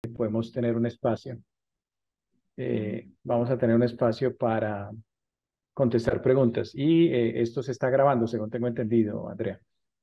podemos tener un espacio. Vamos a tener un espacio para contestar preguntas y esto se está grabando, según tengo entendido, Andrea.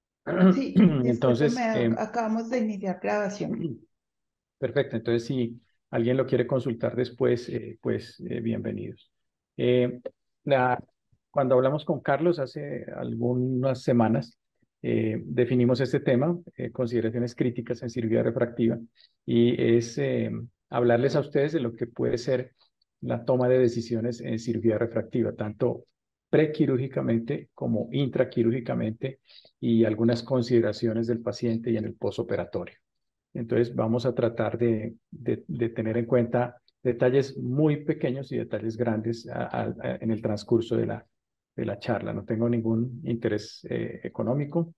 Sí, discúlpeme, Entonces, acabamos de iniciar grabación. perfecto. Entonces, si alguien lo quiere consultar después, pues bienvenidos. Eh, la- Cuando hablamos con Carlos hace algunas semanas, definimos este tema, consideraciones críticas en cirugía refractiva, y es hablarles a ustedes de lo que puede ser la toma de decisiones en cirugía refractiva, tanto prequirúrgicamente como intraquirúrgicamente, y algunas consideraciones del paciente y en el posoperatorio. Entonces vamos a tratar de tener en cuenta detalles muy pequeños y detalles grandes en el transcurso de la charla. No tengo ningún interés económico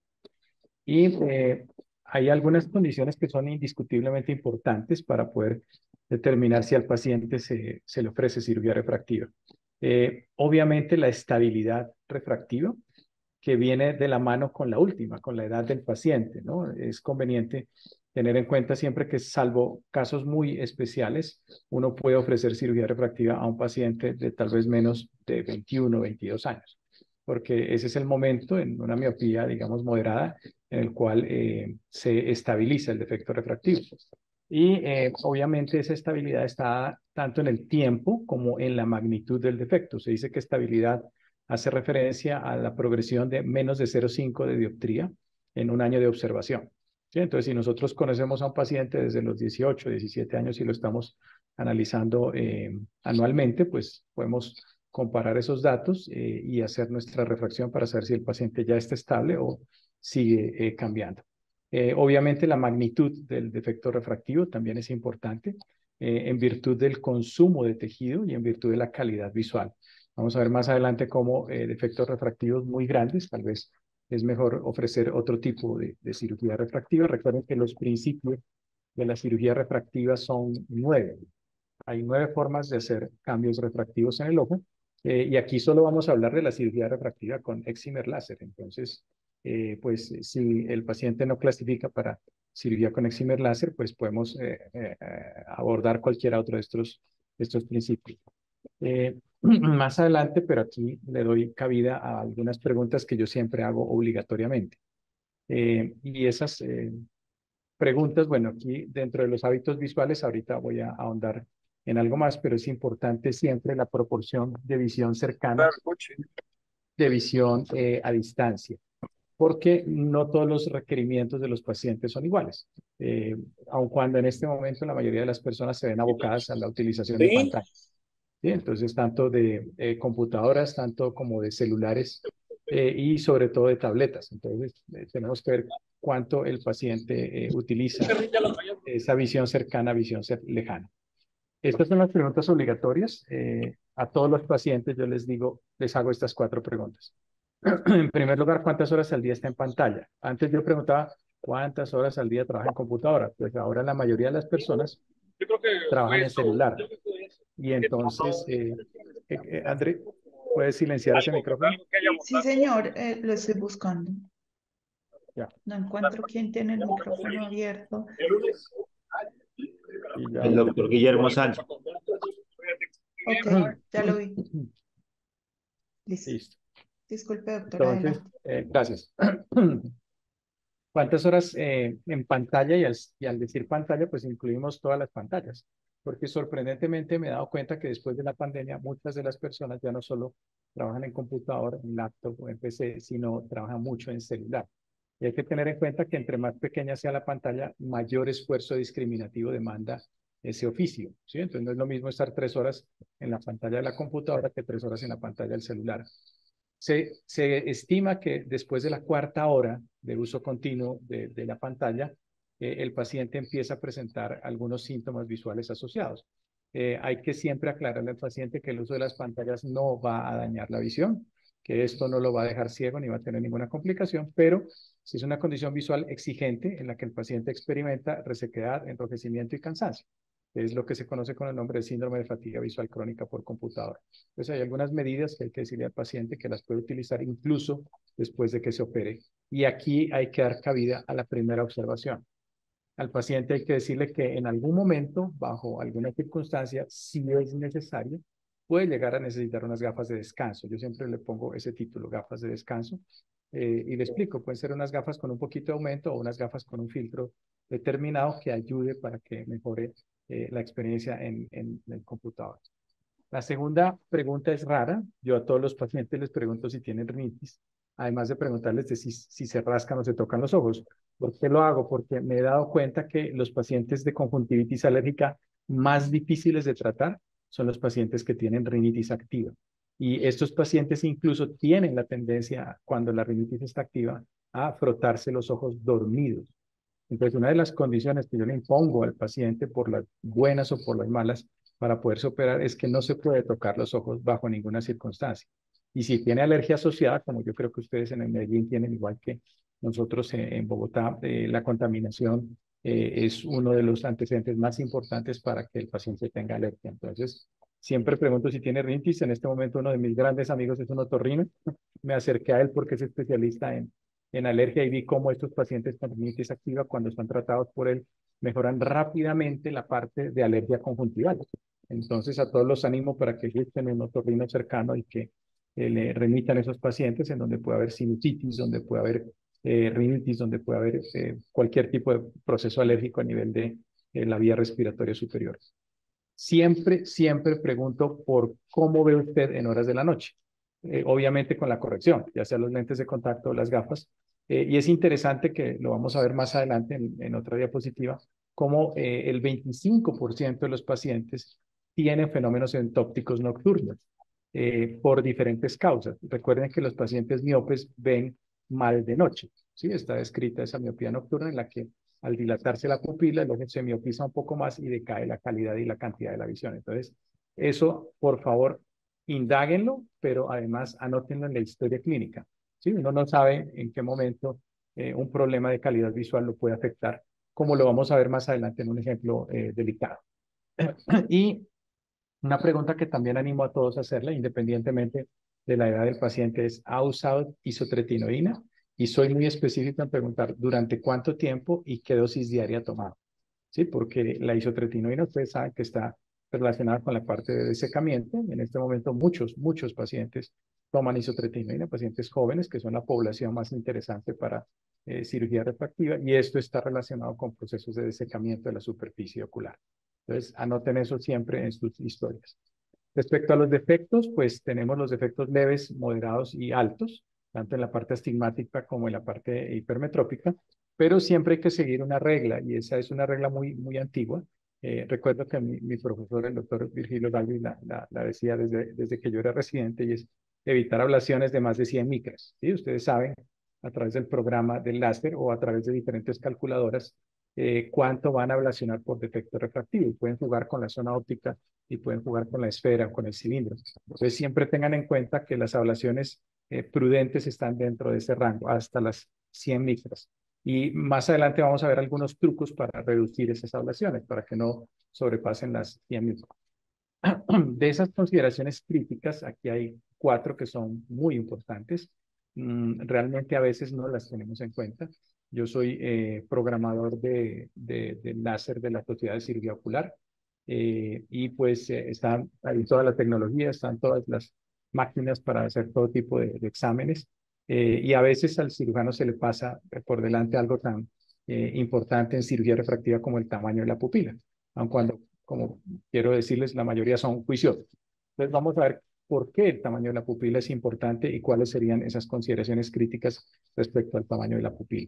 y hay algunas condiciones que son indiscutiblemente importantes para poder determinar si al paciente se le ofrece cirugía refractiva. Obviamente la estabilidad refractiva, que viene de la mano con la última, con la edad del paciente, ¿no? Es conveniente tener en cuenta siempre que, salvo casos muy especiales, uno puede ofrecer cirugía refractiva a un paciente de tal vez menos de 21 o 22 años, porque ese es el momento en una miopía, digamos, moderada, en el cual se estabiliza el defecto refractivo. Y obviamente esa estabilidad está tanto en el tiempo como en la magnitud del defecto. Se dice que estabilidad hace referencia a la progresión de menos de 0,5 de dioptría en un año de observación. ¿Sí? Entonces, si nosotros conocemos a un paciente desde los 18, 17 años y lo estamos analizando anualmente, pues podemos comparar esos datos y hacer nuestra refracción para saber si el paciente ya está estable o sigue cambiando. Obviamente la magnitud del defecto refractivo también es importante en virtud del consumo de tejido y en virtud de la calidad visual. Vamos a ver más adelante cómo defectos refractivos muy grandes, tal vez es mejor ofrecer otro tipo de cirugía refractiva. Recuerden que los principios de la cirugía refractiva son 9. Hay 9 formas de hacer cambios refractivos en el ojo. Y aquí solo vamos a hablar de la cirugía refractiva con excimer láser. Entonces, pues si el paciente no clasifica para cirugía con excimer láser, pues podemos abordar cualquiera otro de estos principios. Más adelante, pero aquí le doy cabida a algunas preguntas que yo siempre hago obligatoriamente. Y esas preguntas, bueno, aquí dentro de los hábitos visuales, ahorita voy a ahondar en algo más, pero es importante siempre la proporción de visión cercana, de visión a distancia, porque no todos los requerimientos de los pacientes son iguales, aun cuando en este momento la mayoría de las personas se ven abocadas a la utilización de Sí, pantallas. ¿Sí? Entonces, tanto de computadoras, tanto como de celulares y sobre todo de tabletas. Entonces, tenemos que ver cuánto el paciente utiliza esa visión cercana, visión lejana. Estas son las preguntas obligatorias. A todos los pacientes yo les digo, les hago estas 4 preguntas. En primer lugar, ¿cuántas horas al día está en pantalla? Antes yo preguntaba, ¿cuántas horas al día trabaja en computadora? Pues ahora la mayoría de las personas yo creo que trabajan fue en eso. celular. Yo creo que fue eso. Y Que no, entonces, André, ¿puedes silenciar ese micrófono? algo que haya Sí, votado. señor, lo estoy buscando. Ya, No encuentro quién tiene el micrófono abierto. El lunes. y El ya. doctor Guillermo Sánchez. Ok, ya lo vi. Listo. Listo. Disculpe, doctor, Entonces, adelante. gracias. ¿Cuántas horas en pantalla? Y al decir pantalla, pues incluimos todas las pantallas, porque sorprendentemente me he dado cuenta que después de la pandemia muchas de las personas ya no solo trabajan en computador, en laptop o en PC, sino trabajan mucho en celular. Y hay que tener en cuenta que entre más pequeña sea la pantalla, mayor esfuerzo discriminativo demanda ese oficio, ¿sí? Entonces no es lo mismo estar 3 horas en la pantalla de la computadora que 3 horas en la pantalla del celular. Se estima que después de la 4.ª hora de uso continuo de la pantalla, el paciente empieza a presentar algunos síntomas visuales asociados. Hay que siempre aclararle al paciente que el uso de las pantallas no va a dañar la visión, que esto no lo va a dejar ciego ni va a tener ninguna complicación, pero si es una condición visual exigente en la que el paciente experimenta resequedad, enrojecimiento y cansancio. Es lo que se conoce con el nombre de síndrome de fatiga visual crónica por computadora. Entonces hay algunas medidas que hay que decirle al paciente que las puede utilizar incluso después de que se opere. Y aquí hay que dar cabida a la primera observación. Al paciente hay que decirle que en algún momento, bajo alguna circunstancia, si es necesario, puede llegar a necesitar unas gafas de descanso. Yo siempre le pongo ese título, gafas de descanso, y le explico, pueden ser unas gafas con un poquito de aumento o unas gafas con un filtro determinado que ayude para que mejore la experiencia en el computador. La segunda pregunta es rara. Yo a todos los pacientes les pregunto si tienen rinitis, además de preguntarles de si se rascan o se tocan los ojos. ¿Por qué lo hago? Porque me he dado cuenta que los pacientes de conjuntivitis alérgica más difíciles de tratar son los pacientes que tienen rinitis activa. Y estos pacientes incluso tienen la tendencia, cuando la rinitis está activa, a frotarse los ojos dormidos. Entonces, una de las condiciones que yo le impongo al paciente, por las buenas o por las malas, para poderse operar, es que no se puede tocar los ojos bajo ninguna circunstancia. Y si tiene alergia asociada, como yo creo que ustedes en el Medellín tienen, igual que nosotros en Bogotá, la contaminación es uno de los antecedentes más importantes para que el paciente tenga alergia. Entonces, siempre pregunto si tiene rinitis. En este momento, uno de mis grandes amigos es un otorrino. Me acerqué a él porque es especialista en alergia y vi cómo estos pacientes con rinitis activa, cuando están tratados por él, mejoran rápidamente la parte de alergia conjuntival. Entonces, a todos los animo para que busquen un otorrino cercano y que le remitan a esos pacientes en donde puede haber sinusitis, donde puede haber rinitis, donde puede haber cualquier tipo de proceso alérgico a nivel de la vía respiratoria superior. Siempre, siempre pregunto por cómo ve usted en horas de la noche. Obviamente con la corrección, ya sea los lentes de contacto o las gafas. Y es interesante que lo vamos a ver más adelante en otra diapositiva, cómo el 25% de los pacientes tienen fenómenos entópticos nocturnos por diferentes causas. Recuerden que los pacientes miopes ven mal de noche. ¿Sí? Está descrita esa miopía nocturna en la que al dilatarse la pupila, el ojo se miopiza un poco más y decae la calidad y la cantidad de la visión. Entonces, eso, por favor, indáguenlo, pero además anótenlo en la historia clínica. ¿Sí? Uno no sabe en qué momento un problema de calidad visual lo puede afectar, como lo vamos a ver más adelante en un ejemplo delicado. Y una pregunta que también animo a todos a hacerla, independientemente de la edad del paciente, es: ¿ha usado isotretinoína? Y soy muy específico en preguntar durante cuánto tiempo y qué dosis diaria ha tomado. ¿Sí? Porque la isotretinoína, ustedes saben que está relacionada con la parte de desecamiento. En este momento muchos pacientes toman isotretinoína, pacientes jóvenes, que son la población más interesante para cirugía refractiva, y esto está relacionado con procesos de desecamiento de la superficie ocular. Entonces, anoten eso siempre en sus historias. Respecto a los defectos, pues tenemos los defectos leves, moderados y altos, tanto en la parte astigmática como en la parte hipermetrópica, pero siempre hay que seguir una regla, y esa es una regla muy antigua. Recuerdo que mi profesor, el doctor Virgilio Galvi, la decía desde que yo era residente, y es evitar ablaciones de más de 100 micras. ¿Sí? Ustedes saben, a través del programa del láser o a través de diferentes calculadoras, cuánto van a ablacionar por defecto refractivo. Pueden jugar con la zona óptica y pueden jugar con la esfera o con el cilindro. Entonces, siempre tengan en cuenta que las ablaciones prudentes están dentro de ese rango, hasta las 100 micras. Y más adelante vamos a ver algunos trucos para reducir esas ablaciones, para que no sobrepasen las 100 micras. De esas consideraciones críticas, aquí hay 4 que son muy importantes. Realmente a veces no las tenemos en cuenta. Yo soy programador de láser de la Sociedad de Cirugía Ocular, y pues están ahí toda la tecnología, están todas las máquinas para hacer todo tipo de exámenes, y a veces al cirujano se le pasa por delante algo tan importante en cirugía refractiva como el tamaño de la pupila, aun cuando, como quiero decirles, la mayoría son juiciosos. Entonces vamos a ver por qué el tamaño de la pupila es importante y cuáles serían esas consideraciones críticas respecto al tamaño de la pupila.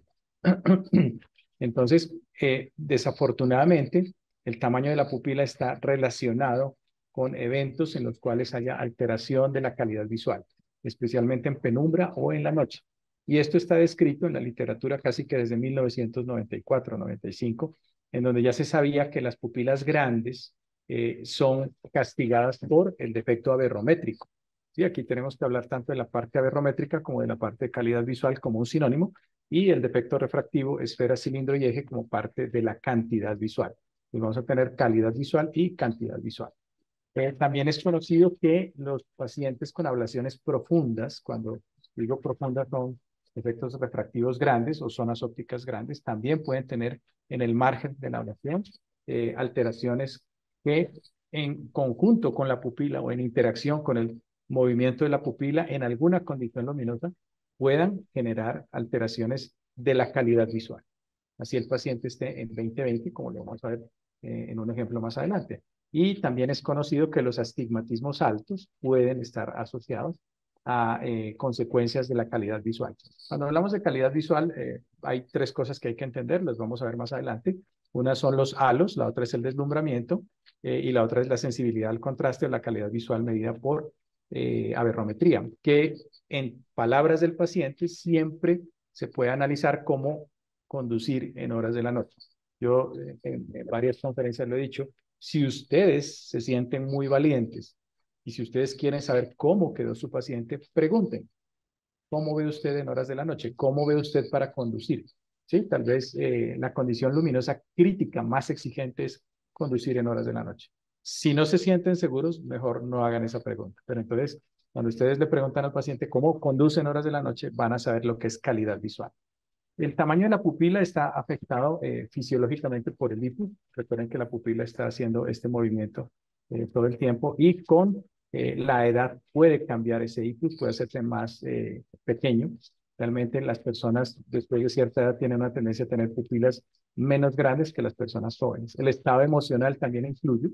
Entonces, desafortunadamente, el tamaño de la pupila está relacionado con eventos en los cuales haya alteración de la calidad visual, especialmente en penumbra o en la noche. Y esto está descrito en la literatura casi que desde 1994-95, en donde ya se sabía que las pupilas grandes son castigadas por el defecto aberrométrico. Sí, aquí tenemos que hablar tanto de la parte aberrométrica como de la parte de calidad visual como un sinónimo, y el defecto refractivo, esfera, cilindro y eje, como parte de la cantidad visual. Y vamos a tener calidad visual y cantidad visual. También es conocido que los pacientes con ablaciones profundas, cuando digo profundas, son efectos refractivos grandes o zonas ópticas grandes, también pueden tener en el margen de la ablación alteraciones que en conjunto con la pupila o en interacción con el movimiento de la pupila en alguna condición luminosa puedan generar alteraciones de la calidad visual. Así el paciente esté en 20/20, como lo vamos a ver en un ejemplo más adelante. Y también es conocido que los astigmatismos altos pueden estar asociados a consecuencias de la calidad visual. Cuando hablamos de calidad visual, hay tres cosas que hay que entender, las vamos a ver más adelante. Una son los halos, la otra es el deslumbramiento y la otra es la sensibilidad al contraste o la calidad visual medida por aberrometría, que en palabras del paciente siempre se puede analizar como conducir en horas de la noche. Yo en varias conferencias lo he dicho, si ustedes se sienten muy valientes y si ustedes quieren saber cómo quedó su paciente, pregunten, ¿cómo ve usted en horas de la noche? ¿Cómo ve usted para conducir? ¿Sí? Tal vez la condición luminosa crítica más exigente es conducir en horas de la noche. Si no se sienten seguros, mejor no hagan esa pregunta. Pero entonces, cuando ustedes le preguntan al paciente cómo conduce en horas de la noche, van a saber lo que es calidad visual. El tamaño de la pupila está afectado fisiológicamente por el ictus. Recuerden que la pupila está haciendo este movimiento todo el tiempo y con la edad puede cambiar ese ictus, puede hacerse más pequeño. Realmente las personas después de cierta edad tienen una tendencia a tener pupilas menos grandes que las personas jóvenes. El estado emocional también influye.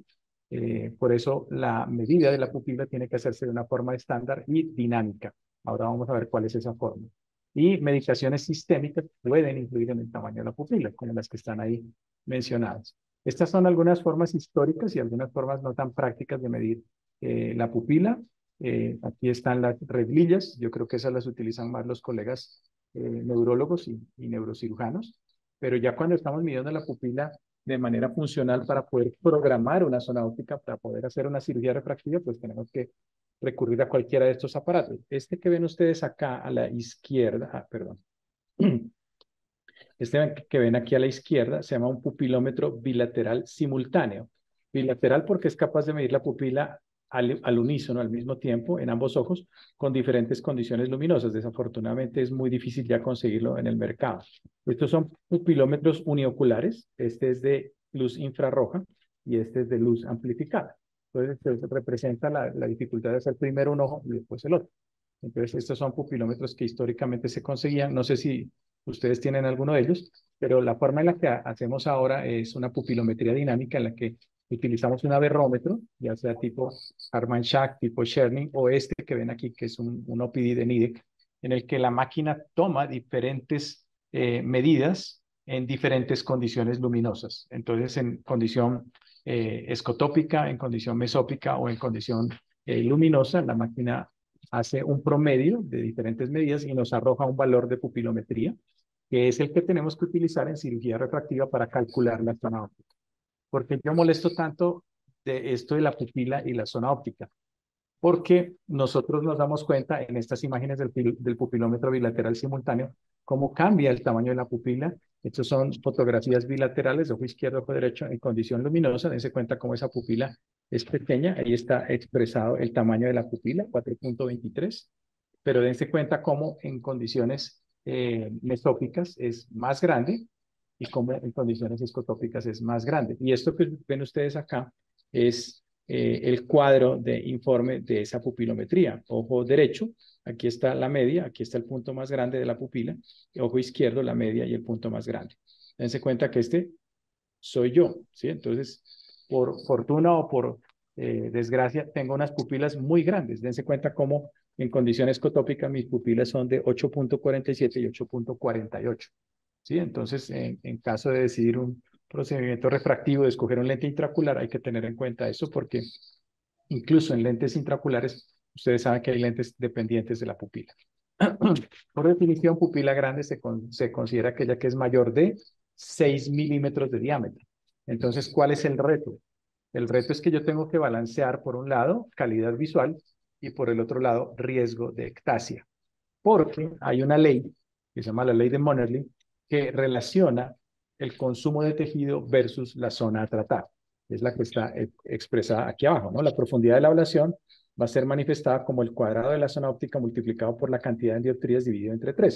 Por eso la medida de la pupila tiene que hacerse de una forma estándar y dinámica. Ahora vamos a ver cuál es esa forma. Y medicaciones sistémicas pueden influir en el tamaño de la pupila, como las que están ahí mencionadas. Estas son algunas formas históricas y algunas formas no tan prácticas de medir la pupila. Aquí están las reglillas, yo creo que esas las utilizan más los colegas neurólogos y neurocirujanos, pero ya cuando estamos midiendo la pupila de manera funcional para poder programar una zona óptica, para poder hacer una cirugía refractiva, pues tenemos que recurrir a cualquiera de estos aparatos. Este que ven ustedes acá a la izquierda, perdón, este que ven aquí a la izquierda se llama un pupilómetro bilateral simultáneo. Bilateral porque es capaz de medir la pupila al unísono, al mismo tiempo, en ambos ojos, con diferentes condiciones luminosas. Desafortunadamente es muy difícil ya conseguirlo en el mercado. Estos son pupilómetros unioculares. Este es de luz infrarroja y este es de luz amplificada. Entonces, esto representa la dificultad de hacer primero un ojo y después el otro. Entonces, estos son pupilómetros que históricamente se conseguían. No sé si ustedes tienen alguno de ellos, pero la forma en la que hacemos ahora es una pupilometría dinámica en la que utilizamos un aberrómetro, ya sea tipo Harman Schack, tipo Chernin, o este que ven aquí, que es un OPD de Nidec, en el que la máquina toma diferentes medidas en diferentes condiciones luminosas. Entonces, en condición escotópica, en condición mesópica o en condición luminosa, la máquina hace un promedio de diferentes medidas y nos arroja un valor de pupilometría, que es el que tenemos que utilizar en cirugía refractiva para calcular la zona óptica. ¿Por qué yo molesto tanto de esto de la pupila y la zona óptica? Porque nosotros nos damos cuenta en estas imágenes del pupilómetro bilateral simultáneo cómo cambia el tamaño de la pupila. Estas son fotografías bilaterales, ojo izquierdo, ojo derecho, en condición luminosa. Dense cuenta cómo esa pupila es pequeña. Ahí está expresado el tamaño de la pupila, 4.23. Pero dense cuenta cómo en condiciones mesópicas es más grande y cómo en condiciones escotópicas es más grande. Y esto que ven ustedes acá es el cuadro de informe de esa pupilometría. Ojo derecho, aquí está la media, aquí está el punto más grande de la pupila, ojo izquierdo, la media y el punto más grande. Dense cuenta que este soy yo, ¿sí? Entonces, por fortuna o por desgracia, tengo unas pupilas muy grandes. Dense cuenta cómo en condiciones escotópicas mis pupilas son de 8.47 y 8.48. ¿Sí? Entonces, en caso de decidir un procedimiento refractivo, de escoger un lente intraocular, hay que tener en cuenta eso porque incluso en lentes intraoculares, ustedes saben que hay lentes dependientes de la pupila. Por definición, pupila grande se considera aquella que es mayor de 6 milímetros de diámetro. Entonces, ¿cuál es el reto? El reto es que yo tengo que balancear, por un lado, calidad visual y por el otro lado, riesgo de ectasia. Porque hay una ley, que se llama la ley de Monerly, que relaciona el consumo de tejido versus la zona a tratar. Es la que está expresada aquí abajo, ¿no? La profundidad de la ablación va a ser manifestada como el cuadrado de la zona óptica multiplicado por la cantidad de dioptrías dividido entre 3.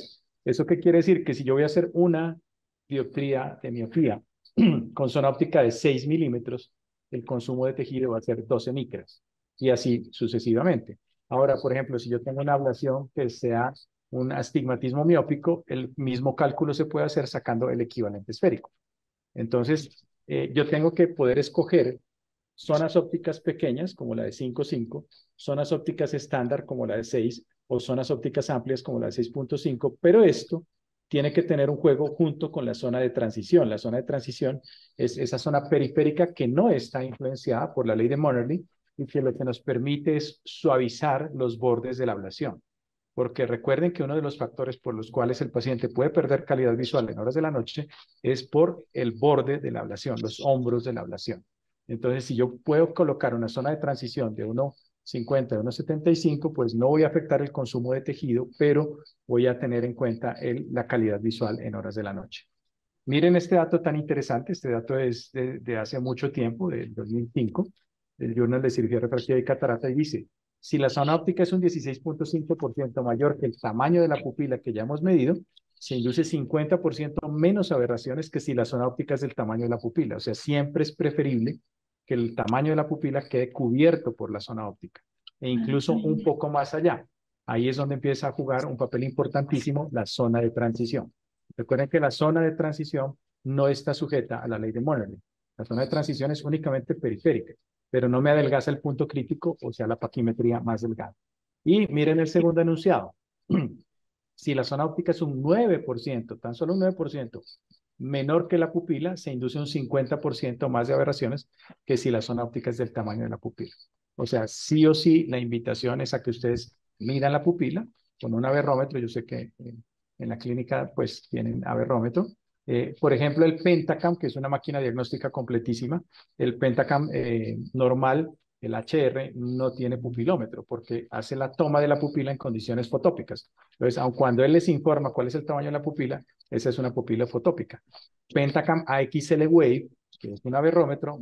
¿Eso qué quiere decir? Que si yo voy a hacer una dioptría de miopía con zona óptica de 6 milímetros, el consumo de tejido va a ser 12 micras y así sucesivamente. Ahora, por ejemplo, si yo tengo una ablación que sea un astigmatismo miópico, el mismo cálculo se puede hacer sacando el equivalente esférico. Entonces, yo tengo que poder escoger zonas ópticas pequeñas, como la de 5,5, zonas ópticas estándar, como la de 6, o zonas ópticas amplias, como la de 6,5, pero esto tiene que tener un juego junto con la zona de transición. La zona de transición es esa zona periférica que no está influenciada por la ley de Monerly y que lo que nos permite es suavizar los bordes de la ablación. Porque recuerden que uno de los factores por los cuales el paciente puede perder calidad visual en horas de la noche es por el borde de la ablación, los hombros de la ablación. Entonces, si yo puedo colocar una zona de transición de 1,50 a 1,75, pues no voy a afectar el consumo de tejido, pero voy a tener en cuenta la calidad visual en horas de la noche. Miren este dato tan interesante. Este dato es de hace mucho tiempo, del 2005, del Journal de Cirugía Refractiva y Catarata, y dice, si la zona óptica es un 16,5% mayor que el tamaño de la pupila que ya hemos medido, se induce 50% menos aberraciones que si la zona óptica es del tamaño de la pupila. O sea, siempre es preferible que el tamaño de la pupila quede cubierto por la zona óptica, e incluso un poco más allá. Ahí es donde empieza a jugar un papel importantísimo la zona de transición. Recuerden que la zona de transición no está sujeta a la ley de Monerly. La zona de transición es únicamente periférica, pero no me adelgaza el punto crítico, o sea, la paquimetría más delgada. Y miren el segundo enunciado. Si la zona óptica es un 9%, tan solo un 9%, menor que la pupila, se induce un 50% más de aberraciones que si la zona óptica es del tamaño de la pupila. O sea, sí o sí, la invitación es a que ustedes midan la pupila con un aberrómetro. Yo sé que en la clínica pues tienen aberrómetro. Por ejemplo, el Pentacam, que es una máquina diagnóstica completísima, el Pentacam normal, el HR, no tiene pupilómetro porque hace la toma de la pupila en condiciones fotópicas. Entonces, aun cuando él les informa cuál es el tamaño de la pupila, esa es una pupila fotópica. Pentacam AXL Wave, que es un aberrómetro,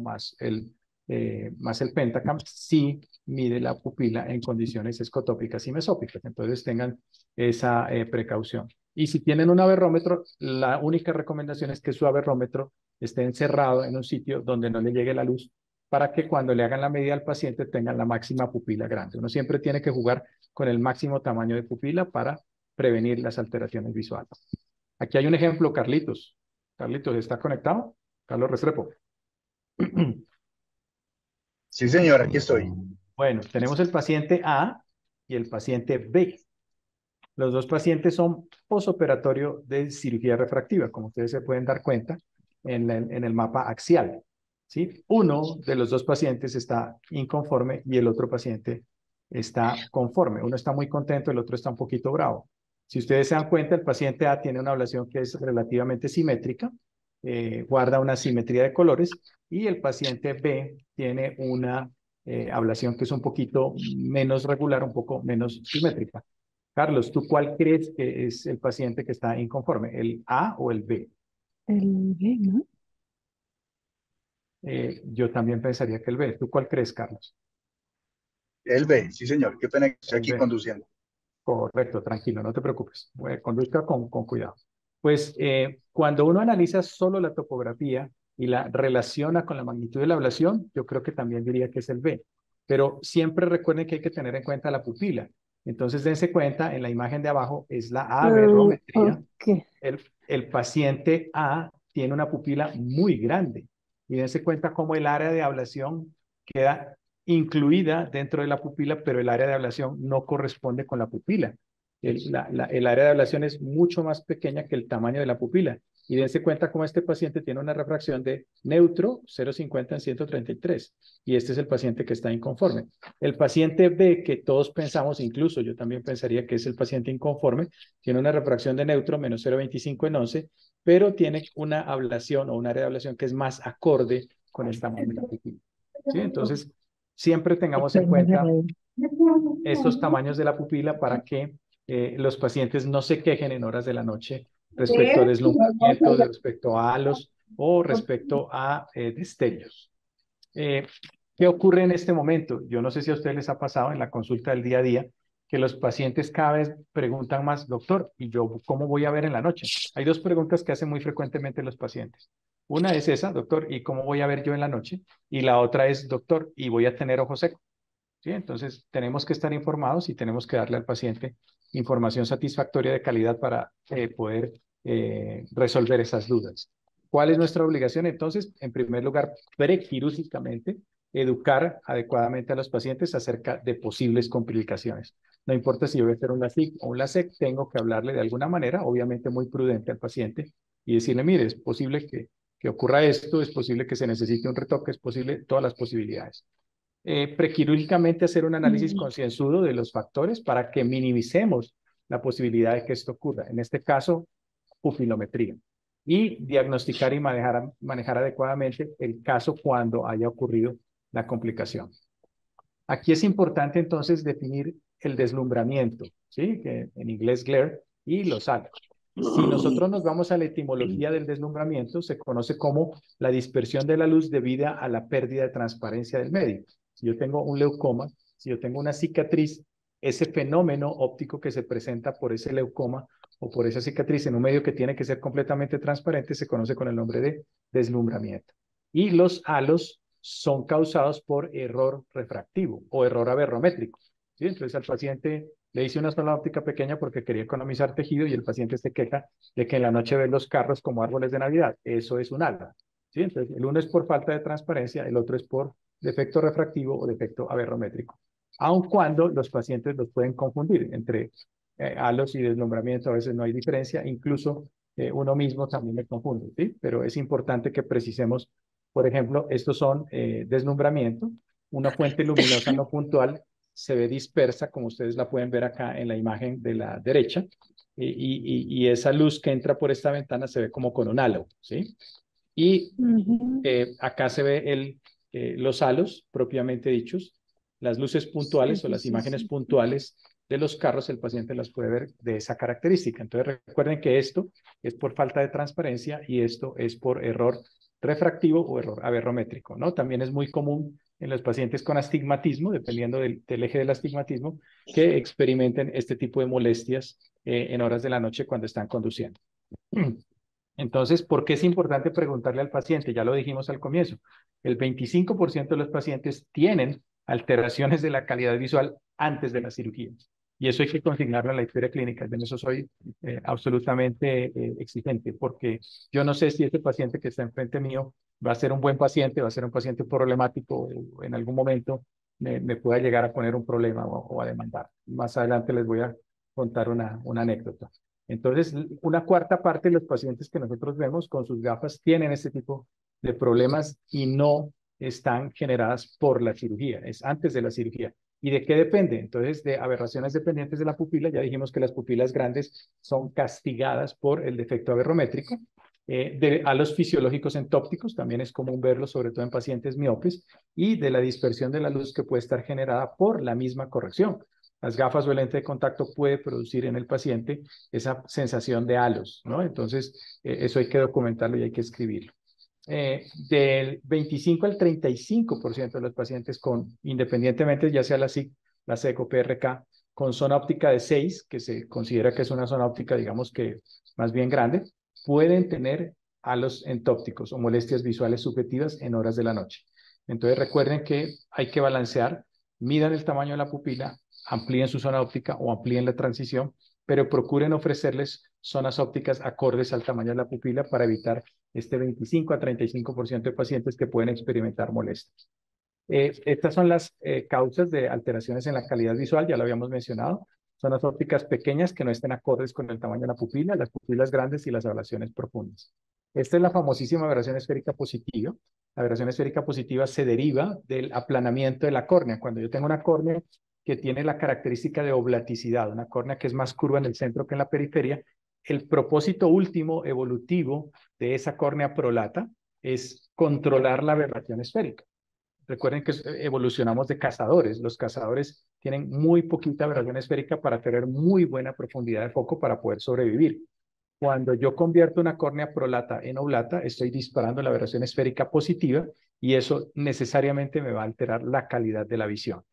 más el Pentacam, sí mide la pupila en condiciones escotópicas y mesópicas. Entonces tengan esa precaución. Y si tienen un aberrómetro, la única recomendación es que su aberrómetro esté encerrado en un sitio donde no le llegue la luz para que cuando le hagan la medida al paciente tengan la máxima pupila grande. Uno siempre tiene que jugar con el máximo tamaño de pupila para prevenir las alteraciones visuales. Aquí hay un ejemplo, Carlitos. Carlitos, ¿está conectado? Carlos Restrepo. Sí, señor, aquí estoy. Bueno, tenemos el paciente A y el paciente B. Los dos pacientes son posoperatorio de cirugía refractiva, como ustedes se pueden dar cuenta en el mapa axial. ¿Sí? Uno de los dos pacientes está inconforme y el otro paciente está conforme. Uno está muy contento, el otro está un poquito bravo. Si ustedes se dan cuenta, el paciente A tiene una ablación que es relativamente simétrica, guarda una simetría de colores, y el paciente B tiene una ablación que es un poquito menos regular, un poco menos simétrica. Carlos, ¿tú cuál crees que es el paciente que está inconforme, el A o el B? El B, ¿no? Yo también pensaría que el B. ¿Tú cuál crees, Carlos? El B, sí, señor. Qué pena que estoy El aquí B. conduciendo. Correcto, tranquilo, no te preocupes. Conduzca con cuidado. Pues cuando uno analiza solo la topografía y la relaciona con la magnitud de la ablación, yo creo que también diría que es el B. Pero siempre recuerden que hay que tener en cuenta la pupila. Entonces dense cuenta, en la imagen de abajo es la aberrometría. Ok. El paciente A tiene una pupila muy grande y dense cuenta cómo el área de ablación queda incluida dentro de la pupila, pero el área de ablación no corresponde con la pupila. El área de ablación es mucho más pequeña que el tamaño de la pupila. Y dense cuenta cómo este paciente tiene una refracción de neutro 0,50 en 133. Y este es el paciente que está inconforme. El paciente B, que todos pensamos, incluso yo también pensaría que es el paciente inconforme, tiene una refracción de neutro menos 0,25 en 11, pero tiene una ablación o un área de ablación que es más acorde con el tamaño de la pupila. ¿Sí? Entonces, siempre tengamos en cuenta estos tamaños de la pupila para que los pacientes no se quejen en horas de la noche respecto a deslumbramiento, respecto a halos o respecto a destellos. ¿Qué ocurre en este momento? Yo no sé si a ustedes les ha pasado en la consulta del día a día que los pacientes cada vez preguntan más, doctor, ¿y yo cómo voy a ver en la noche? Hay dos preguntas que hacen muy frecuentemente los pacientes. Una es esa, doctor, ¿y cómo voy a ver yo en la noche? Y la otra es, doctor, ¿y voy a tener ojo seco? ¿Sí? Entonces, tenemos que estar informados y tenemos que darle al paciente información satisfactoria de calidad para poder resolver esas dudas. ¿Cuál es nuestra obligación? Entonces, en primer lugar, prequirúrgicamente, educar adecuadamente a los pacientes acerca de posibles complicaciones. No importa si yo voy a hacer un LASIK o un LASEK, tengo que hablarle de alguna manera, obviamente muy prudente al paciente, y decirle, mire, es posible que ocurra esto, es posible que se necesite un retoque, es posible todas las posibilidades. Prequirúrgicamente hacer un análisis concienzudo de los factores para que minimicemos la posibilidad de que esto ocurra. En este caso, pupilometría. Y diagnosticar y manejar adecuadamente el caso cuando haya ocurrido la complicación. Aquí es importante entonces definir el deslumbramiento, ¿sí? Que en inglés glare, y los halos. Si nosotros nos vamos a la etimología del deslumbramiento, se conoce como la dispersión de la luz debida a la pérdida de transparencia del medio. Si yo tengo un leucoma, si yo tengo una cicatriz, ese fenómeno óptico que se presenta por ese leucoma o por esa cicatriz en un medio que tiene que ser completamente transparente se conoce con el nombre de deslumbramiento. Y los halos son causados por error refractivo o error aberrométrico. ¿Sí? Entonces al paciente le hice una sola óptica pequeña porque quería economizar tejido y el paciente se queja de que en la noche ve los carros como árboles de Navidad. Eso es un halo. ¿Sí? Entonces el uno es por falta de transparencia, el otro es por defecto refractivo o defecto aberrométrico. Aun cuando los pacientes los pueden confundir entre halos y deslumbramiento, a veces no hay diferencia, incluso uno mismo también me confunde, ¿sí? Pero es importante que precisemos, por ejemplo, estos son deslumbramiento, una fuente luminosa no puntual se ve dispersa, como ustedes la pueden ver acá en la imagen de la derecha, y esa luz que entra por esta ventana se ve como con un halo, ¿sí? Y acá se ve los halos propiamente dichos, las luces puntuales o las imágenes puntuales de los carros, el paciente las puede ver de esa característica. Entonces recuerden que esto es por falta de transparencia y esto es por error refractivo o error aberrométrico, ¿no? También es muy común en los pacientes con astigmatismo, dependiendo del eje del astigmatismo, que experimenten este tipo de molestias en horas de la noche cuando están conduciendo. Entonces, ¿por qué es importante preguntarle al paciente? Ya lo dijimos al comienzo. El 25% de los pacientes tienen alteraciones de la calidad visual antes de la cirugía. Y eso hay que consignarlo en la historia clínica. En eso soy absolutamente exigente, porque yo no sé si este paciente que está enfrente mío va a ser un buen paciente, va a ser un paciente problemático, o en algún momento me pueda llegar a poner un problema o a demandar. Más adelante les voy a contar una anécdota. Entonces, una cuarta parte de los pacientes que nosotros vemos con sus gafas tienen este tipo de problemas y no están generadas por la cirugía, es antes de la cirugía. ¿Y de qué depende? Entonces, de aberraciones dependientes de la pupila, ya dijimos que las pupilas grandes son castigadas por el defecto aberrométrico. De halos fisiológicos entópticos, también es común verlo, sobre todo en pacientes miopes, y de la dispersión de la luz que puede estar generada por la misma corrección. Las gafas o el lente de contacto puede producir en el paciente esa sensación de halos, ¿no? Entonces, eso hay que documentarlo y hay que escribirlo. Del 25 al 35% de los pacientes independientemente ya sea la SIC, la SEC o PRK, con zona óptica de 6, que se considera que es una zona óptica, digamos que más bien grande, pueden tener halos entópticos o molestias visuales subjetivas en horas de la noche. Entonces recuerden que hay que balancear, midan el tamaño de la pupila, amplíen su zona óptica o amplíen la transición, pero procuren ofrecerles zonas ópticas acordes al tamaño de la pupila para evitar este 25 a 35% de pacientes que pueden experimentar molestias. Estas son las causas de alteraciones en la calidad visual, ya lo habíamos mencionado. Zonas ópticas pequeñas que no estén acordes con el tamaño de la pupila, las pupilas grandes y las ablaciones profundas. Esta es la famosísima aberración esférica positiva. La aberración esférica positiva se deriva del aplanamiento de la córnea. Cuando yo tengo una córnea que tiene la característica de oblaticidad, una córnea que es más curva en el centro que en la periferia, el propósito último evolutivo de esa córnea prolata es controlar la aberración esférica. Recuerden que evolucionamos de cazadores. Los cazadores tienen muy poquita aberración esférica para tener muy buena profundidad de foco para poder sobrevivir. Cuando yo convierto una córnea prolata en oblata, estoy disparando la aberración esférica positiva y eso necesariamente me va a alterar la calidad de la visión.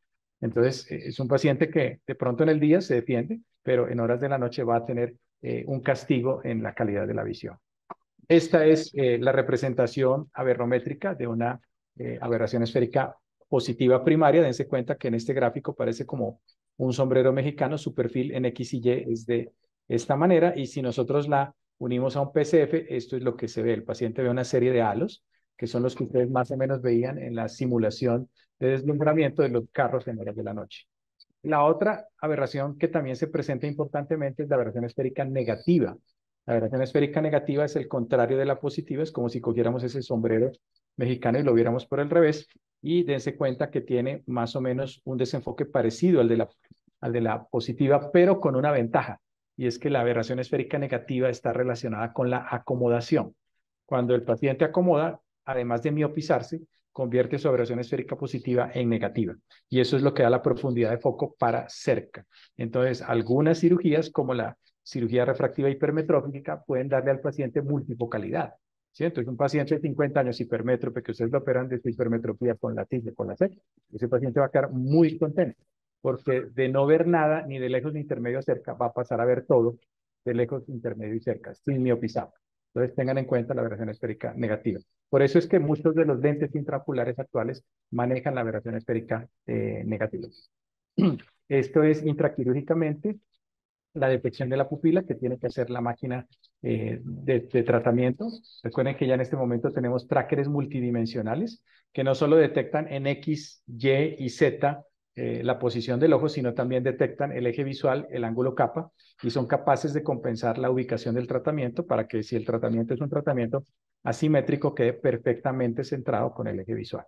Entonces, es un paciente que de pronto en el día se defiende, pero en horas de la noche va a tener un castigo en la calidad de la visión. Esta es la representación aberrométrica de una aberración esférica positiva primaria. Dense cuenta que en este gráfico parece como un sombrero mexicano, su perfil en X y Y es de esta manera, y si nosotros la unimos a un PCF, esto es lo que se ve. El paciente ve una serie de halos, que son los que ustedes más o menos veían en la simulación de deslumbramiento de los carros en horas de la noche. La otra aberración que también se presenta importantemente es la aberración esférica negativa. La aberración esférica negativa es el contrario de la positiva, es como si cogiéramos ese sombrero mexicano y lo viéramos por el revés, y dense cuenta que tiene más o menos un desenfoque parecido al de la positiva, pero con una ventaja, y es que la aberración esférica negativa está relacionada con la acomodación. Cuando el paciente acomoda, además de miopizarse, convierte su aberración esférica positiva en negativa. Y eso es lo que da la profundidad de foco para cerca. Entonces, algunas cirugías, como la cirugía refractiva hipermetrópica, pueden darle al paciente multifocalidad. ¿Sí? Entonces, un paciente de 50 años hipermétrope, que ustedes lo operan de su hipermetropía con la TIC, con la SEC, ese paciente va a quedar muy contento, porque de no ver nada, ni de lejos ni intermedio a cerca, va a pasar a ver todo de lejos, intermedio y cerca, sin miopizar. Entonces, tengan en cuenta la aberración esférica negativa. Por eso es que muchos de los lentes intraoculares actuales manejan la aberración esférica negativa. Esto es intraquirúrgicamente la detección de la pupila que tiene que hacer la máquina de tratamiento. Recuerden que ya en este momento tenemos trackers multidimensionales que no solo detectan en X, Y y Z la posición del ojo, sino también detectan el eje visual, el ángulo capa, y son capaces de compensar la ubicación del tratamiento para que si el tratamiento es un tratamiento asimétrico, quede perfectamente centrado con el eje visual.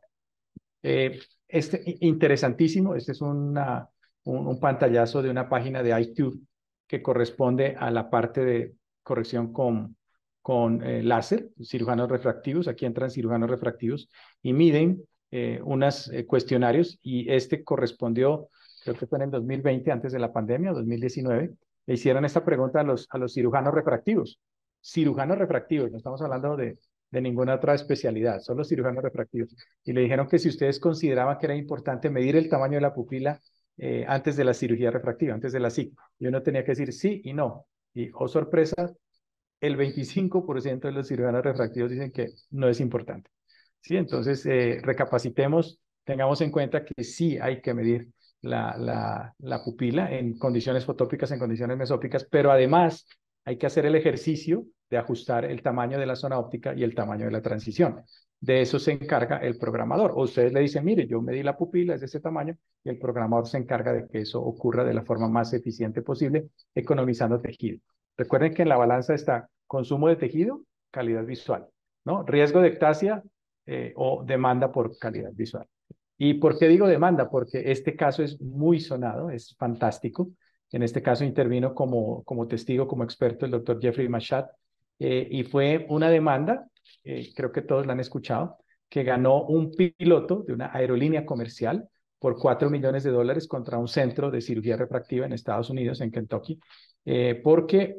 Interesantísimo, este es un pantallazo de una página de iTunes que corresponde a la parte de corrección con láser, cirujanos refractivos. Aquí entran cirujanos refractivos y miden unos cuestionarios, y este correspondió, creo que fue en el 2020, antes de la pandemia, 2019, le hicieron esta pregunta a los cirujanos refractivos. Cirujanos refractivos, no estamos hablando de ninguna otra especialidad, solo cirujanos refractivos. Y le dijeron que si ustedes consideraban que era importante medir el tamaño de la pupila antes de la cirugía refractiva, antes de la SIC. Y uno tenía que decir sí y no. Y, oh sorpresa, el 25% de los cirujanos refractivos dicen que no es importante. ¿Sí? Entonces, recapacitemos, tengamos en cuenta que sí hay que medir la pupila en condiciones fotópicas, en condiciones mesópicas, pero además hay que hacer el ejercicio de ajustar el tamaño de la zona óptica y el tamaño de la transición. De eso se encarga el programador. O ustedes le dicen, mire, yo medí la pupila, es de ese tamaño, y el programador se encarga de que eso ocurra de la forma más eficiente posible, economizando tejido. Recuerden que en la balanza está consumo de tejido, calidad visual, ¿no? Riesgo de ectasia o demanda por calidad visual. ¿Y por qué digo demanda? Porque este caso es muy sonado, es fantástico. En este caso intervino como testigo, como experto, el doctor Jeffrey Machat, y fue una demanda, creo que todos la han escuchado, que ganó un piloto de una aerolínea comercial por $4 millones contra un centro de cirugía refractiva en Estados Unidos, en Kentucky, porque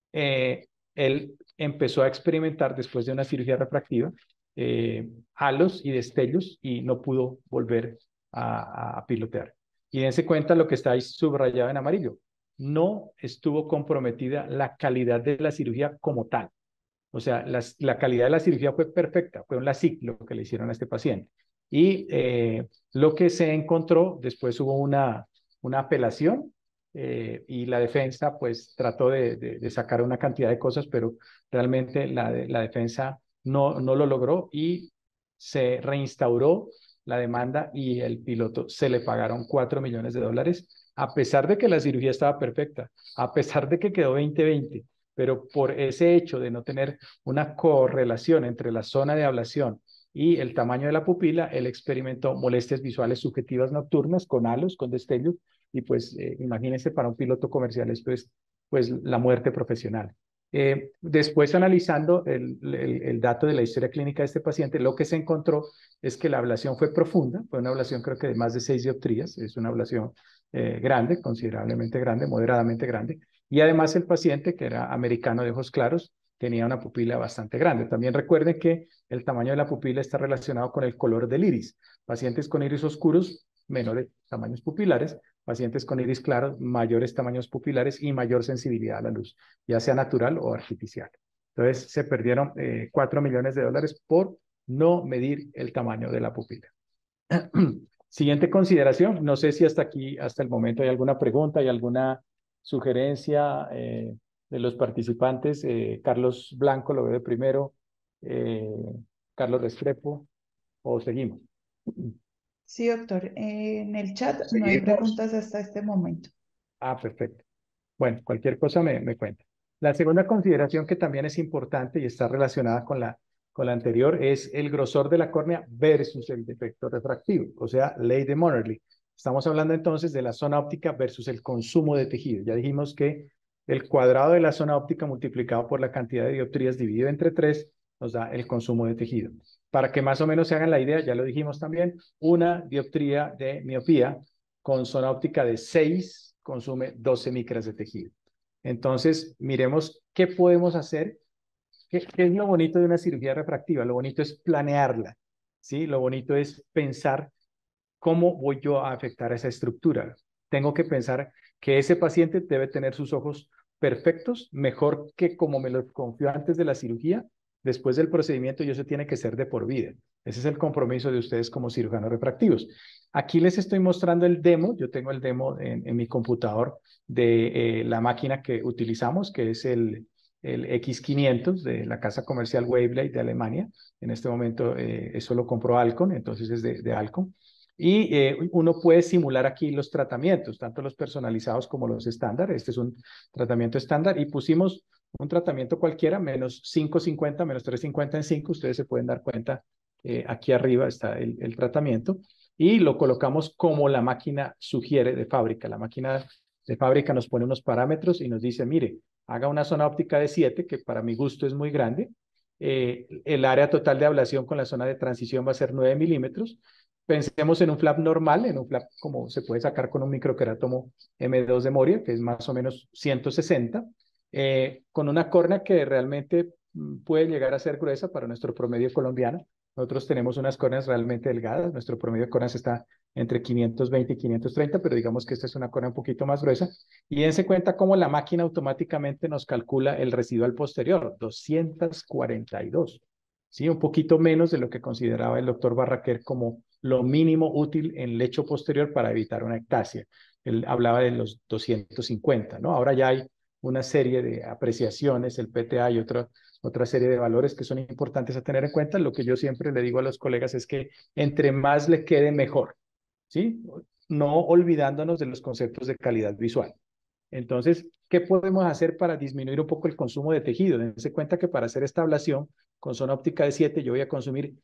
él empezó a experimentar después de una cirugía refractiva halos y destellos y no pudo volver a pilotear. Y dense cuenta lo que está ahí subrayado en amarillo. No estuvo comprometida la calidad de la cirugía como tal. O sea, la calidad de la cirugía fue perfecta, fue un LASIK lo que le hicieron a este paciente. Y lo que se encontró, después hubo una apelación y la defensa pues trató de sacar una cantidad de cosas, pero realmente la defensa no lo logró y se reinstauró la demanda y el piloto se le pagaron $4 millones, a pesar de que la cirugía estaba perfecta, a pesar de que quedó 20/20, pero por ese hecho de no tener una correlación entre la zona de ablación y el tamaño de la pupila, él experimentó molestias visuales subjetivas nocturnas con halos, con destellos, y pues imagínense para un piloto comercial esto es pues la muerte profesional. Después analizando el dato de la historia clínica de este paciente, lo que se encontró es que la ablación fue profunda, fue una ablación creo que de más de 6 dioptrías, es una ablación grande, considerablemente grande, moderadamente grande, y además el paciente, que era americano de ojos claros, tenía una pupila bastante grande. También recuerden que el tamaño de la pupila está relacionado con el color del iris. Pacientes con iris oscuros menores tamaños pupilares, pacientes con iris claros, mayores tamaños pupilares y mayor sensibilidad a la luz, ya sea natural o artificial. Entonces se perdieron $4 millones por no medir el tamaño de la pupila. Siguiente consideración, no sé si hasta aquí, hasta el momento hay alguna pregunta, hay alguna sugerencia de los participantes. Carlos Blanco lo veo de primero, Carlos Restrepo, o seguimos. Sí, doctor. En el chat no hay Seguimos. preguntas hasta este momento. Ah, perfecto. Bueno, cualquier cosa me cuenta. La segunda consideración que también es importante y está relacionada con la anterior es el grosor de la córnea versus el defecto refractivo, o sea, ley de Monerly. Estamos hablando entonces de la zona óptica versus el consumo de tejido. Ya dijimos que el cuadrado de la zona óptica multiplicado por la cantidad de dioptrías dividido entre 3 nos da el consumo de tejido. Para que más o menos se hagan la idea, ya lo dijimos también, una dioptría de miopía con zona óptica de 6 consume 12 micras de tejido. Entonces, miremos qué podemos hacer. ¿Qué es lo bonito de una cirugía refractiva? Lo bonito es planearla, ¿sí? Lo bonito es pensar cómo voy yo a afectar a esa estructura. Tengo que pensar que ese paciente debe tener sus ojos perfectos, mejor que como me los confió antes de la cirugía. Después del procedimiento, y eso tiene que ser de por vida. Ese es el compromiso de ustedes como cirujanos refractivos. Aquí les estoy mostrando el demo. Yo tengo el demo en mi computador de la máquina que utilizamos, que es el X500 de la casa comercial Waveblade de Alemania. En este momento eso lo compró Alcon, entonces es de Alcon. Y uno puede simular aquí los tratamientos, tanto los personalizados como los estándar. Este es un tratamiento estándar y pusimos un tratamiento cualquiera, menos 5.50, menos 3.50 en 5. Ustedes se pueden dar cuenta, aquí arriba está el tratamiento. Y lo colocamos como la máquina sugiere de fábrica. La máquina de fábrica nos pone unos parámetros y nos dice, mire, haga una zona óptica de 7, que para mi gusto es muy grande. El área total de ablación con la zona de transición va a ser 9 milímetros. Pensemos en un flap normal, en un flap como se puede sacar con un microquerátomo M2 de Moria, que es más o menos 160, con una córnea que realmente puede llegar a ser gruesa para nuestro promedio colombiano. Nosotros tenemos unas córneas realmente delgadas, nuestro promedio de córneas está entre 520 y 530, pero digamos que esta es una córnea un poquito más gruesa. Y dense cuenta cómo la máquina automáticamente nos calcula el residual posterior, 242. Sí, un poquito menos de lo que consideraba el doctor Barraquer como lo mínimo útil en lecho posterior para evitar una ectasia. Él hablaba de los 250, ¿no? Ahora ya hay una serie de apreciaciones, el PTA y otra serie de valores que son importantes a tener en cuenta. Lo que yo siempre le digo a los colegas es que entre más le quede mejor, ¿sí? No olvidándonos de los conceptos de calidad visual. Entonces, ¿qué podemos hacer para disminuir un poco el consumo de tejido? Dense cuenta que para hacer esta ablación con zona óptica de 7, yo voy a consumir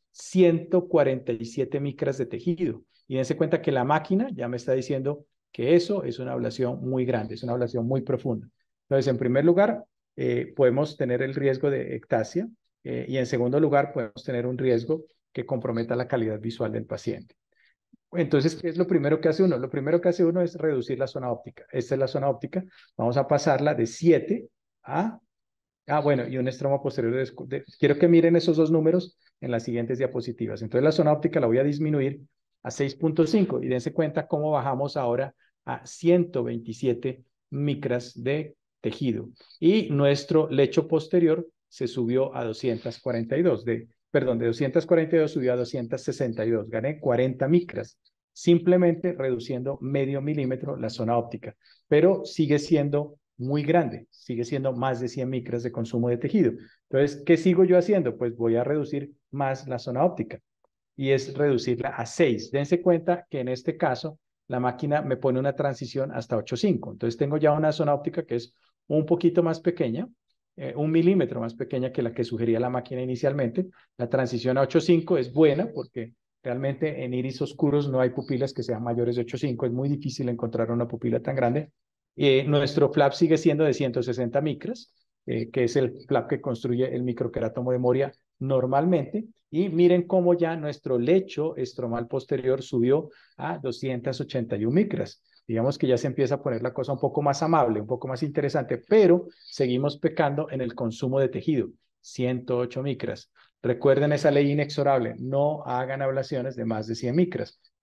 147 micras de tejido. Y dense cuenta que la máquina ya me está diciendo que eso es una ablación muy grande, es una ablación muy profunda. Entonces, en primer lugar, podemos tener el riesgo de ectasia y en segundo lugar, podemos tener un riesgo que comprometa la calidad visual del paciente. Entonces, ¿qué es lo primero que hace uno? Lo primero que hace uno es reducir la zona óptica. Esta es la zona óptica. Vamos a pasarla de 7 a... bueno, y un estromo posterior. Quiero que miren esos dos números en las siguientes diapositivas. Entonces, la zona óptica la voy a disminuir a 6.5 y dense cuenta cómo bajamos ahora a 127 micras de tejido. Y nuestro lecho posterior se subió a 242, de 242 subió a 262, gané 40 micras, simplemente reduciendo medio milímetro la zona óptica, pero sigue siendo muy grande, sigue siendo más de 100 micras de consumo de tejido. Entonces, ¿qué sigo yo haciendo? Pues voy a reducir más la zona óptica y es reducirla a 6. Dense cuenta que en este caso la máquina me pone una transición hasta 8.5. Entonces tengo ya una zona óptica que es un poquito más pequeña, 1 milímetro más pequeña que la que sugería la máquina inicialmente. La transición a 8.5 es buena porque realmente en iris oscuros no hay pupilas que sean mayores de 8.5. Es muy difícil encontrar una pupila tan grande. Nuestro flap sigue siendo de 160 micras, que es el flap que construye el microquerátomo de Moria normalmente. Y miren cómo ya nuestro lecho estromal posterior subió a 281 micras. Digamos que ya se empieza a poner la cosa un poco más amable, un poco más interesante, pero seguimos pecando en el consumo de tejido, 108 micras. Recuerden esa ley inexorable, no hagan ablaciones de más de 100 micras.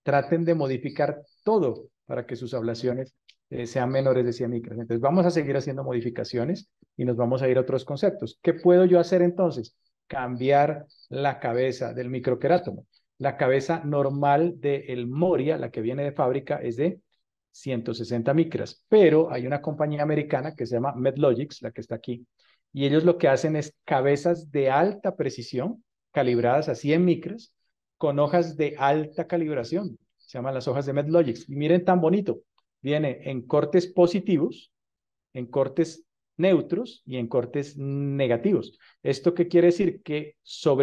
traten de modificar todo para que sus ablaciones sean menores de 100 micras. Entonces vamos a seguir haciendo modificaciones y nos vamos a ir a otros conceptos. ¿Qué puedo yo hacer entonces? Cambiar la cabeza del microquerátomo. La cabeza normal del Moria, la que viene de fábrica, es de 160 micras, pero hay una compañía americana que se llama Medlogix, la que está aquí, y ellos lo que hacen es cabezas de alta precisión, calibradas a 100 micras, con hojas de alta calibración. Se llaman las hojas de Medlogix. Y miren tan bonito. Viene en cortes positivos, en cortes neutros y en cortes negativos. ¿Esto qué quiere decir? Que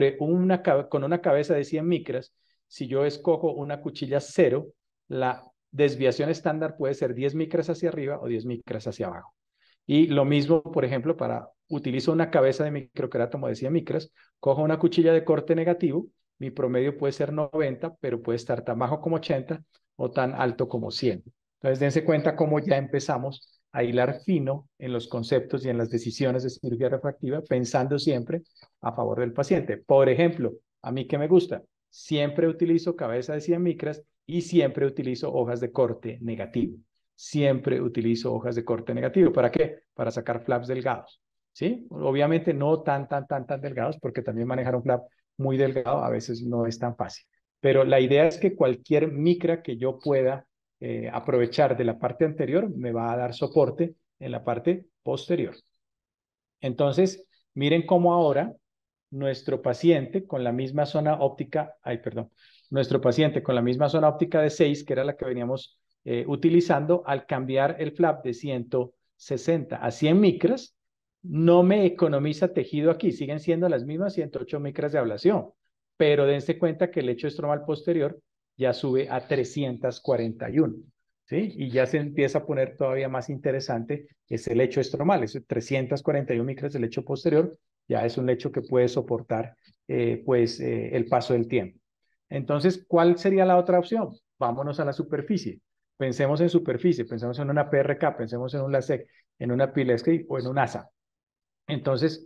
con una cabeza de 100 micras, si yo escojo una cuchilla 0, la desviación estándar puede ser 10 micras hacia arriba o 10 micras hacia abajo. Y lo mismo, por ejemplo, utilizo una cabeza de microquerátomo de 100 micras, cojo una cuchilla de corte negativo, mi promedio puede ser 90, pero puede estar tan bajo como 80 o tan alto como 100. Entonces, dense cuenta cómo ya empezamos a hilar fino en los conceptos y en las decisiones de cirugía refractiva, pensando siempre a favor del paciente. Por ejemplo, a mí que me gusta, siempre utilizo cabeza de 100 micras y siempre utilizo hojas de corte negativo. Siempre utilizo hojas de corte negativo. ¿Para qué? Para sacar flaps delgados. ¿Sí? Obviamente no tan delgados, porque también manejar un flap muy delgado a veces no es tan fácil. Pero la idea es que cualquier micra que yo pueda aprovechar de la parte anterior me va a dar soporte en la parte posterior. Entonces, miren cómo ahora nuestro paciente con la misma zona óptica, nuestro paciente con la misma zona óptica de 6, que era la que veníamos utilizando, al cambiar el flap de 160 a 100 micras, no me economiza tejido aquí, siguen siendo las mismas 108 micras de ablación, pero dense cuenta que el lecho estromal posterior ya sube a 341. ¿Sí? Y ya se empieza a poner todavía más interesante ese lecho estromal, ese 341 micras del lecho posterior, ya es un lecho que puede soportar el paso del tiempo. Entonces, ¿cuál sería la otra opción? Vámonos a la superficie. Pensemos en superficie, pensemos en una PRK, pensemos en un LASIK, en una PILESCRI o en un ASA. Entonces,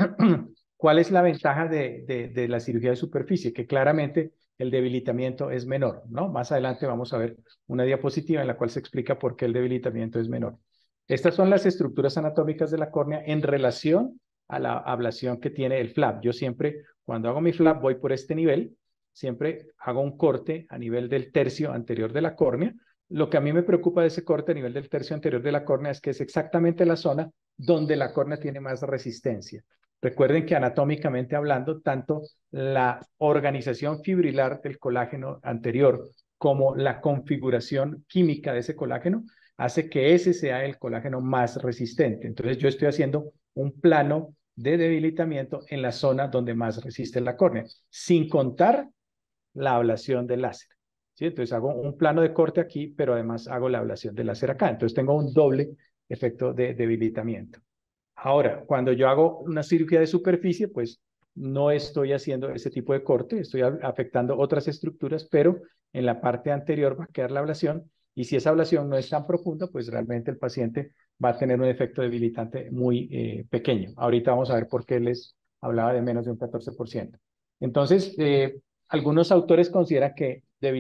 ¿cuál es la ventaja de la cirugía de superficie? Que claramente el debilitamiento es menor, ¿no? Más adelante vamos a ver una diapositiva en la cual se explica por qué el debilitamiento es menor. Estas son las estructuras anatómicas de la córnea en relación a la ablación que tiene el flap. Yo siempre, cuando hago mi flap, voy por este nivel, siempre hago un corte a nivel del tercio anterior de la córnea. Lo que a mí me preocupa de ese corte a nivel del tercio anterior de la córnea es que es exactamente la zona donde la córnea tiene más resistencia. Recuerden que anatómicamente hablando, tanto la organización fibrilar del colágeno anterior como la configuración química de ese colágeno hace que ese sea el colágeno más resistente. Entonces yo estoy haciendo un plano de debilitamiento en la zona donde más resiste la córnea, sin contar la ablación del láser. ¿Sí? Entonces hago un plano de corte aquí, pero además hago la ablación del láser acá. Entonces tengo un doble efecto de debilitamiento. Ahora, cuando yo hago una cirugía de superficie, pues no estoy haciendo ese tipo de corte, estoy afectando otras estructuras, pero en la parte anterior va a quedar la ablación y si esa ablación no es tan profunda, pues realmente el paciente va a tener un efecto debilitante muy pequeño. Ahorita vamos a ver por qué les hablaba de menos de un 14%. Entonces, algunos autores consideran que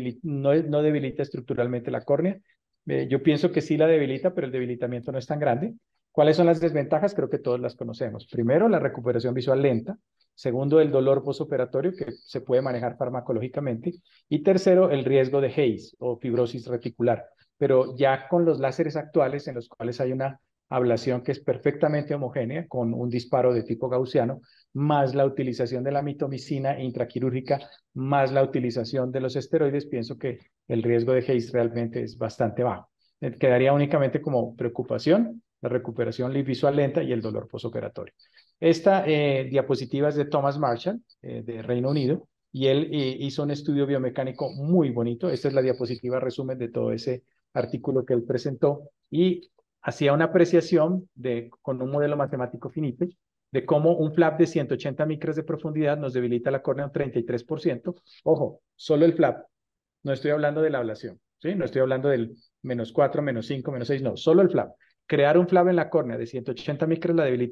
no debilita estructuralmente la córnea. Yo pienso que sí la debilita, pero el debilitamiento no es tan grande. ¿Cuáles son las desventajas? Creo que todos las conocemos. Primero, la recuperación visual lenta. Segundo, el dolor postoperatorio que se puede manejar farmacológicamente. Y tercero, el riesgo de Haze o fibrosis reticular. Pero ya con los láseres actuales, en los cuales hay una ablación que es perfectamente homogénea, con un disparo de tipo gaussiano, más la utilización de la mitomicina intraquirúrgica, más la utilización de los esteroides, pienso que el riesgo de Haze realmente es bastante bajo. Quedaría únicamente como preocupación la recuperación visual lenta y el dolor postoperatorio. Esta diapositiva es de Thomas Marshall, de Reino Unido, y él hizo un estudio biomecánico muy bonito. Esta es la diapositiva resumen de todo ese artículo que él presentó, y hacía una apreciación con un modelo matemático finito de cómo un flap de 180 micras de profundidad nos debilita la córnea un 33%. Ojo, solo el flap, no estoy hablando de la ablación, ¿sí? No estoy hablando del -4, -5, -6, no, solo el flap. Crear un flap en la córnea de 180 micras la debilita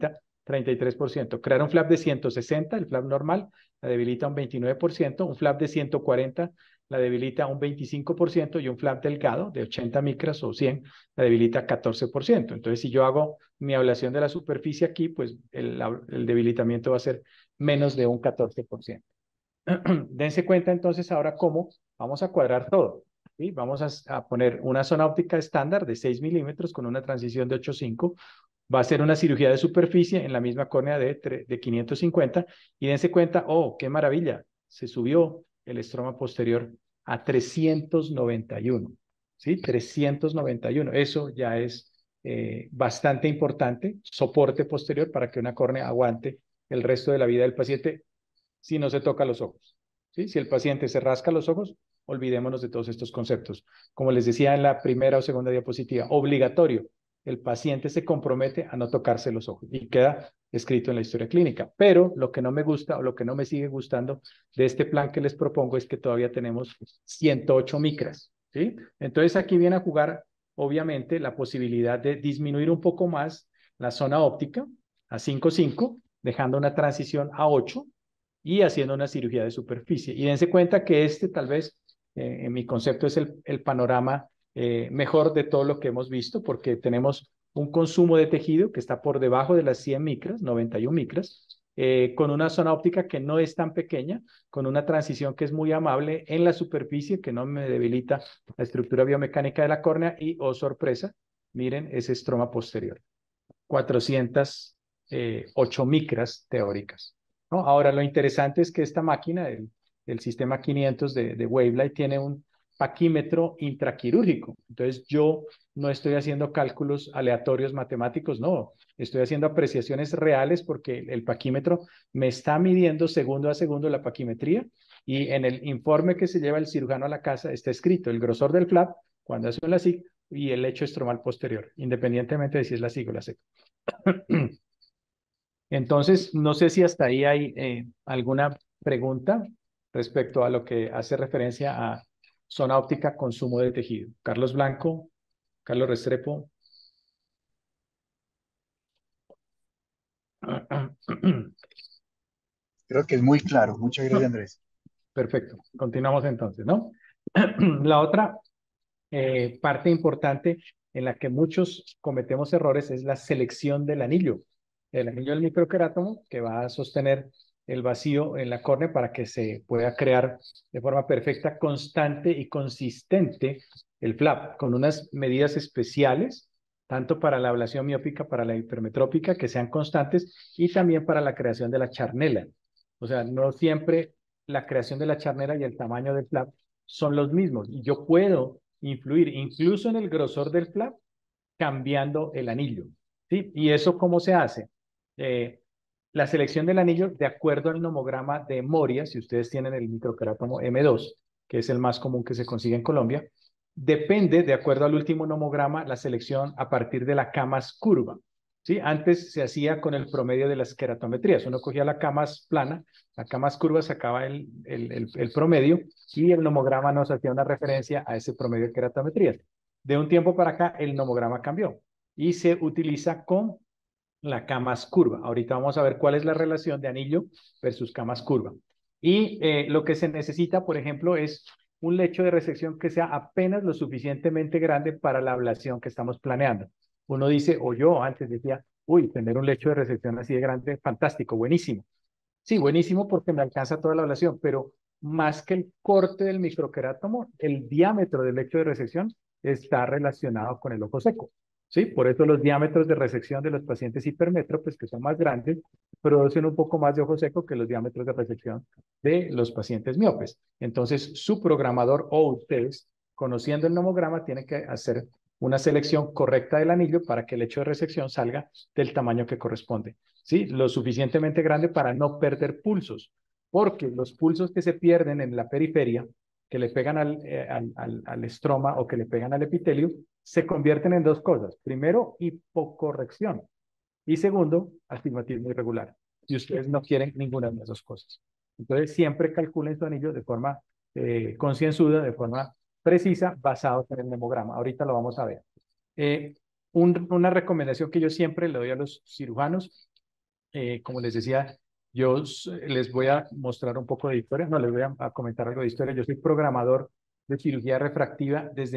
33%. Crear un flap de 160, el flap normal, la debilita un 29%, un flap de 140 la debilita un 25% y un flap delgado de 80 micras o 100 la debilita 14%. Entonces, si yo hago mi ablación de la superficie aquí, pues el debilitamiento va a ser menos de un 14%. Dense cuenta entonces ahora cómo vamos a cuadrar todo. ¿Sí? Vamos a poner una zona óptica estándar de 6 milímetros con una transición de 8.5. Va a ser una cirugía de superficie en la misma córnea de 550 y dense cuenta, oh, qué maravilla, se subió el estroma posterior a 391, ¿sí? 391, eso ya es bastante importante, soporte posterior para que una córnea aguante el resto de la vida del paciente si no se toca los ojos, ¿sí? Si el paciente se rasca los ojos, olvidémonos de todos estos conceptos. Como les decía en la primera o segunda diapositiva, obligatorio, el paciente se compromete a no tocarse los ojos y queda escrito en la historia clínica. Pero lo que no me gusta o lo que no me sigue gustando de este plan que les propongo es que todavía tenemos 108 micras, ¿sí? Entonces aquí viene a jugar, obviamente, la posibilidad de disminuir un poco más la zona óptica a 5.5, dejando una transición a 8 y haciendo una cirugía de superficie. Y dense cuenta que este tal vez, en mi concepto, es el panorama mejor de todo lo que hemos visto, porque tenemos un consumo de tejido que está por debajo de las 100 micras, 91 micras, con una zona óptica que no es tan pequeña, con una transición que es muy amable en la superficie, que no me debilita la estructura biomecánica de la córnea y, oh sorpresa, miren ese estroma posterior, 408 micras teóricas, ¿no? Ahora, lo interesante es que esta máquina, el sistema 500 de Wavelight, tiene un paquímetro intraquirúrgico. Entonces, yo no estoy haciendo cálculos aleatorios matemáticos, no. Estoy haciendo apreciaciones reales porque el paquímetro me está midiendo segundo a segundo la paquimetría y en el informe que se lleva el cirujano a la casa está escrito el grosor del flap cuando hace la SIG y el lecho estromal posterior, independientemente de si es la SIG o la SEC. Entonces, no sé si hasta ahí hay alguna pregunta respecto a lo que hace referencia a zona óptica, consumo de tejido. Carlos Blanco, Carlos Restrepo. Creo que es muy claro. Muchas gracias, Andrés. Perfecto. Continuamos entonces, ¿no? La otra parte importante en la que muchos cometemos errores es la selección del anillo. El anillo del microquerátomo que va a sostener el vacío en la córnea para que se pueda crear de forma perfecta, constante y consistente el flap, con unas medidas especiales, tanto para la ablación miópica, para la hipermetrópica, que sean constantes, y también para la creación de la charnela. O sea, no siempre la creación de la charnela y el tamaño del flap son los mismos. Y yo puedo influir incluso en el grosor del flap cambiando el anillo, ¿sí? ¿Y eso cómo se hace? La selección del anillo de acuerdo al nomograma de Moria, si ustedes tienen el microquerátomo M2, que es el más común que se consigue en Colombia, depende, de acuerdo al último nomograma, la selección a partir de la camas curva, ¿sí? Antes se hacía con el promedio de las queratometrías. Uno cogía la camas plana, la camas curva sacaba el promedio y el nomograma nos hacía una referencia a ese promedio de queratometrías. De un tiempo para acá, el nomograma cambió y se utiliza con la camas curva. Ahorita vamos a ver cuál es la relación de anillo versus camas curva. Y lo que se necesita, por ejemplo, es un lecho de resección que sea apenas lo suficientemente grande para la ablación que estamos planeando. Uno dice, o yo antes decía, uy, tener un lecho de resección así de grande, fantástico, buenísimo. Sí, buenísimo porque me alcanza toda la ablación, pero más que el corte del microquerátomo, el diámetro del lecho de resección está relacionado con el ojo seco. ¿Sí? Por eso los diámetros de resección de los pacientes hipermétropes, que son más grandes, producen un poco más de ojo seco que los diámetros de resección de los pacientes miopes. Entonces, su programador o ustedes, conociendo el nomograma, tienen que hacer una selección correcta del anillo para que el lecho de resección salga del tamaño que corresponde. ¿Sí? Lo suficientemente grande para no perder pulsos, porque los pulsos que se pierden en la periferia, que le pegan al estroma o que le pegan al epitelio, se convierten en dos cosas. Primero, hipocorrección. Y segundo, astigmatismo irregular. Y ustedes no quieren ninguna de las dos cosas. Entonces, siempre calculen su anillo de forma concienzuda, de forma precisa, basados en el nemograma. Ahorita lo vamos a ver. Una recomendación que yo siempre le doy a los cirujanos como les decía, yo les voy a mostrar un poco de historia, no, les voy a comentar algo de historia. Yo soy programador de cirugía refractiva desde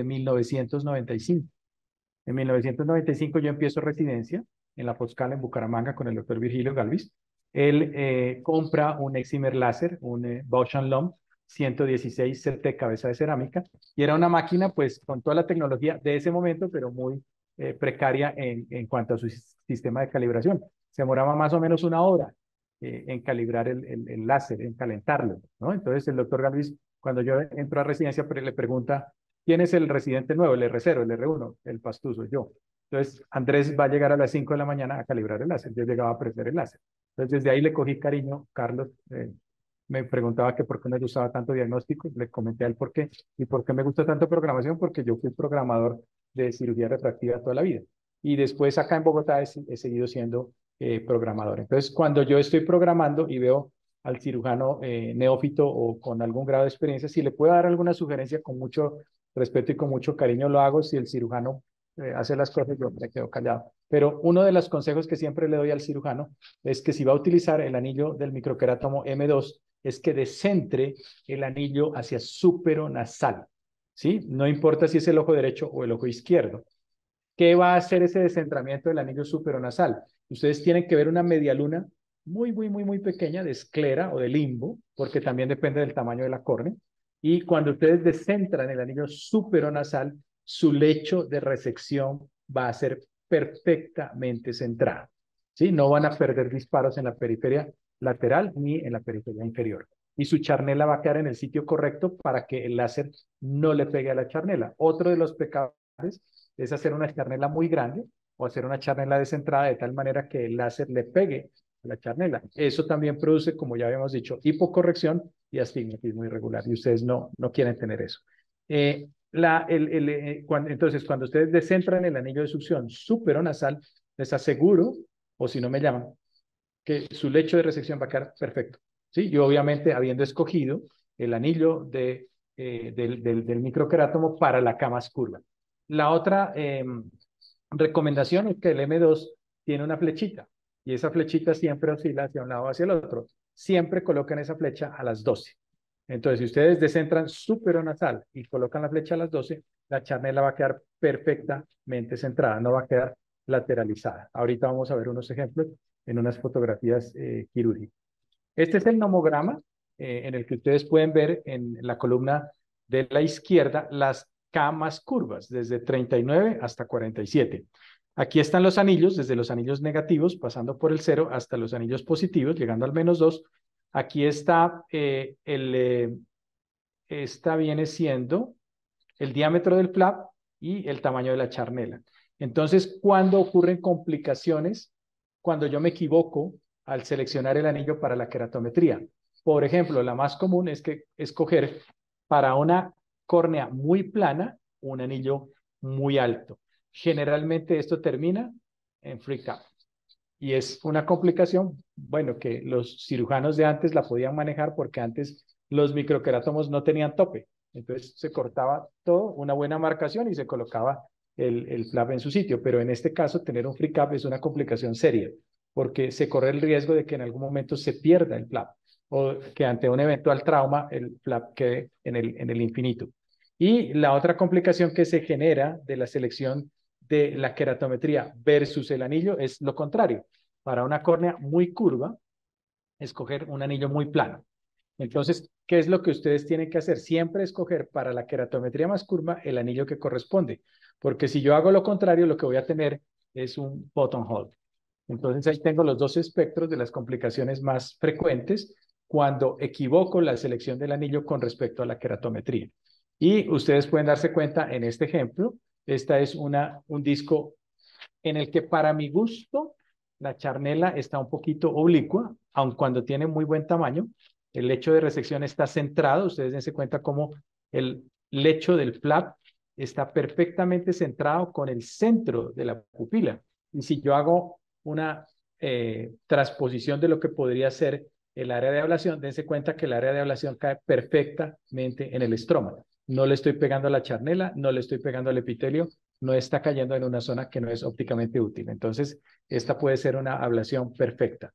1995. En 1995 yo empiezo residencia en la Poscal en Bucaramanga con el doctor Virgilio Galvis. Él compra un Excimer láser, un Bausch Lomb 116 CT cabeza de cerámica, y era una máquina pues con toda la tecnología de ese momento, pero muy precaria en cuanto a su sistema de calibración. Se demoraba más o menos una hora en calibrar el láser, en calentarlo, ¿no? Entonces el doctor Galvis, cuando yo entro a residencia, le pregunta, ¿quién es el residente nuevo, el R0, el R1? El pastuso, yo. Entonces, Andrés va a llegar a las 5 de la mañana a calibrar el láser. Yo llegaba a prender el láser. Entonces, desde ahí le cogí cariño. Carlos me preguntaba que por qué me gustaba tanto diagnóstico. Le comenté a él por qué. ¿Y por qué me gusta tanto programación? Porque yo fui programador de cirugía refractiva toda la vida. Y después acá en Bogotá he seguido siendo programador. Entonces, cuando yo estoy programando y veo al cirujano neófito o con algún grado de experiencia, si le puedo dar alguna sugerencia con mucho respeto y con mucho cariño lo hago. Si el cirujano hace las cosas, yo me quedo callado. Pero uno de los consejos que siempre le doy al cirujano es que si va a utilizar el anillo del microquerátomo M2, es que descentre el anillo hacia superonasal, ¿sí? No importa si es el ojo derecho o el ojo izquierdo. ¿Qué va a hacer ese descentramiento del anillo superonasal? Ustedes tienen que ver una medialuna muy pequeña de esclera o de limbo, porque también depende del tamaño de la córnea. Y cuando ustedes descentran el anillo superonasal, su lecho de resección va a ser perfectamente centrado, ¿sí? No van a perder disparos en la periferia lateral ni en la periferia inferior. Y su charnela va a quedar en el sitio correcto para que el láser no le pegue a la charnela. Otro de los pecados es hacer una charnela muy grande o hacer una charnela descentrada de tal manera que el láser le pegue a la charnela. Eso también produce, como ya habíamos dicho, hipocorrección y astigmatismo irregular, y ustedes no quieren tener eso. Entonces, cuando ustedes descentran el anillo de succión superonasal, les aseguro, o si no me llaman, que su lecho de resección va a quedar perfecto, ¿sí? Y obviamente habiendo escogido el anillo del microquerátomo para la cama curva. La otra recomendación es que el M2 tiene una flechita, y esa flechita siempre oscila hacia un lado o hacia el otro. Siempre colocan esa flecha a las 12. Entonces, si ustedes descentran superonasal y colocan la flecha a las 12, la charnela va a quedar perfectamente centrada, no va a quedar lateralizada. Ahorita vamos a ver unos ejemplos en unas fotografías quirúrgicas. Este es el nomograma en el que ustedes pueden ver en la columna de la izquierda las camas curvas, desde 39 hasta 47. Aquí están los anillos, desde los anillos negativos, pasando por el 0 hasta los anillos positivos, llegando al -2. Aquí está, esta viene siendo el diámetro del flap y el tamaño de la charnela. Entonces, ¿cuándo ocurren complicaciones? Cuando yo me equivoco al seleccionar el anillo para la queratometría. Por ejemplo, la más común es que escoger para una córnea muy plana un anillo muy alto. Generalmente esto termina en freak out. Y es una complicación, bueno, que los cirujanos de antes la podían manejar porque antes los microquerátomos no tenían tope. Entonces se cortaba todo, una buena marcación y se colocaba el flap en su sitio. Pero en este caso, tener un free cap es una complicación seria porque se corre el riesgo de que en algún momento se pierda el flap o que ante un eventual trauma el flap quede en el infinito. Y la otra complicación que se genera de la selección de la queratometría versus el anillo es lo contrario. Para una córnea muy curva, escoger un anillo muy plano. Entonces, ¿qué es lo que ustedes tienen que hacer? Siempre escoger para la queratometría más curva el anillo que corresponde, porque si yo hago lo contrario, lo que voy a tener es un button hole. Entonces, ahí tengo los dos espectros de las complicaciones más frecuentes cuando equivoco la selección del anillo con respecto a la queratometría. Y ustedes pueden darse cuenta en este ejemplo, esta es un disco en el que para mi gusto la charnela está un poquito oblicua, aun cuando tiene muy buen tamaño. El lecho de resección está centrado. Ustedes dense cuenta cómo el lecho del flap está perfectamente centrado con el centro de la pupila. Y si yo hago una transposición de lo que podría ser el área de ablación, dense cuenta que el área de ablación cae perfectamente en el estroma. No le estoy pegando a la charnela, no le estoy pegando al epitelio, no está cayendo en una zona que no es ópticamente útil. Entonces, esta puede ser una ablación perfecta.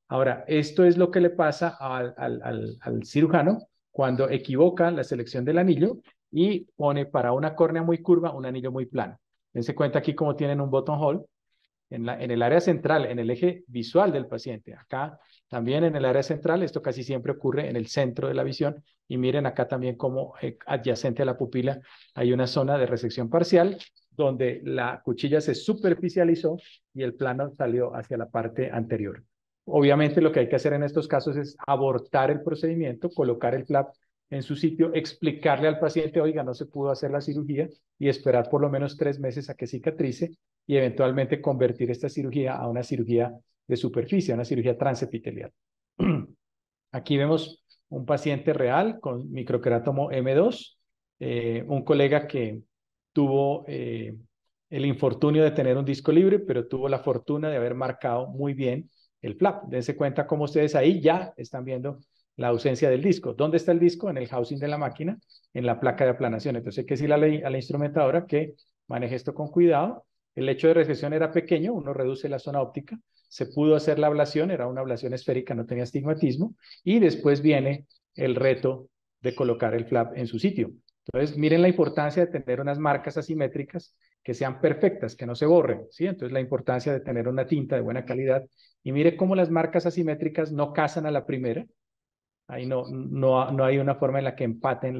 Ahora, esto es lo que le pasa al cirujano cuando equivoca la selección del anillo y pone para una córnea muy curva un anillo muy plano. Dense cuenta aquí como tienen un button hole en el área central, en el eje visual del paciente. Acá también en el área central, esto casi siempre ocurre en el centro de la visión. Y miren acá también como adyacente a la pupila hay una zona de resección parcial donde la cuchilla se superficializó y el plano salió hacia la parte anterior. Obviamente lo que hay que hacer en estos casos es abortar el procedimiento, colocar el flap en su sitio, explicarle al paciente, oiga, no se pudo hacer la cirugía y esperar por lo menos 3 meses a que cicatrice y eventualmente convertir esta cirugía a una cirugía de superficie, a una cirugía transepitelial. Aquí vemos un paciente real con microquerátomo M2, un colega que tuvo el infortunio de tener un disco libre, pero tuvo la fortuna de haber marcado muy bien el flap. Dense cuenta cómo ustedes ahí ya están viendo la ausencia del disco. ¿Dónde está el disco? En el housing de la máquina, en la placa de aplanación. Entonces hay que decirle a la instrumentadora que maneje esto con cuidado. El lecho de recesión era pequeño, uno reduce la zona óptica, se pudo hacer la ablación, era una ablación esférica, no tenía astigmatismo, y después viene el reto de colocar el flap en su sitio. Entonces, miren la importancia de tener unas marcas asimétricas que sean perfectas, que no se borren, ¿sí? Entonces, la importancia de tener una tinta de buena calidad. Y mire cómo las marcas asimétricas no casan a la primera. Ahí no hay una forma en la que empaten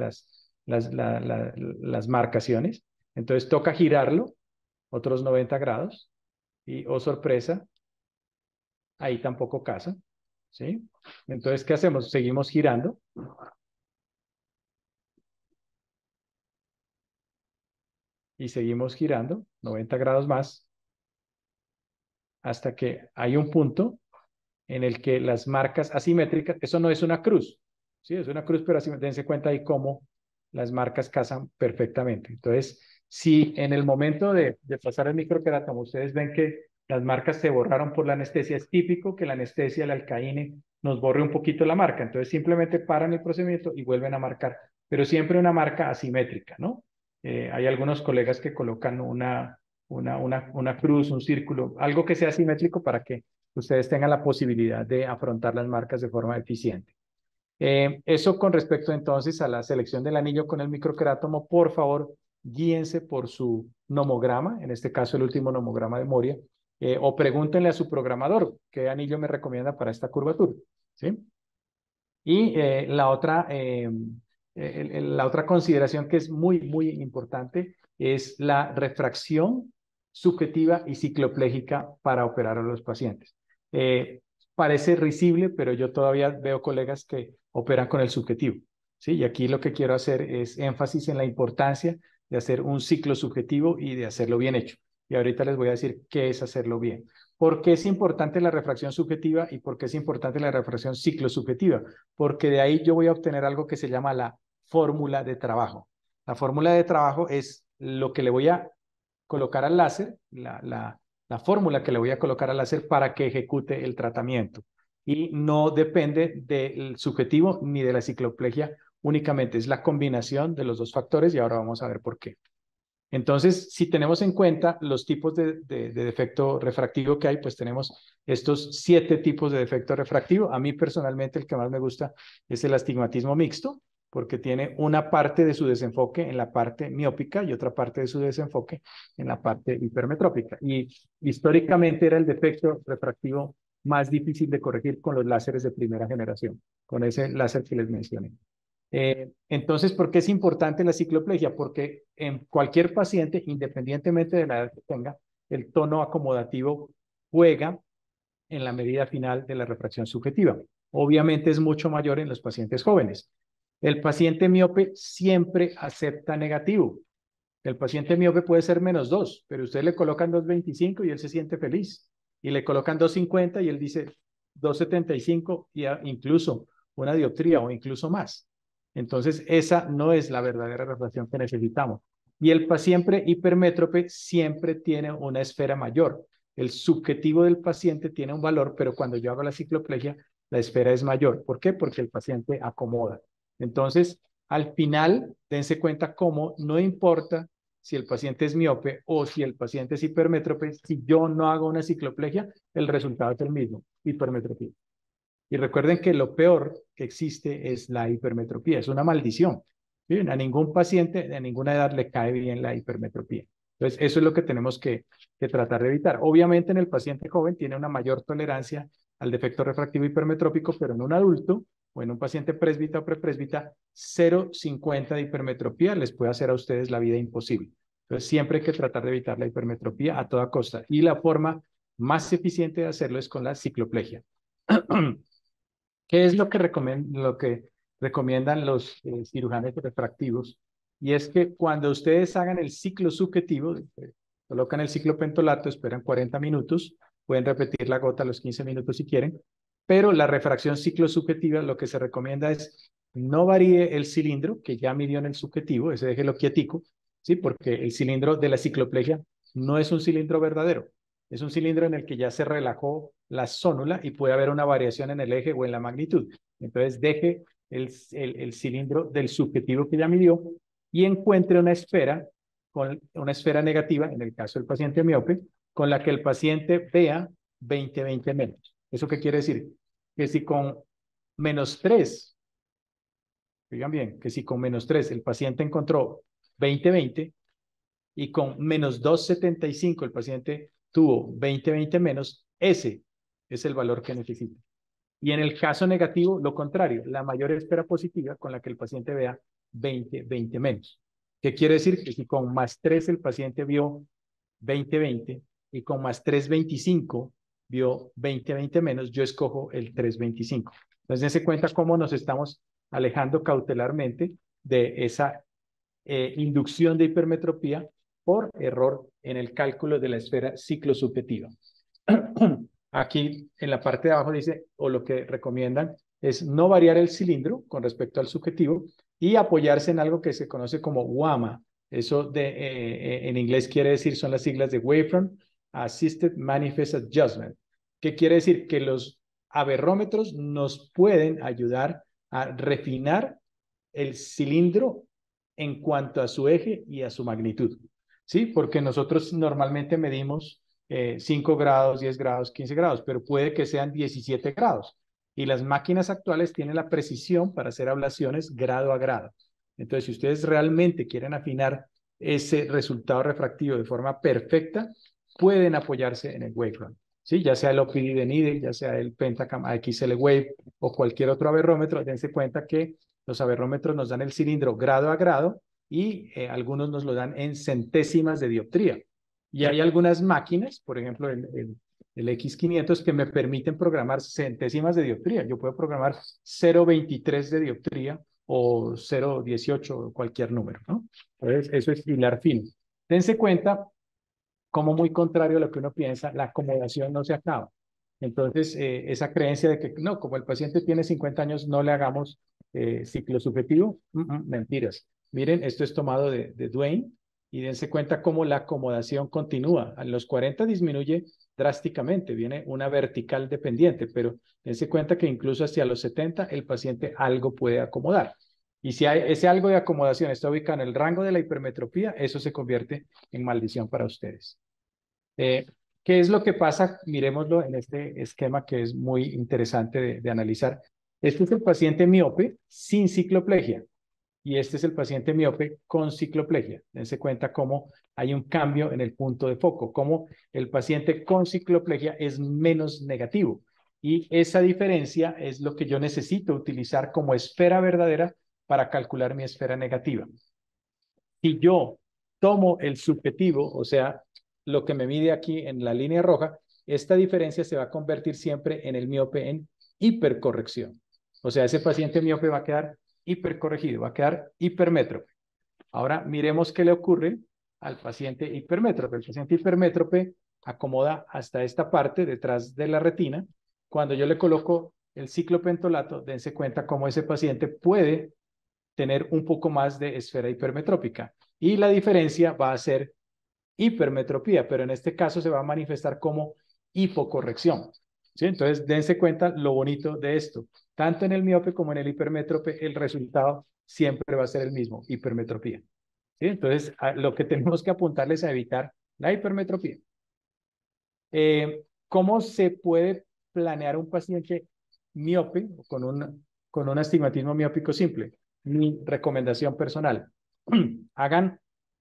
las marcaciones. Entonces, toca girarlo otros 90 grados y, oh sorpresa, ahí tampoco casa, ¿sí? Entonces, ¿qué hacemos? Seguimos girando. Y seguimos girando 90 grados más hasta que hay un punto en el que las marcas asimétricas, eso no es una cruz, ¿sí? Es una cruz, pero así dense cuenta ahí cómo las marcas casan perfectamente. Entonces, si en el momento de pasar el microquerátomo ustedes ven que las marcas se borraron por la anestesia, es típico que la anestesia, el alcaíne, nos borre un poquito la marca. Entonces, simplemente paran el procedimiento y vuelven a marcar, pero siempre una marca asimétrica, ¿no? Hay algunos colegas que colocan una cruz, un círculo, algo que sea asimétrico para que ustedes tengan la posibilidad de afrontar las marcas de forma eficiente. Eso con respecto entonces a la selección del anillo con el microquerátomo, por favor, guíense por su nomograma, en este caso el último nomograma de Moria, o pregúntenle a su programador qué anillo me recomienda para esta curvatura, ¿sí? Y la otra consideración que es muy importante es la refracción subjetiva y cicloplégica para operar a los pacientes. Parece risible, pero yo todavía veo colegas que operan con el subjetivo, ¿sí? Y aquí lo que quiero hacer es énfasis en la importancia de hacer un ciclo subjetivo y de hacerlo bien hecho. Y ahorita les voy a decir qué es hacerlo bien. ¿Por qué es importante la refracción subjetiva y por qué es importante la refracción ciclosubjetiva? Porque de ahí yo voy a obtener algo que se llama la fórmula de trabajo. La fórmula de trabajo es lo que le voy a colocar al láser, la fórmula que le voy a colocar al láser para que ejecute el tratamiento. Y no depende del subjetivo ni de la cicloplegia únicamente, es la combinación de los dos factores y ahora vamos a ver por qué. Entonces, si tenemos en cuenta los tipos de defecto refractivo que hay, pues tenemos estos 7 tipos de defecto refractivo. A mí personalmente el que más me gusta es el astigmatismo mixto, porque tiene una parte de su desenfoque en la parte miópica y otra parte de su desenfoque en la parte hipermetrópica. Y históricamente era el defecto refractivo más difícil de corregir con los láseres de primera generación, con ese láser que les mencioné. Entonces, ¿por qué es importante la cicloplegia? Porque en cualquier paciente, independientemente de la edad que tenga, el tono acomodativo juega en la medida final de la refracción subjetiva. Obviamente es mucho mayor en los pacientes jóvenes. El paciente miope siempre acepta negativo. El paciente miope puede ser -2, pero ustedes le colocan 2.25 y él se siente feliz. Y le colocan 2.50 y él dice 2.75 y incluso una dioptría o incluso más. Entonces, esa no es la verdadera refracción que necesitamos. Y el paciente hipermétrope siempre tiene una esfera mayor. El subjetivo del paciente tiene un valor, pero cuando yo hago la cicloplegia, la esfera es mayor. ¿Por qué? Porque el paciente acomoda. Entonces, al final, dense cuenta cómo no importa si el paciente es miope o si el paciente es hipermétrope, si yo no hago una cicloplegia, el resultado es el mismo, hipermetropía. Y recuerden que lo peor que existe es la hipermetropía, es una maldición. ¿Sí? A ningún paciente de ninguna edad le cae bien la hipermetropía. Entonces, eso es lo que tenemos que tratar de evitar. Obviamente, en el paciente joven tiene una mayor tolerancia al defecto refractivo hipermetrópico, pero en un adulto o en un paciente presbita o prepresbita, 0,50 de hipermetropía les puede hacer a ustedes la vida imposible. Entonces, siempre hay que tratar de evitar la hipermetropía a toda costa. Y la forma más eficiente de hacerlo es con la cicloplegia. ¿Qué es lo que recomiendan los cirujanos refractivos? Y es que cuando ustedes hagan el ciclo subjetivo, colocan el ciclopentolato, esperan 40 minutos, pueden repetir la gota a los 15 minutos si quieren, pero la refracción ciclo subjetiva lo que se recomienda es no varíe el cilindro, que ya midió en el subjetivo, ese déjelo quietico, ¿sí? Porque el cilindro de la cicloplegia no es un cilindro verdadero. Es un cilindro en el que ya se relajó la zónula y puede haber una variación en el eje o en la magnitud. Entonces, deje el cilindro del subjetivo que ya midió y encuentre una esfera, con una esfera negativa, en el caso del paciente miope, con la que el paciente vea 20-20 menos. ¿Eso qué quiere decir? Que si con -3, digan bien, que si con -3 el paciente encontró 20-20 y con -2,75 el paciente tuvo 20-20 menos, ese es el valor que necesita. Y en el caso negativo, lo contrario, la mayor esfera positiva con la que el paciente vea 20-20 menos. ¿Qué quiere decir? Que si con +3 el paciente vio 20-20 y con +3,25 vio 20-20 menos, yo escojo el 3,25. Entonces, dense cuenta cómo nos estamos alejando cautelarmente de esa inducción de hipermetropía por error en el cálculo de la esfera ciclosubjetiva. Aquí en la parte de abajo dice, o lo que recomiendan es no variar el cilindro con respecto al subjetivo y apoyarse en algo que se conoce como WAMA. Eso en inglés quiere decir, son las siglas de Waveform Assisted Manifest Adjustment. ¿Qué quiere decir? Que los aberrómetros nos pueden ayudar a refinar el cilindro en cuanto a su eje y a su magnitud. ¿Sí? Porque nosotros normalmente medimos 5 grados, 10 grados, 15 grados, pero puede que sean 17 grados. Y las máquinas actuales tienen la precisión para hacer ablaciones grado a grado. Entonces, si ustedes realmente quieren afinar ese resultado refractivo de forma perfecta, pueden apoyarse en el waveform. ¿Sí? Ya sea el OPD de Needle, ya sea el Pentacam XL Wave o cualquier otro aberrómetro, dense cuenta que los aberrómetros nos dan el cilindro grado a grado y algunos nos lo dan en centésimas de dioptría. Y hay algunas máquinas, por ejemplo, el X500, que me permiten programar centésimas de dioptría. Yo puedo programar 0,23 de dioptría o 0,18 cualquier número, ¿no? Entonces, eso es hilar fino. Dense cuenta, como muy contrario a lo que uno piensa, la acomodación no se acaba. Entonces, esa creencia de que no, como el paciente tiene 50 años, no le hagamos ciclo subjetivo, mentiras. Miren, esto es tomado de Duane y dense cuenta cómo la acomodación continúa. A los 40 disminuye drásticamente, viene una vertical dependiente, pero dense cuenta que incluso hacia los 70 el paciente algo puede acomodar. Y si ese algo de acomodación está ubicado en el rango de la hipermetropía, eso se convierte en maldición para ustedes. ¿Qué es lo que pasa? Miremoslo en este esquema que es muy interesante de analizar. Este es el paciente miope sin cicloplegia y este es el paciente miope con cicloplegia. Dense cuenta cómo hay un cambio en el punto de foco, cómo el paciente con cicloplegia es menos negativo. Y esa diferencia es lo que yo necesito utilizar como esfera verdadera para calcular mi esfera negativa. Si yo tomo el subjetivo, o sea, lo que me mide aquí en la línea roja, esta diferencia se va a convertir siempre en el miope en hipercorrección. O sea, ese paciente miope va a quedar hipercorregido, va a quedar hipermétrope. Ahora miremos qué le ocurre al paciente hipermétrope. El paciente hipermétrope acomoda hasta esta parte detrás de la retina. Cuando yo le coloco el ciclopentolato, dense cuenta cómo ese paciente puede tener un poco más de esfera hipermetrópica. Y la diferencia va a ser hipermetropía, pero en este caso se va a manifestar como hipocorrección. ¿Sí? Entonces, dense cuenta lo bonito de esto. Tanto en el miope como en el hipermétrope, el resultado siempre va a ser el mismo, hipermetropía. ¿Sí? Entonces, lo que tenemos que apuntarles a evitar la hipermetropía. ¿Cómo se puede planear un paciente miope o con un astigmatismo miópico simple. Mi recomendación personal, hagan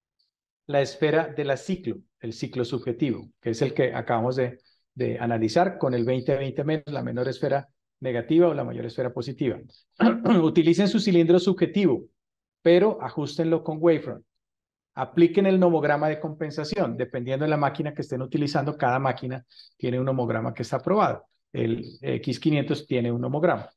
la esfera de la ciclo, el ciclo subjetivo, que es el que acabamos de analizar con el 20-20 menos, la menor esfera negativa o la mayor esfera positiva. Utilicen su cilindro subjetivo, pero ajustenlo con wavefront. Apliquen el nomograma de compensación. Dependiendo de la máquina que estén utilizando, cada máquina tiene un nomograma que está aprobado. El X500 tiene un nomograma.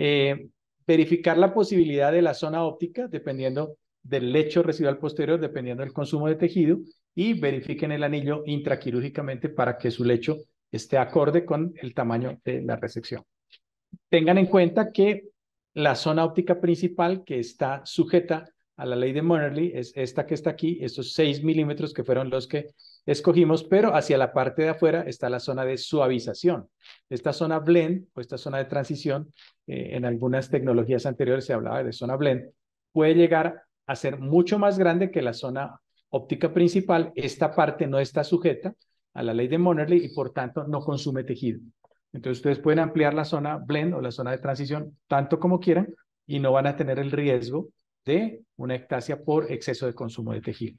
Verificar la posibilidad de la zona óptica, dependiendo del lecho residual posterior, dependiendo del consumo de tejido, y verifiquen el anillo intraquirúrgicamente para que su lecho esté acorde con el tamaño de la resección. Tengan en cuenta que la zona óptica principal que está sujeta a la ley de Monerly es esta que está aquí, estos 6 milímetros que fueron los que escogimos, pero hacia la parte de afuera está la zona de suavización. Esta zona blend o esta zona de transición, en algunas tecnologías anteriores se hablaba de zona blend, puede llegar a ser mucho más grande que la zona óptica principal. Esta parte no está sujeta a la ley de Monerly y por tanto no consume tejido. Entonces ustedes pueden ampliar la zona blend o la zona de transición tanto como quieran y no van a tener el riesgo de una ectasia por exceso de consumo de tejido.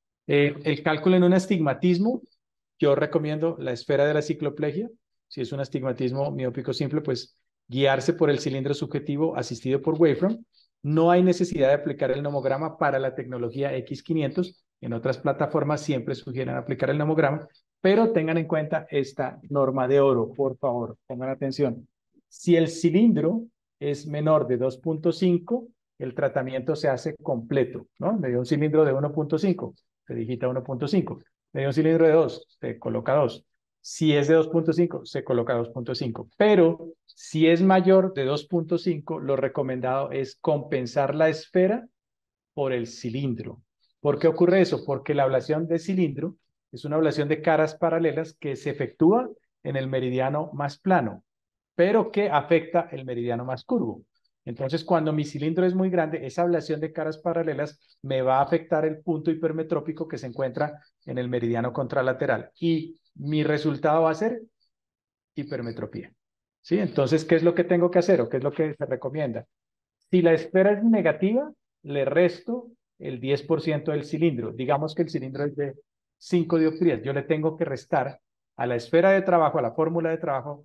El cálculo en un astigmatismo, yo recomiendo la esfera de la cicloplegia. Si es un astigmatismo miópico simple, pues guiarse por el cilindro subjetivo asistido por wavefront. No hay necesidad de aplicar el nomograma para la tecnología X500. En otras plataformas siempre sugieren aplicar el nomograma, pero tengan en cuenta esta norma de oro, por favor, pongan atención. Si el cilindro es menor de 2.5, el tratamiento se hace completo, ¿no? Me dio un cilindro de 1.5, se digita 1.5. Me dio un cilindro de 2, se coloca 2. Si es de 2.5, se coloca 2.5. Pero si es mayor de 2.5, lo recomendado es compensar la esfera por el cilindro. ¿Por qué ocurre eso? Porque la ablación de cilindro es una ablación de caras paralelas que se efectúa en el meridiano más plano, pero que afecta el meridiano más curvo. Entonces, cuando mi cilindro es muy grande, esa ablación de caras paralelas me va a afectar el punto hipermetrópico que se encuentra en el meridiano contralateral. Y mi resultado va a ser hipermetropía. ¿Sí? Entonces, ¿qué es lo que tengo que hacer o qué es lo que se recomienda? Si la esfera es negativa, le resto el 10% del cilindro. Digamos que el cilindro es de 5 dioptrías. Yo le tengo que restar a la esfera de trabajo, a la fórmula de trabajo,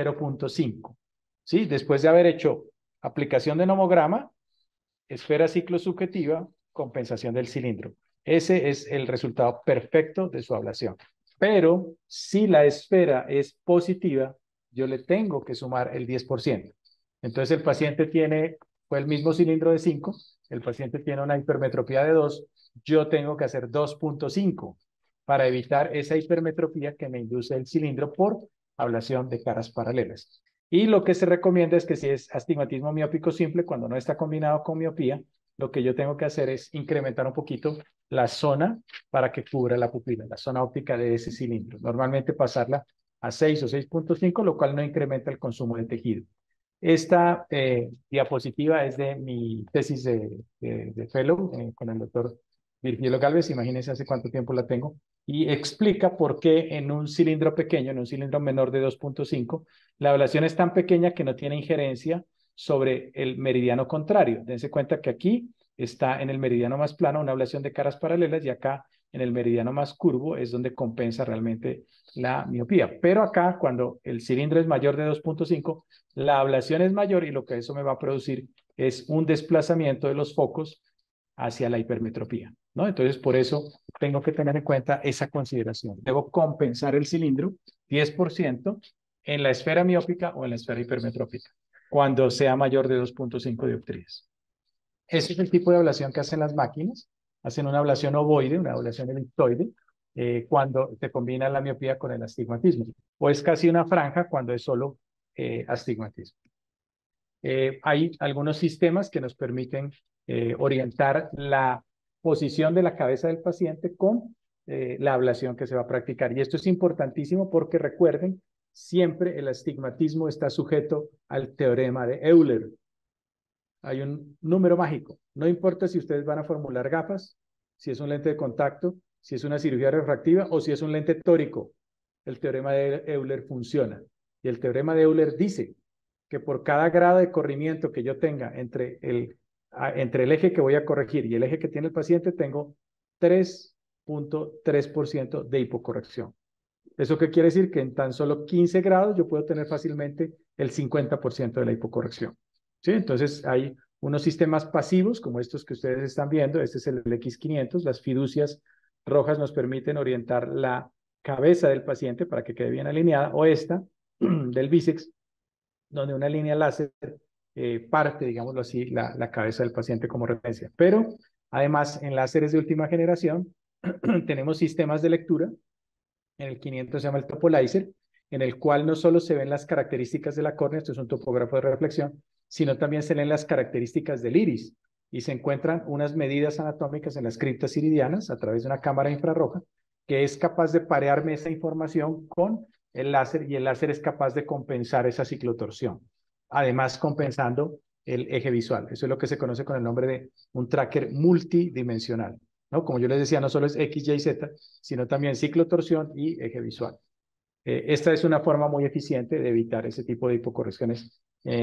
0.5. ¿Sí? Después de haber hecho aplicación de nomograma, esfera ciclo subjetiva, compensación del cilindro. Ese es el resultado perfecto de su ablación. Pero si la esfera es positiva, yo le tengo que sumar el 10%. Entonces el paciente fue el mismo cilindro de 5, el paciente tiene una hipermetropía de 2, yo tengo que hacer 2.5 para evitar esa hipermetropía que me induce el cilindro por ablación de caras paralelas. Y lo que se recomienda es que si es astigmatismo miópico simple, cuando no está combinado con miopía, lo que yo tengo que hacer es incrementar un poquito la zona para que cubra la pupila, la zona óptica de ese cilindro. Normalmente pasarla a 6 o 6.5, lo cual no incrementa el consumo de tejido. Esta diapositiva es de mi tesis de fellow con el doctor Virgilio Galvez, imagínense hace cuánto tiempo la tengo, y explica por qué en un cilindro pequeño, en un cilindro menor de 2.5, la ablación es tan pequeña que no tiene injerencia sobre el meridiano contrario. Dense cuenta que aquí está en el meridiano más plano una ablación de caras paralelas y acá en el meridiano más curvo es donde compensa realmente la miopía. Pero acá, cuando el cilindro es mayor de 2.5, la ablación es mayor y lo que eso me va a producir es un desplazamiento de los focos hacia la hipermetropía, ¿no? Entonces, por eso tengo que tener en cuenta esa consideración. Debo compensar el cilindro 10% en la esfera miópica o en la esfera hipermetrópica, cuando sea mayor de 2.5 dioptrías. Ese es el tipo de ablación que hacen las máquinas. Hacen una ablación ovoide, una ablación elipsoide, cuando se combina la miopía con el astigmatismo. O es casi una franja cuando es solo astigmatismo. Hay algunos sistemas que nos permiten orientar la posición de la cabeza del paciente con la ablación que se va a practicar. Y esto es importantísimo porque recuerden, siempre el astigmatismo está sujeto al teorema de Euler. Hay un número mágico. No importa si ustedes van a formular gafas, si es un lente de contacto, si es una cirugía refractiva o si es un lente tórico. El teorema de Euler funciona. Y el teorema de Euler dice que por cada grado de corrimiento que yo tenga entre el eje que voy a corregir y el eje que tiene el paciente, tengo 3.3% de hipocorrección. ¿Eso qué quiere decir? Que en tan solo 15 grados yo puedo tener fácilmente el 50% de la hipocorrección. ¿Sí? Entonces hay unos sistemas pasivos como estos que ustedes están viendo. Este es el X500. Las fiducias rojas nos permiten orientar la cabeza del paciente para que quede bien alineada, o esta del bíceps, donde una línea láser parte, digámoslo así, la cabeza del paciente como referencia. Pero además en láseres de última generación tenemos sistemas de lectura. En el 500 se llama el Topolizer, en el cual no solo se ven las características de la córnea, esto es un topógrafo de reflexión, sino también se leen las características del iris y se encuentran unas medidas anatómicas en las criptas iridianas a través de una cámara infrarroja que es capaz de parearme esa información con el láser, y el láser es capaz de compensar esa ciclotorsión, además compensando el eje visual. Eso es lo que se conoce con el nombre de un tracker multidimensional, ¿no? Como yo les decía, no solo es X, Y, Z, sino también ciclotorsión y eje visual. Esta es una forma muy eficiente de evitar ese tipo de hipocorrecciones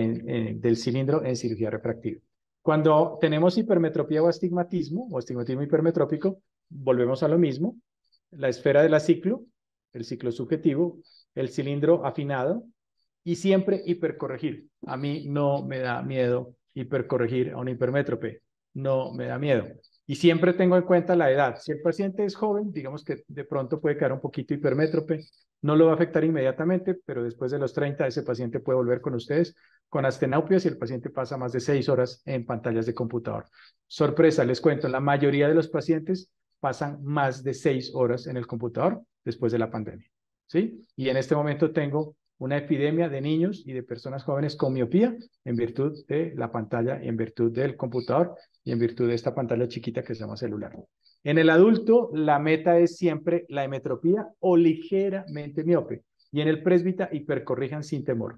del cilindro en cirugía refractiva. Cuando tenemos hipermetropía o astigmatismo hipermetrópico, volvemos a lo mismo. La esfera de la ciclo, el ciclo subjetivo, el cilindro afinado y siempre hipercorregir. A mí no me da miedo hipercorregir a un hipermétrope, no me da miedo. Y siempre tengo en cuenta la edad. Si el paciente es joven, digamos que de pronto puede quedar un poquito hipermétrope, no lo va a afectar inmediatamente, pero después de los 30 ese paciente puede volver con ustedes con astenopia si el paciente pasa más de 6 horas en pantallas de computador. Sorpresa, les cuento, la mayoría de los pacientes pasan más de 6 horas en el computador después de la pandemia, ¿sí? Y en este momento tengo una epidemia de niños y de personas jóvenes con miopía en virtud de la pantalla, en virtud del computador y en virtud de esta pantalla chiquita que se llama celular. En el adulto, la meta es siempre la emetropía o ligeramente miope. Y en el presbita, hipercorrijan sin temor.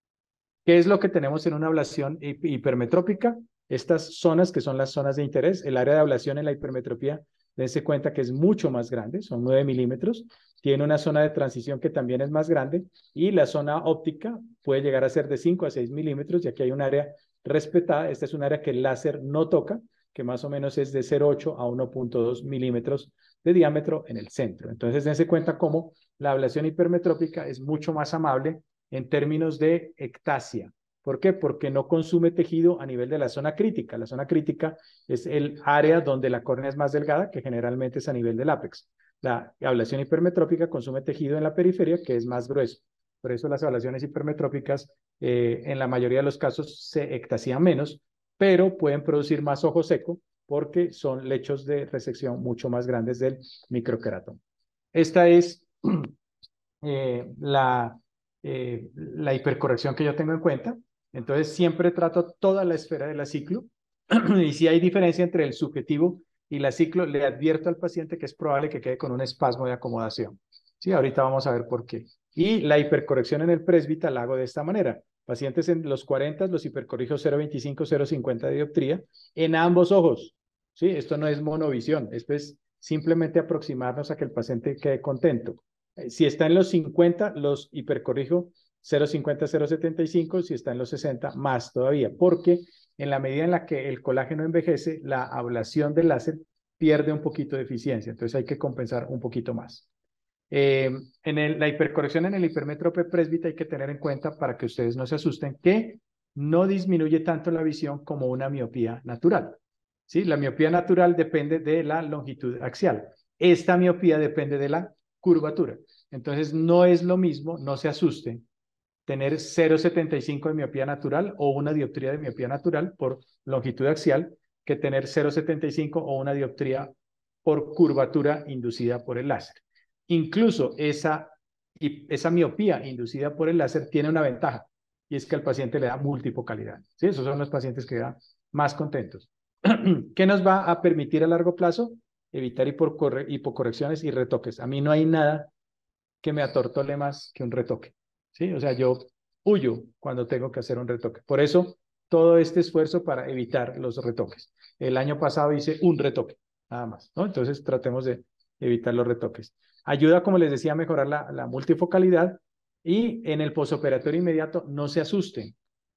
¿Qué es lo que tenemos en una ablación hipermetrópica? Estas zonas que son las zonas de interés. El área de ablación en la hipermetropía, dense cuenta que es mucho más grande, son 9 milímetros. Tiene una zona de transición que también es más grande y la zona óptica puede llegar a ser de 5 a 6 milímetros, y aquí hay un área respetada. Esta es un área que el láser no toca, que más o menos es de 0,8 a 1,2 milímetros de diámetro en el centro. Entonces, dense cuenta cómo la ablación hipermetrópica es mucho más amable en términos de ectasia. ¿Por qué? Porque no consume tejido a nivel de la zona crítica. La zona crítica es el área donde la córnea es más delgada, que generalmente es a nivel del ápex. La ablación hipermetrópica consume tejido en la periferia, que es más grueso. Por eso las ablaciones hipermetrópicas en la mayoría de los casos se ectasían menos, pero pueden producir más ojo seco porque son lechos de resección mucho más grandes del microqueratoma. Esta es la hipercorrección que yo tengo en cuenta. Entonces siempre trato toda la esfera de la ciclo y si hay diferencia entre el subjetivo y la ciclo, le advierto al paciente que es probable que quede con un espasmo de acomodación. Sí, ahorita vamos a ver por qué. Y la hipercorrección en el presbita la hago de esta manera. Pacientes en los 40 los hipercorrijo 0,25, 0,50 de dioptría en ambos ojos. Sí, esto no es monovisión, esto es simplemente aproximarnos a que el paciente quede contento. Si está en los 50, los hipercorrijo 0,50, 0,75. Si está en los 60, más todavía, porque en la medida en la que el colágeno envejece, la ablación del láser pierde un poquito de eficiencia. Entonces hay que compensar un poquito más. La hipercorrección en el hipermétrope presbita hay que tener en cuenta, para que ustedes no se asusten, que no disminuye tanto la visión como una miopía natural. ¿Sí? La miopía natural depende de la longitud axial. Esta miopía depende de la curvatura. Entonces no es lo mismo, no se asusten, tener 0,75 de miopía natural o una dioptría de miopía natural por longitud axial que tener 0,75 o una dioptría por curvatura inducida por el láser. Incluso esa miopía inducida por el láser tiene una ventaja, y es que al paciente le da multifocalidad. ¿Sí? Esos son los pacientes que quedan más contentos. ¿Qué nos va a permitir a largo plazo? Evitar hipocorrecciones y retoques. A mí no hay nada que me atortole más que un retoque. ¿Sí? O sea, yo huyo cuando tengo que hacer un retoque. Por eso, todo este esfuerzo para evitar los retoques. El año pasado hice un retoque, nada más, ¿no? Entonces, tratemos de evitar los retoques. Ayuda, como les decía, a mejorar la multifocalidad, y en el posoperatorio inmediato no se asusten.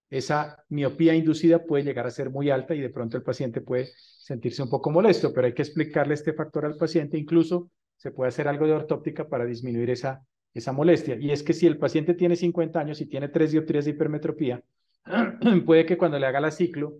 esa miopía inducida puede llegar a ser muy alta y de pronto el paciente puede sentirse un poco molesto, pero hay que explicarle este factor al paciente. Incluso se puede hacer algo de ortóptica para disminuir esa molestia. Y es que si el paciente tiene 50 años y tiene 3 dioptrías de hipermetropía, puede que cuando le haga la ciclo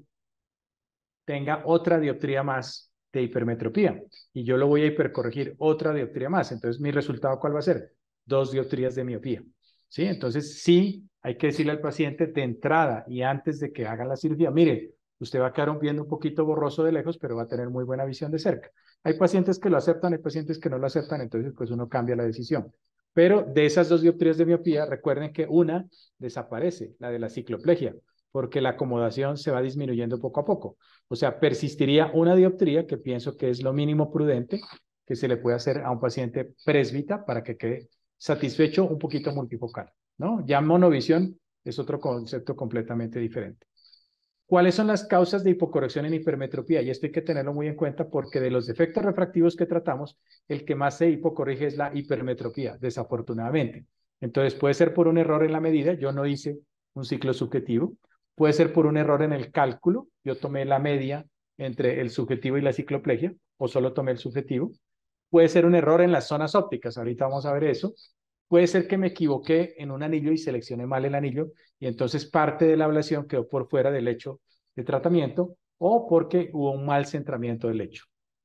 tenga otra dioptría más de hipermetropía y yo lo voy a hipercorregir otra dioptría más. Entonces, ¿mi resultado cuál va a ser? 2 dioptrías de miopía. ¿Sí? Entonces, sí, hay que decirle al paciente de entrada y antes de que haga la cirugía, mire, usted va a quedar viendo un poquito borroso de lejos, pero va a tener muy buena visión de cerca. Hay pacientes que lo aceptan, hay pacientes que no lo aceptan, entonces pues uno cambia la decisión. Pero de esas 2 dioptrías de miopía, recuerden que una desaparece, la de la cicloplegia, porque la acomodación se va disminuyendo poco a poco. O sea, persistiría una dioptría, que pienso que es lo mínimo prudente que se le puede hacer a un paciente presbita para que quede satisfecho un poquito multifocal, ¿no? Ya monovisión es otro concepto completamente diferente. ¿Cuáles son las causas de hipocorrección en hipermetropía? Y esto hay que tenerlo muy en cuenta porque de los defectos refractivos que tratamos, el que más se hipocorrige es la hipermetropía, desafortunadamente. Entonces puede ser por un error en la medida, yo no hice un ciclo subjetivo, puede ser por un error en el cálculo, yo tomé la media entre el subjetivo y la cicloplegia, o solo tomé el subjetivo, puede ser un error en las zonas ópticas, ahorita vamos a ver eso, puede ser que me equivoqué en un anillo y seleccioné mal el anillo y entonces parte de la ablación quedó por fuera del lecho de tratamiento o porque hubo un mal centramiento del lecho.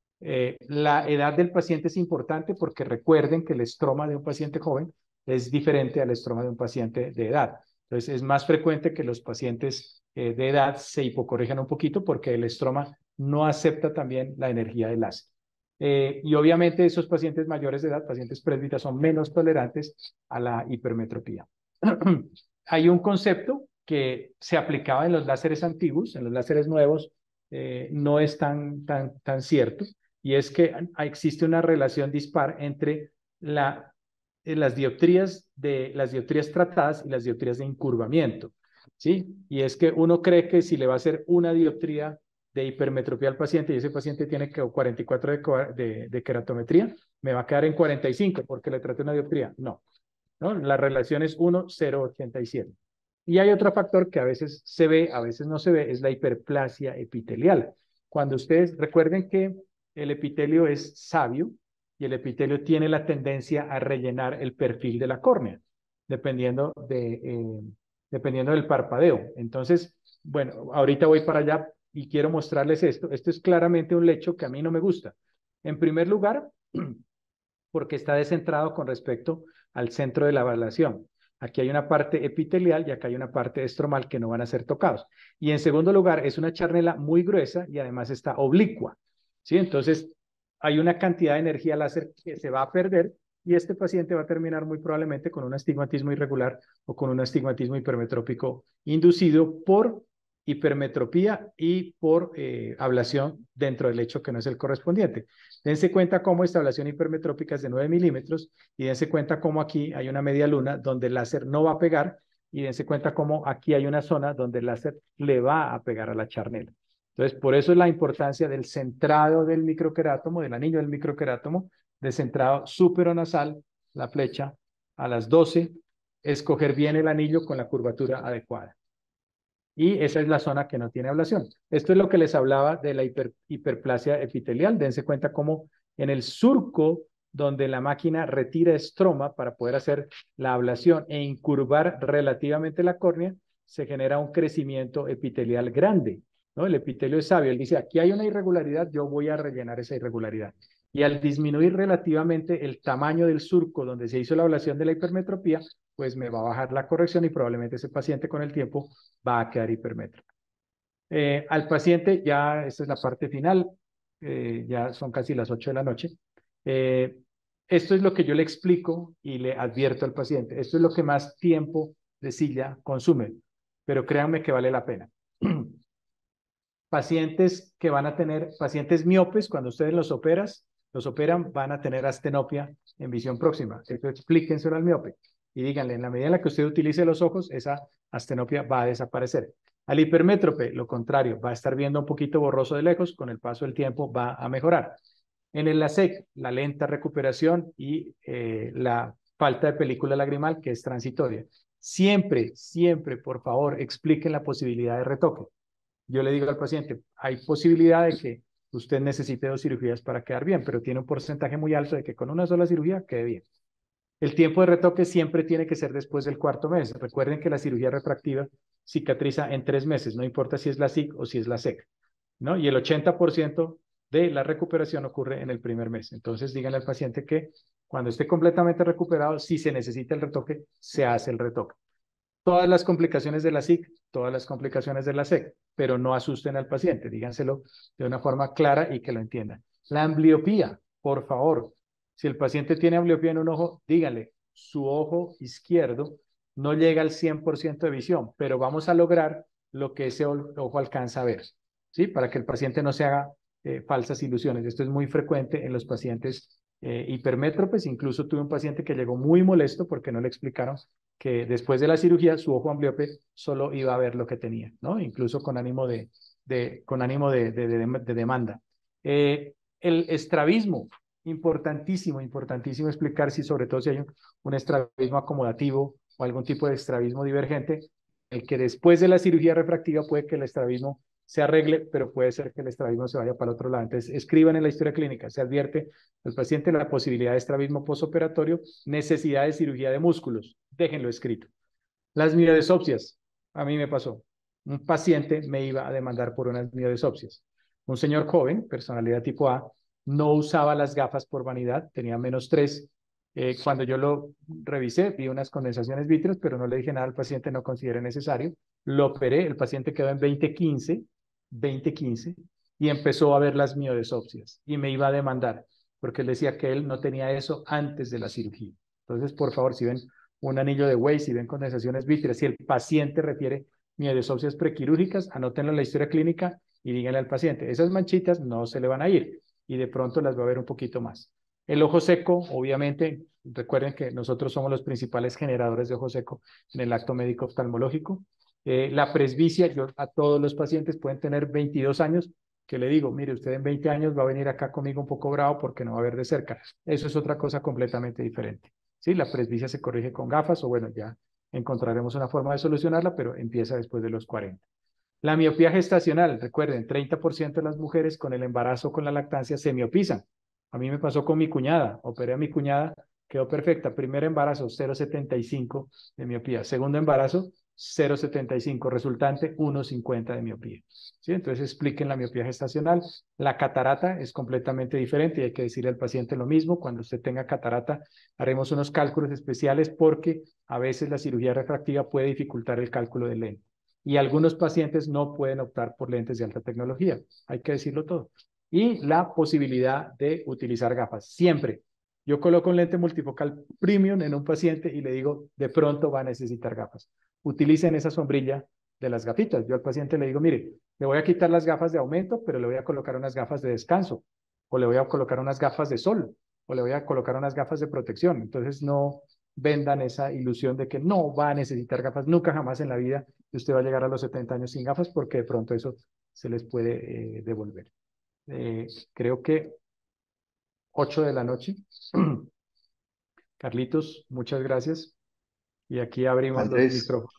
La edad del paciente es importante porque recuerden que el estroma de un paciente joven es diferente al estroma de un paciente de edad. Entonces es más frecuente que los pacientes de edad se hipocorrijan un poquito porque el estroma no acepta también la energía del láser. Y obviamente esos pacientes mayores de edad, pacientes presbitas, son menos tolerantes a la hipermetropía. Hay un concepto que se aplicaba en los láseres antiguos, en los láseres nuevos, no es tan cierto, y es que existe una relación dispar entre las dioptrías tratadas y las dioptrías de incurvamiento, ¿sí? Y es que uno cree que si le va a hacer una dioptría de hipermetropía al paciente y ese paciente tiene 44 de keratometría, me va a quedar en 45 porque le traté una dioptría. No, ¿no? La relación es 1,087. Y hay otro factor que a veces se ve, a veces no se ve, es la hiperplasia epitelial. Cuando ustedes recuerden que el epitelio es sabio y el epitelio tiene la tendencia a rellenar el perfil de la córnea, dependiendo del parpadeo. Entonces, bueno, ahorita voy para allá y quiero mostrarles esto. Esto es claramente un lecho que a mí no me gusta. En primer lugar, porque está descentrado con respecto al centro de la ablación. Aquí hay una parte epitelial y acá hay una parte estromal que no van a ser tocados. Y en segundo lugar, es una charnela muy gruesa y además está oblicua, ¿sí? Entonces, hay una cantidad de energía láser que se va a perder y este paciente va a terminar muy probablemente con un astigmatismo irregular o con un astigmatismo hipermetrópico inducido por hipermetropía y por ablación dentro del lecho que no es el correspondiente. Dense cuenta cómo esta ablación hipermetrópica es de 9 milímetros y dense cuenta cómo aquí hay una media luna donde el láser no va a pegar y dense cuenta cómo aquí hay una zona donde el láser le va a pegar a la charnela. Entonces, por eso es la importancia del centrado del microquerátomo, del anillo del microquerátomo, de centrado superonasal, la flecha a las 12, escoger bien el anillo con la curvatura adecuada. Y esa es la zona que no tiene ablación. Esto es lo que les hablaba de la hiperplasia epitelial. Dense cuenta cómo en el surco donde la máquina retira estroma para poder hacer la ablación e incurvar relativamente la córnea, se genera un crecimiento epitelial grande, ¿no? El epitelio es sabio. Él dice, aquí hay una irregularidad, yo voy a rellenar esa irregularidad. Y al disminuir relativamente el tamaño del surco donde se hizo la ablación de la hipermetropía, pues me va a bajar la corrección y probablemente ese paciente con el tiempo va a quedar hipermétrico. Al paciente, ya esta es la parte final, ya son casi las 8 de la noche. Esto es lo que yo le explico y le advierto al paciente. Esto es lo que más tiempo de silla consume, pero créanme que vale la pena. Pacientes que van a tener, pacientes miopes, cuando ustedes los operan, van a tener astenopia en visión próxima. Eso explíquenselo al miope y díganle, en la medida en la que usted utilice los ojos, esa astenopia va a desaparecer. Al hipermétrope, lo contrario, va a estar viendo un poquito borroso de lejos, con el paso del tiempo va a mejorar. En el LASIK, la lenta recuperación y la falta de película lagrimal, que es transitoria. Siempre, siempre, por favor, expliquen la posibilidad de retoque. Yo le digo al paciente, hay posibilidad de que usted necesite 2 cirugías para quedar bien, pero tiene un porcentaje muy alto de que con una sola cirugía quede bien. El tiempo de retoque siempre tiene que ser después del 4.º mes. Recuerden que la cirugía refractiva cicatriza en 3 meses, no importa si es la SIC o si es la SEC, ¿no? Y el 80% de la recuperación ocurre en el primer mes. Entonces, díganle al paciente que cuando esté completamente recuperado, si se necesita el retoque, se hace el retoque. Todas las complicaciones de la SIC, todas las complicaciones de la SEC, pero no asusten al paciente, díganselo de una forma clara y que lo entiendan. La ambliopía, por favor, si el paciente tiene ambliopía en un ojo, díganle, su ojo izquierdo no llega al 100% de visión, pero vamos a lograr lo que ese ojo alcanza a ver, ¿sí? Para que el paciente no se haga falsas ilusiones. Esto es muy frecuente en los pacientes hipermétropes. Incluso tuve un paciente que llegó muy molesto porque no le explicaron que después de la cirugía su ojo ambliope solo iba a ver lo que tenía, ¿no? Incluso con ánimo de demanda. El estrabismo, importantísimo, importantísimo explicar si sobre todo si hay un estrabismo acomodativo o algún tipo de estrabismo divergente, el que después de la cirugía refractiva puede que el estrabismo se arregle, pero puede ser que el estrabismo se vaya para el otro lado. Entonces, escriban en la historia clínica, se advierte al paciente la posibilidad de estrabismo postoperatorio, necesidad de cirugía de músculos, déjenlo escrito. Las miodesopsias, a mí me pasó. Un paciente me iba a demandar por unas miodesopsias. Un señor joven, personalidad tipo A, no usaba las gafas por vanidad, tenía -3. Cuando yo lo revisé, vi unas condensaciones vítreas, pero no le dije nada al paciente, no consideré necesario. Lo operé, el paciente quedó en 2015, y empezó a ver las miodesopsias y me iba a demandar porque él decía que él no tenía eso antes de la cirugía. Entonces, por favor, si ven un anillo de Weiss, si ven condensaciones vítreas, si el paciente refiere miodesopsias prequirúrgicas, anótenlo en la historia clínica y díganle al paciente, esas manchitas no se le van a ir y de pronto las va a ver un poquito más. El ojo seco, obviamente, recuerden que nosotros somos los principales generadores de ojo seco en el acto médico oftalmológico. La presbicia, yo a todos los pacientes pueden tener 22 años, que le digo, mire, usted en 20 años va a venir acá conmigo un poco bravo porque no va a ver de cerca. Eso es otra cosa completamente diferente. Sí, la presbicia se corrige con gafas o bueno, ya encontraremos una forma de solucionarla, pero empieza después de los 40. La miopía gestacional, recuerden, 30% de las mujeres con el embarazo o con la lactancia se miopizan. A mí me pasó con mi cuñada, operé a mi cuñada, quedó perfecta. Primer embarazo, 0,75 de miopía. Segundo embarazo, 0,75, resultante 1,50 de miopía. ¿Sí? Entonces expliquen la miopía gestacional. La catarata es completamente diferente y hay que decirle al paciente lo mismo. Cuando usted tenga catarata, haremos unos cálculos especiales porque a veces la cirugía refractiva puede dificultar el cálculo del lente. Y algunos pacientes no pueden optar por lentes de alta tecnología. Hay que decirlo todo. Y la posibilidad de utilizar gafas. Siempre. Yo coloco un lente multifocal premium en un paciente y le digo, de pronto va a necesitar gafas. Utilicen esa sombrilla de las gafitas. Yo al paciente le digo, mire, le voy a quitar las gafas de aumento, pero le voy a colocar unas gafas de descanso, o le voy a colocar unas gafas de sol, o le voy a colocar unas gafas de protección. Entonces no vendan esa ilusión de que no va a necesitar gafas nunca jamás en la vida y usted va a llegar a los 70 años sin gafas porque de pronto eso se les puede devolver. Creo que 8 de la noche. Carlitos, muchas gracias. Y aquí abrimos los Andrés, micrófonos.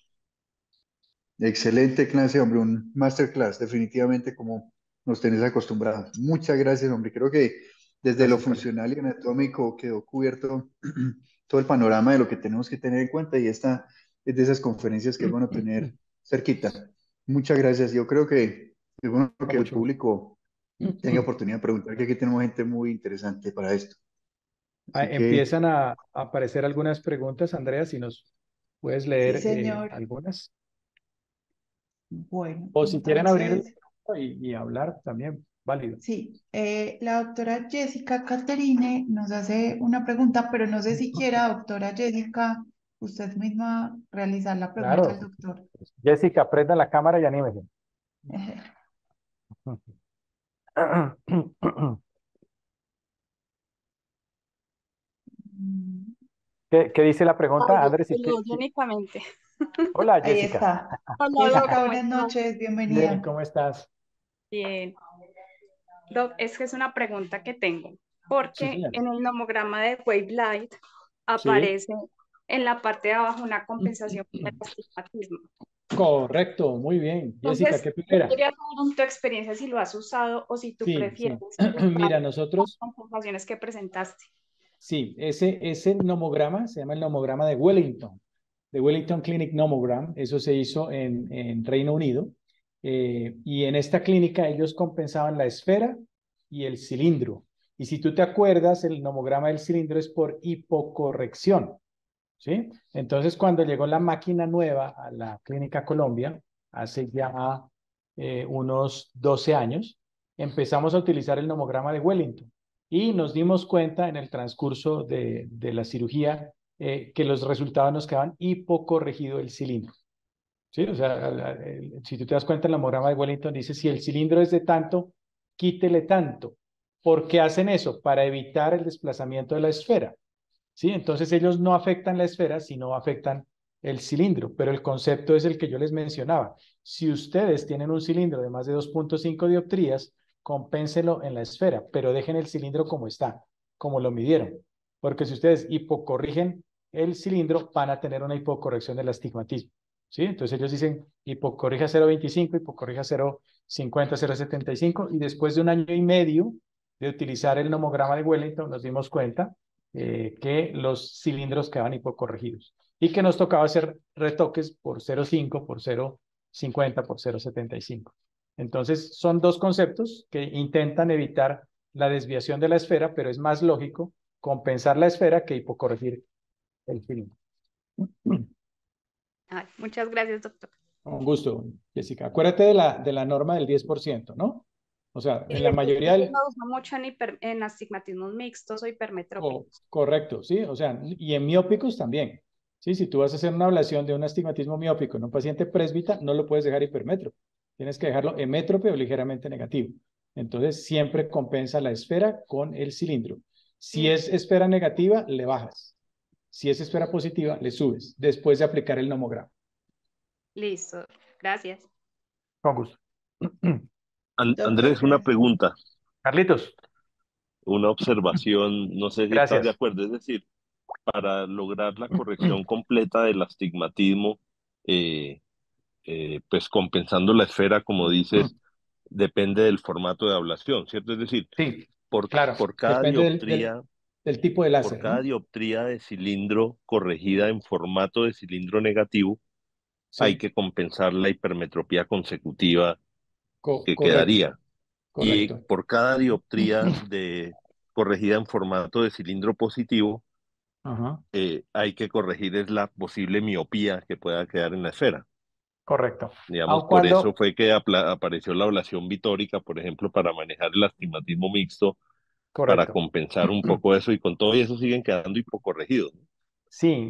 excelente clase, hombre, un masterclass, definitivamente como nos tenés acostumbrados. Muchas gracias, hombre. Creo que desde lo Gracias, Carlos. funcional y anatómico quedó cubierto todo el panorama de lo que tenemos que tener en cuenta y esta es de esas conferencias que es bueno tener cerquita. Muchas gracias. Yo creo que es bueno Con que el mucho gusto. público tenga oportunidad de preguntar, que aquí tenemos gente muy interesante para esto. Así que, Empiezan a aparecer algunas preguntas, Andrea, si nos puedes Sí, leer señor. algunas. Bueno, O si quieren abrir el entonces, micrófono y hablar, también válido. sí, la doctora Jessica Caterine nos hace una pregunta, pero no sé si quiera, doctora Jessica, usted misma realizar la pregunta al Claro. doctor. Jessica, prenda la cámara y anímese. Mm, ¿Qué dice la pregunta, Andrés? Saludos únicamente. Hola, Ahí Jessica. está. Hola, Doc, Jessica, ¿cómo buenas estás? noches, Bien, bienvenida. ¿cómo estás? Bien. Doc, es que es una pregunta que tengo, Sí, porque señor. en el nomograma de Wave Light Sí, aparece en la parte de abajo una compensación por el astigmatismo. Correcto, muy bien. Jessica, Entonces, ¿qué yo primera? quería saber en tu experiencia si lo has usado o si tú Sí, prefieres sí. usar Mira, las nosotros, compensaciones que presentaste. sí, ese nomograma se llama el nomograma de Wellington Clinic Nomogram. Eso se hizo en Reino Unido. Y en esta clínica ellos compensaban la esfera y el cilindro. Y si tú te acuerdas, el nomograma del cilindro es por hipocorrección. ¿Sí? Entonces, cuando llegó la máquina nueva a la Clínica Colombia, hace ya unos 12 años, empezamos a utilizar el nomograma de Wellington y nos dimos cuenta en el transcurso de la cirugía que los resultados nos quedaban hipocorregido el cilindro. ¿Sí? O sea, si tú te das cuenta, el nomograma de Wellington dice, si el cilindro es de tanto, quítele tanto. ¿Por qué hacen eso? Para evitar el desplazamiento de la esfera. ¿Sí? Entonces ellos no afectan la esfera, sino afectan el cilindro, pero el concepto es el que yo les mencionaba. Si ustedes tienen un cilindro de más de 2.5 dioptrías, compénselo en la esfera, pero dejen el cilindro como está, como lo midieron, porque si ustedes hipocorrigen el cilindro, van a tener una hipocorrección del astigmatismo. ¿Sí? Entonces ellos dicen hipocorrija 0.25, hipocorrija 0.50, 0.75, y después de un año y medio de utilizar el nomograma de Wellington, nos dimos cuenta que los cilindros quedaban hipocorregidos y que nos tocaba hacer retoques por 0.5, por 0.50, por 0.75. Entonces, son dos conceptos que intentan evitar la desviación de la esfera, pero es más lógico compensar la esfera que hipocorregir el cilindro. Ay, muchas gracias, doctor. Un gusto, Jessica. Acuérdate de la norma del 10%, ¿no? O sea, Sí, en la mayoría eso del, lo uso mucho en astigmatismos mixtos o hipermetrópicos. Correcto, sí, o sea, y en miópicos también. Sí, si tú vas a hacer una ablación de un astigmatismo miópico en un paciente presbita, no lo puedes dejar hipermétrope. Tienes que dejarlo hemétrope o ligeramente negativo. Entonces, siempre compensa la esfera con el cilindro. Si es esfera negativa, le bajas. Si es esfera positiva, le subes después de aplicar el nomograma. Listo, gracias. Con gusto. Doctor, Andrés, una gracias. pregunta, Carlitos, una observación, no sé si estás de gracias. acuerdo, es decir, para lograr la corrección completa del astigmatismo, eh, pues compensando la esfera, como dices, depende del formato de ablación, ¿cierto? Es decir, Sí, por, claro, por cada depende dioptría, del tipo de por láser, cada ¿no? dioptría de cilindro corregida en formato de cilindro negativo, hay Sí, que compensar la hipermetropía consecutiva que correcto, quedaría. Y correcto. por cada dioptría corregida en formato de cilindro positivo, Ajá, hay que corregir es la posible miopía que pueda quedar en la esfera. correcto. Digamos, Aun por eso cuando, fue que apareció la ablación vitórica, por ejemplo, para manejar el astigmatismo mixto, para correcto. compensar un poco eso, y con todo eso siguen quedando hipocorregidos, ¿no? Sí,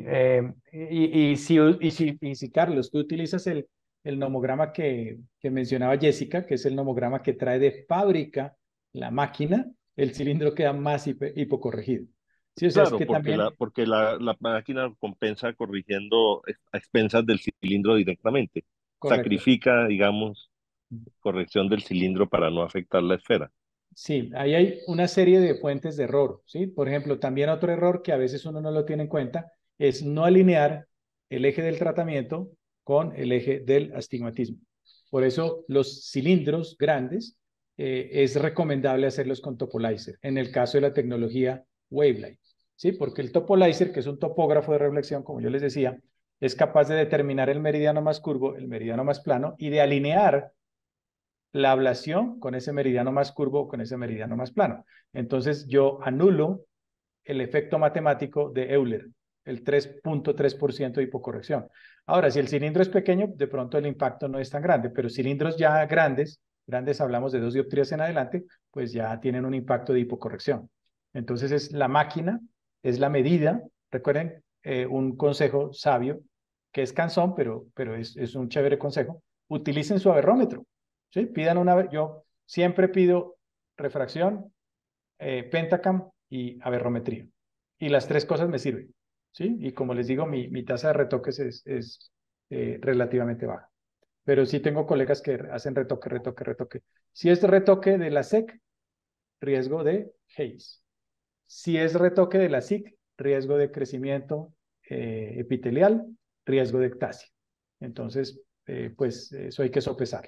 y si, Carlos, tú utilizas el nomograma que mencionaba Jessica, que es el nomograma que trae de fábrica la máquina, el cilindro queda más hipocorregido. Sí, o sea, es Claro, que también, porque la máquina compensa corrigiendo a expensas del cilindro directamente. correcto. Sacrifica, digamos, corrección del cilindro para no afectar la esfera. Sí, ahí hay una serie de fuentes de error, ¿sí? Por ejemplo, también otro error que a veces uno no lo tiene en cuenta es no alinear el eje del tratamiento con el eje del astigmatismo. Por eso los cilindros grandes es recomendable hacerlos con topolizer, en el caso de la tecnología Wavelight, ¿sí? Porque el topolizer, que es un topógrafo de reflexión, como yo les decía, es capaz de determinar el meridiano más curvo, el meridiano más plano y de alinear la ablación con ese meridiano más curvo o con ese meridiano más plano. Entonces yo anulo el efecto matemático de Euler, el 3.3% de hipocorrección. Ahora, si el cilindro es pequeño, de pronto el impacto no es tan grande, pero cilindros ya grandes, grandes hablamos de 2 dioptrías en adelante, pues ya tienen un impacto de hipocorrección. Entonces es la máquina, es la medida. Recuerden un consejo sabio, que es cansón, pero es un chévere consejo. Utilicen su averrómetro. ¿Sí? Pidan yo siempre pido refracción, pentacam y averrometría. Y las tres cosas me sirven. ¿Sí? Y como les digo, mi tasa de retoques es relativamente baja. Pero sí tengo colegas que hacen retoque, retoque, retoque. Si es retoque de la SEC, riesgo de Hayes. Si es retoque de la SIC, riesgo de crecimiento epitelial, riesgo de ectasia. Entonces, pues eso hay que sopesarlo.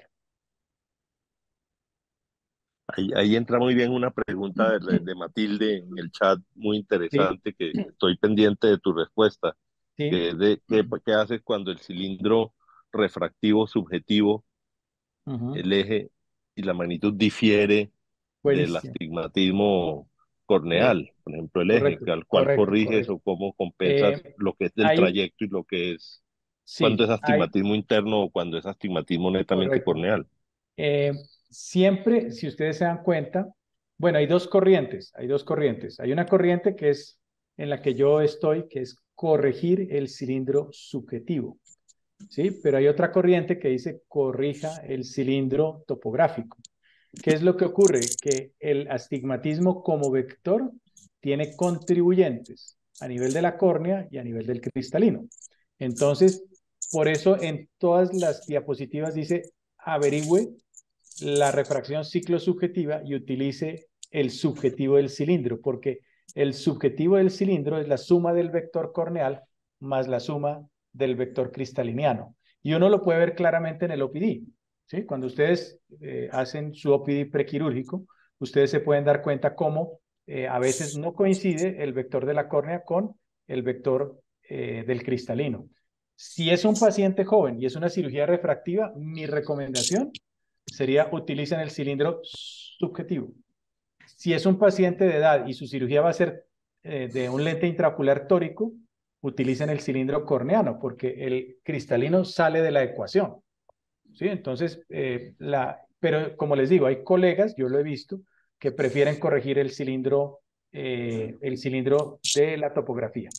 Ahí entra muy bien una pregunta de Matilde en el chat, muy Sí, interesante, que estoy pendiente de tu respuesta, sí, que es de qué haces cuando el cilindro refractivo subjetivo, ujú, el eje y la magnitud difiere del buenísimo. astigmatismo Eh, corneal, por ejemplo, el eje, correcto, al cual correcto, corriges correcto. o cómo compensas Eh, lo que es del hay, trayecto y lo que es cuando es sí, hay, astigmatismo interno o cuando es astigmatismo netamente correcto. corneal. Eh, Siempre, si ustedes se dan cuenta, bueno, hay dos corrientes, hay dos corrientes. Hay una corriente que es en la que yo estoy, que es corregir el cilindro subjetivo, ¿sí? Pero hay otra corriente que dice corrija el cilindro topográfico. ¿Qué es lo que ocurre? Que el astigmatismo como vector tiene contribuyentes a nivel de la córnea y a nivel del cristalino. Entonces, por eso en todas las diapositivas dice averigüe la refracción ciclo subjetiva y utilice el subjetivo del cilindro, porque el subjetivo del cilindro es la suma del vector corneal más la suma del vector cristaliniano. Y uno lo puede ver claramente en el OPD. ¿Sí? Cuando ustedes hacen su OPD prequirúrgico, ustedes se pueden dar cuenta cómo a veces no coincide el vector de la córnea con el vector del cristalino. Si es un paciente joven y es una cirugía refractiva, mi recomendación sería utilicen el cilindro subjetivo. Si es un paciente de edad y su cirugía va a ser de un lente intraocular tórico, utilicen el cilindro corneano porque el cristalino sale de la ecuación. ¿Sí? Entonces, pero como les digo, hay colegas, yo lo he visto, que prefieren corregir el cilindro de la topografía.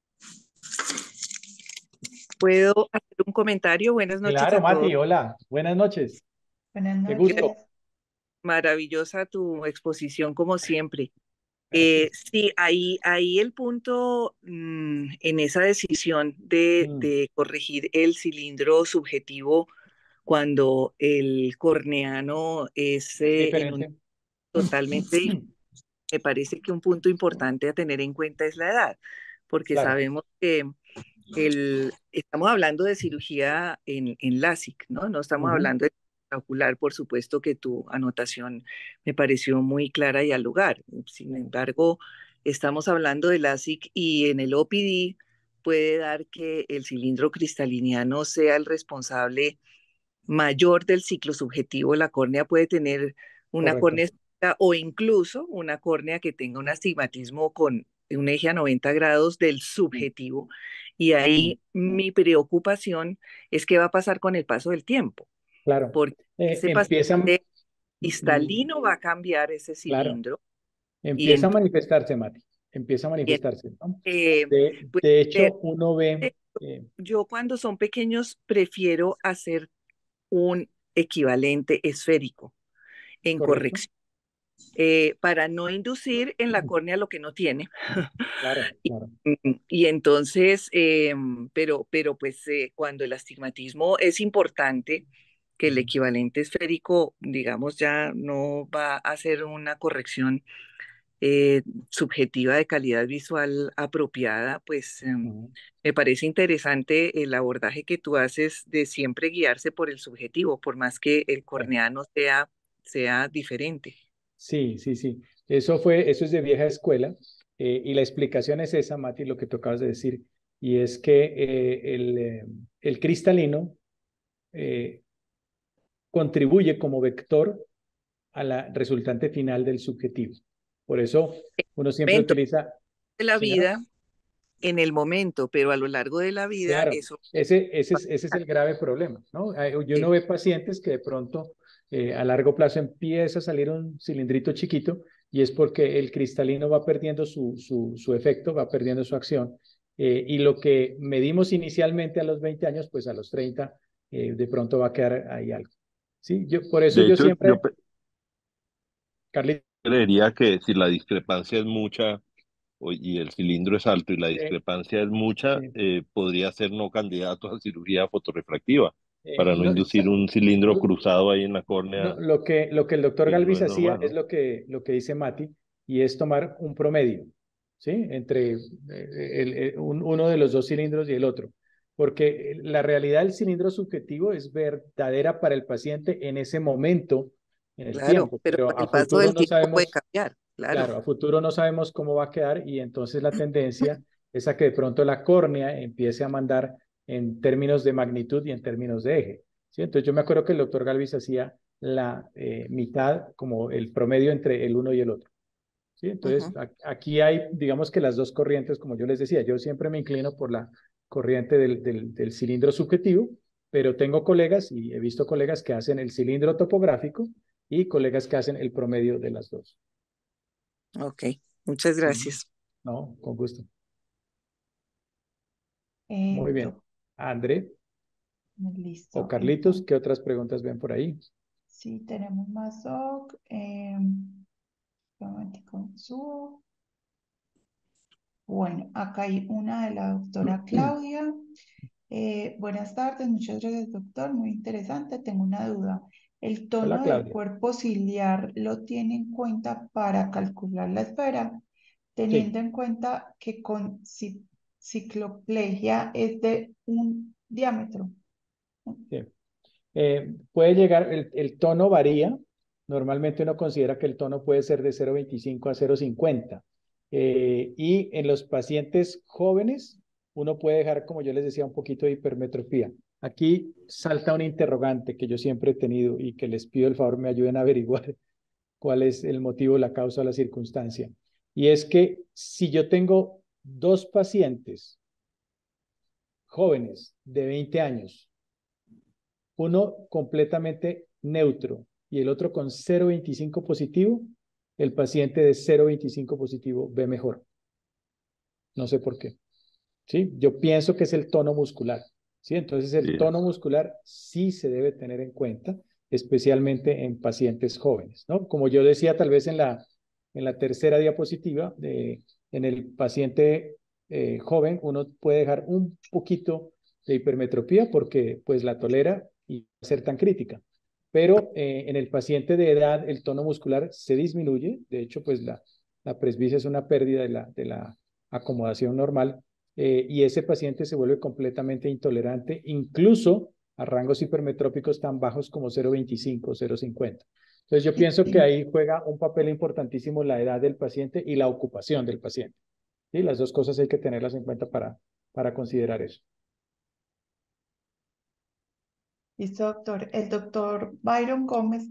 ¿Puedo hacer un comentario? Buenas noches Claro, a todos. Mati, hola, buenas noches, Buenas qué noches. gusto. Maravillosa tu exposición, como siempre. Gracias. Sí, ahí el punto en esa decisión de, Mm, de corregir el cilindro subjetivo cuando el corneano es es en un diferente. totalmente diferente, me parece que un punto importante a tener en cuenta es la edad, porque Claro. sabemos que estamos hablando de cirugía en LASIK, ¿no? No estamos Ujú, hablando de ocular, por supuesto que tu anotación me pareció muy clara y al lugar. Sin ujú, embargo, estamos hablando de LASIK y en el OPD puede dar que el cilindro cristaliniano sea el responsable mayor del ciclo subjetivo. La córnea puede tener una correcto. córnea esférica o incluso una córnea que tenga un astigmatismo con un eje a 90 grados del Mm, subjetivo. Y mm, ahí mi preocupación es qué va a pasar con el paso del tiempo, claro. porque ese Empiezan, paciente cristalino va a cambiar ese claro, cilindro y empieza a entonces, manifestarse, Mati. Empieza a manifestarse, ¿no? eh, pues, De eh, hecho, uno ve, yo cuando son pequeños prefiero hacer un equivalente esférico en correcto. corrección, para no inducir en la córnea lo que no tiene. Claro, Y, claro. y entonces, pero pues cuando el astigmatismo es importante, que el equivalente esférico, digamos, ya no va a hacer una corrección subjetiva de calidad visual apropiada, pues Ujú, me parece interesante el abordaje que tú haces de siempre guiarse por el subjetivo, por más que el claro. corneano sea diferente. Sí, sí, sí. Eso es de vieja escuela. Y la explicación es esa, Mati, lo que tú acabas de decir. Y es que el cristalino eh, contribuye como vector a la resultante final del subjetivo. Por eso uno siempre Momento utiliza, de la señora. vida, en el momento, pero a lo largo de la vida, Claro, eso ese es el grave problema, ¿no? Y eh, uno ve pacientes que de pronto a largo plazo empieza a salir un cilindrito chiquito y es porque el cristalino va perdiendo su efecto, va perdiendo su acción. Y lo que medimos inicialmente a los 20 años, pues a los 30 de pronto va a quedar ahí algo. Sí, por eso De yo hecho, siempre, Carly, creería que si la discrepancia es mucha y el cilindro es alto y la eh, discrepancia es mucha, sí, podría ser no candidato a cirugía fotorrefractiva para no no, inducir un cilindro cruzado ahí en la córnea, no, lo que el doctor que no Galvis es hacía normal, es ¿no? lo que dice Mati, y es tomar un promedio. ¿sí? Entre uno de los dos cilindros y el otro. Porque la realidad del cilindro subjetivo es verdadera para el paciente en ese momento, en el Claro, tiempo, pero pero con a el paso futuro del no tiempo puede sabemos, cambiar, claro. claro, a futuro no sabemos cómo va a quedar y entonces la tendencia es a que de pronto la córnea empiece a mandar en términos de magnitud y en términos de eje. ¿Sí? Entonces yo me acuerdo que el doctor Galvis hacía la mitad como el promedio entre el uno y el otro. ¿Sí? Entonces, Ujú. aquí hay, digamos que las dos corrientes, como yo les decía, yo siempre me inclino por la corriente del cilindro subjetivo, pero tengo colegas y he visto colegas que hacen el cilindro topográfico y colegas que hacen el promedio de las dos. Ok, muchas Ujú. gracias. No, con gusto. Eh, Muy bien. doc- André o Listo. Carlitos, Entonces, ¿qué otras preguntas ven por ahí? sí, tenemos más, doc. Un momentico, subo. Bueno, acá hay una de la doctora Claudia. Buenas tardes, muchas gracias, doctor. Muy interesante. Tengo una duda. ¿El Hola, tono del Claudia. cuerpo ciliar lo tiene en cuenta para calcular la esfera, teniendo Sí, en cuenta que con cicloplegia es de un diámetro? sí. Puede llegar, el tono varía. Normalmente uno considera que el tono puede ser de 0,25 a 0,50. Y en los pacientes jóvenes, uno puede dejar, como yo les decía, un poquito de hipermetropía. Aquí salta un interrogante que yo siempre he tenido y que les pido el favor me ayuden a averiguar cuál es el motivo, la causa o la circunstancia. Y es que si yo tengo dos pacientes jóvenes de 20 años, uno completamente neutro y el otro con 0,25 positivo, el paciente de 0,25 positivo ve mejor. No sé por qué. ¿Sí? Yo pienso que es el tono muscular. ¿Sí? Entonces el Bien. tono muscular sí se debe tener en cuenta, especialmente en pacientes jóvenes, ¿no? Como yo decía tal vez en la tercera diapositiva, en el paciente joven uno puede dejar un poquito de hipermetropía porque pues la tolera y va a ser tan crítica. Pero en el paciente de edad el tono muscular se disminuye, de hecho pues la presbicia es una pérdida de la acomodación normal y ese paciente se vuelve completamente intolerante, incluso a rangos hipermetrópicos tan bajos como 0,25 o 0,50. Entonces yo pienso que ahí juega un papel importantísimo la edad del paciente y la ocupación del paciente. ¿Sí? Las dos cosas hay que tenerlas en cuenta para considerar eso. Listo, doctor. El doctor Byron Gómez,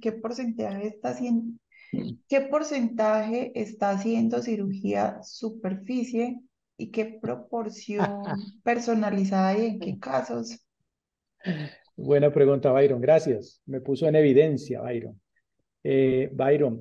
qué porcentaje está haciendo cirugía superficie y qué proporción personalizada y en qué casos? Buena pregunta, Byron. Gracias. Me puso en evidencia, Byron. Byron,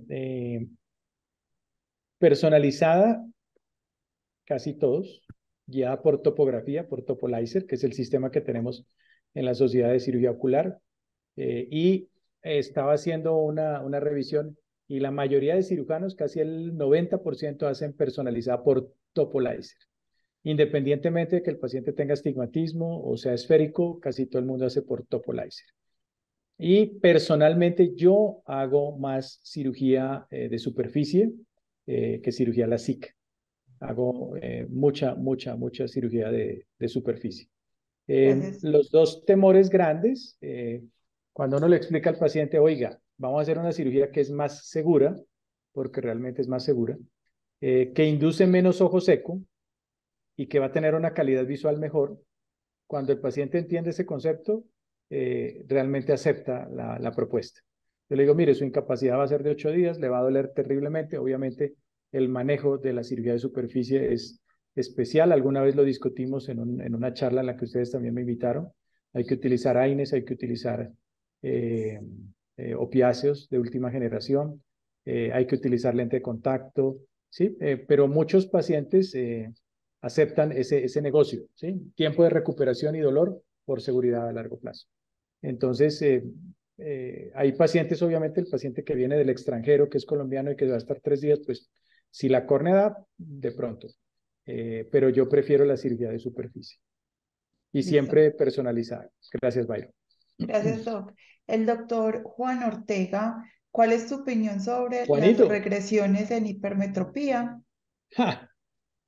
personalizada, casi todos, guiada por topografía, por Topolizer, que es el sistema que tenemos en la Sociedad de Cirugía Ocular. Y estaba haciendo una revisión y la mayoría de cirujanos, casi el 90% hacen personalizada por Topolizer. Independientemente de que el paciente tenga astigmatismo o sea esférico, casi todo el mundo hace por Topolizer. Y personalmente yo hago más cirugía de superficie que cirugía LASIK. Hago mucha cirugía de superficie. Gracias. Los dos temores grandes, cuando uno le explica al paciente, oiga, vamos a hacer una cirugía que es más segura, porque realmente es más segura, que induce menos ojo seco y que va a tener una calidad visual mejor, cuando el paciente entiende ese concepto, realmente acepta la propuesta. Yo le digo, mire, su incapacidad va a ser de 8 días, le va a doler terriblemente. Obviamente, el manejo de la cirugía de superficie es especial. Alguna vez lo discutimos en una charla en la que ustedes también me invitaron. Hay que utilizar AINES, hay que utilizar eh, opiáceos de última generación, hay que utilizar lente de contacto, ¿sí? Pero muchos pacientes aceptan ese negocio, ¿sí? Tiempo de recuperación y dolor por seguridad a largo plazo. Entonces, hay pacientes, obviamente, el paciente que viene del extranjero, que es colombiano y que va a estar 3 días, pues si la córnea da, de pronto. Pero yo prefiero la cirugía de superficie y Listo. siempre personalizada. Gracias, Byron. Gracias, doc. El doctor Juan Ortega, ¿cuál es tu opinión sobre las Juanito. regresiones en hipermetropía? ¡Ja!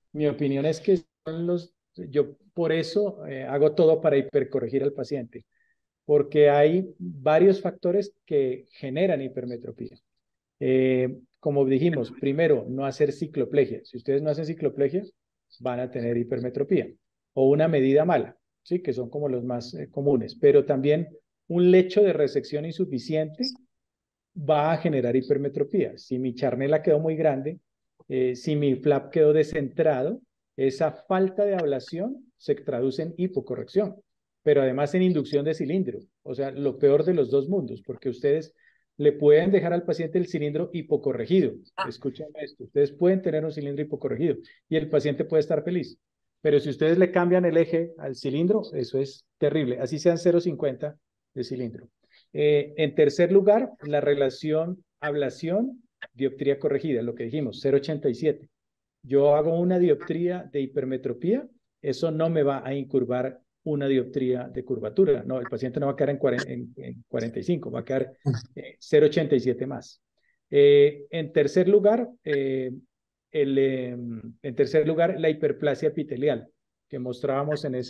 Mi opinión es que yo por eso hago todo para hipercorregir al paciente, porque hay varios factores que generan hipermetropía. Como dijimos, primero, no hacer cicloplegia. Si ustedes no hacen cicloplegia, van a tener hipermetropía o una medida mala, ¿sí? Que son como los más comunes, pero también un lecho de resección insuficiente va a generar hipermetropía. Si mi charnela quedó muy grande, si mi flap quedó descentrado, esa falta de ablación se traduce en hipocorrección, pero además en inducción de cilindro, o sea, lo peor de los dos mundos, porque ustedes le pueden dejar al paciente el cilindro hipocorregido. Escúchenme esto, ustedes pueden tener un cilindro hipocorregido y el paciente puede estar feliz, pero si ustedes le cambian el eje al cilindro, eso es terrible, así sean 0,50 de cilindro. En tercer lugar, la relación ablación-dioptría corregida, lo que dijimos, 0,87. Yo hago una dioptría de hipermetropía, eso no me va a incurvar una dioptría de curvatura. No, el paciente no va a quedar en 45, va a quedar 0,87 más. En tercer lugar, la hiperplasia epitelial, que mostrábamos en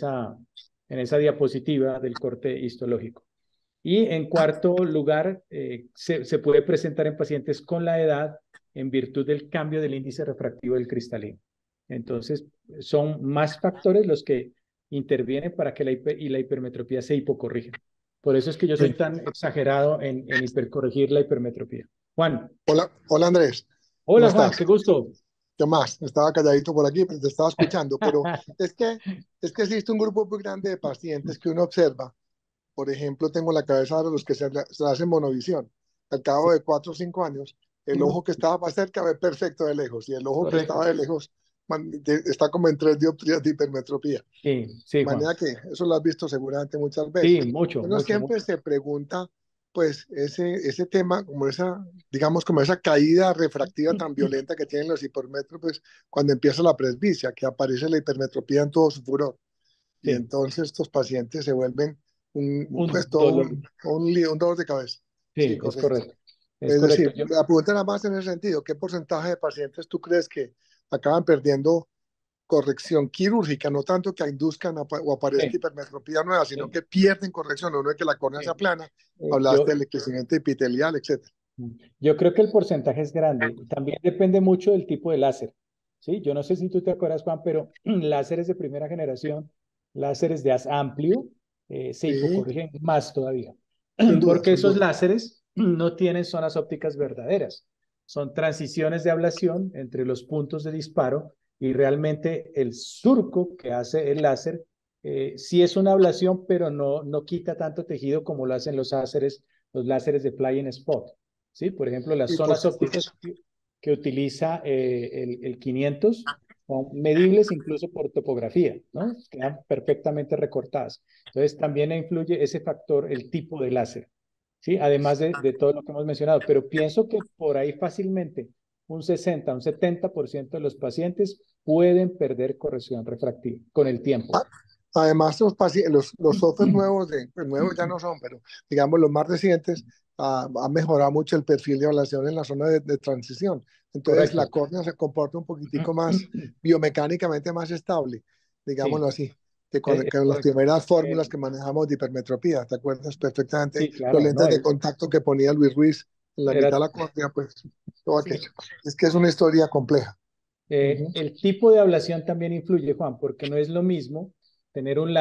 esa diapositiva del corte histológico. Y en cuarto lugar, se puede presentar en pacientes con la edad en virtud del cambio del índice refractivo del cristalino. Entonces, son más factores los que intervienen para que la hipermetropía se hipocorrija. Por eso es que yo soy tan exagerado en hipercorregir la hipermetropía. Juan. Hola Andrés. Hola ¿Cómo Juan, estás? qué gusto. ¿Qué más? Estaba calladito por aquí, pero te estaba escuchando. Pero es que existe un grupo muy grande de pacientes que uno observa. Por ejemplo, tengo en la cabeza ahora los que se hacen monovisión. Al cabo de 4 o 5 años, el ojo que estaba más cerca ve perfecto de lejos y el ojo que estaba de lejos está como en 3 dioptrías de hipermetropía. Sí, sí, De Juan. manera que eso lo has visto seguramente muchas veces. Sí, mucho, Uno mucho, siempre mucho. se pregunta, pues, ese tema, como esa, digamos, como esa caída refractiva tan violenta que tienen los hipermétropes cuando empieza la presbicia, que aparece la hipermetropía en todo su furor. Y Sí. entonces estos pacientes se vuelven pues todo dolor. un dolor de cabeza. Sí, Sí, es correcto. correcto. Es Es correcto. decir, la pregunta era más en ese sentido, ¿qué porcentaje de pacientes tú crees que acaban perdiendo corrección quirúrgica, no tanto que induzcan o aparezca Sí, hipermetropía nueva, sino sí, que pierden corrección, no es que la córnea sea sí. plana, Yo, hablaste del crecimiento epitelial, etc. yo creo que el porcentaje es grande. También depende mucho del tipo de láser. ¿Sí? Yo no sé si tú te acuerdas, Juan, pero láseres de primera generación, láseres de haz amplio, se Sí, hipocorrigen más todavía. sin duda, Porque sin esos duda. láseres no tienen zonas ópticas verdaderas. Son transiciones de ablación entre los puntos de disparo y realmente el surco que hace el láser sí es una ablación, pero no quita tanto tejido como lo hacen los láseres de flying spot. ¿Sí? Por ejemplo, las Y por zonas supuesto. ópticas que utiliza el 500 son medibles incluso por topografía, ¿no? Quedan perfectamente recortadas. Entonces, también influye ese factor, el tipo de láser, ¿sí? Además de todo lo que hemos mencionado. Pero pienso que por ahí fácilmente un 60, un 70% de los pacientes pueden perder corrección refractiva con el tiempo. Además, los software nuevos, pues nuevos ya no son, pero digamos los más recientes, han mejorado mucho el perfil de ablación en la zona de transición. Entonces, la Correcto. córnea se comporta un poquitico más biomecánicamente más estable, digámoslo Sí, así, que con las correcto. primeras fórmulas que manejamos de hipermetropía. ¿Te acuerdas perfectamente? Sí, Los claro, no, lentes de contacto que ponía Luis Ruiz en la mitad era, de la córnea, pues todo aquello. Es que es una historia compleja. El tipo de ablación también influye, Juan, porque no es lo mismo tener un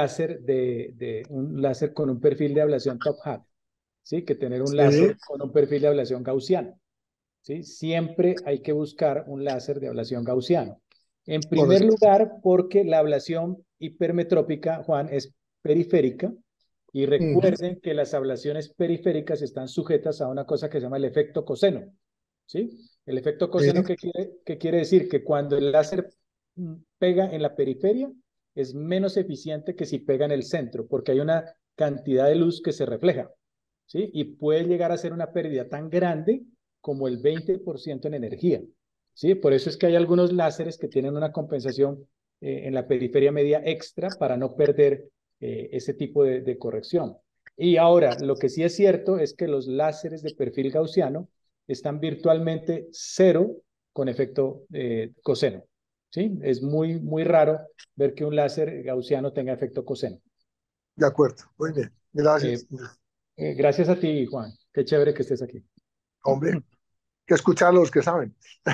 láser con un perfil de ablación top hat, ¿sí? Que tener un Sí, láser con un perfil de ablación gaussiano, ¿sí? Siempre hay que buscar un láser de ablación gaussiano. En primer correcto. lugar, porque la ablación hipermetrópica, Juan, es periférica y Ujú. recuerden que las ablaciones periféricas están sujetas a una cosa que se llama el efecto coseno. ¿Sí? El efecto Sí, coseno, ¿qué quiere decir? Que cuando el láser pega en la periferia, es menos eficiente que si pega en el centro, porque hay una cantidad de luz que se refleja, ¿sí? Y puede llegar a ser una pérdida tan grande como el 20% en energía, ¿sí? Por eso es que hay algunos láseres que tienen una compensación en la periferia media extra para no perder ese tipo de corrección. Y ahora, lo que sí es cierto es que los láseres de perfil gaussiano están virtualmente cero con efecto coseno. ¿sí? Es muy raro ver que un láser gaussiano tenga efecto coseno. De acuerdo, muy bien. Eh, Gracias. Gracias a ti, Juan. Qué chévere que estés aquí. Hombre, que escuchar a los que saben.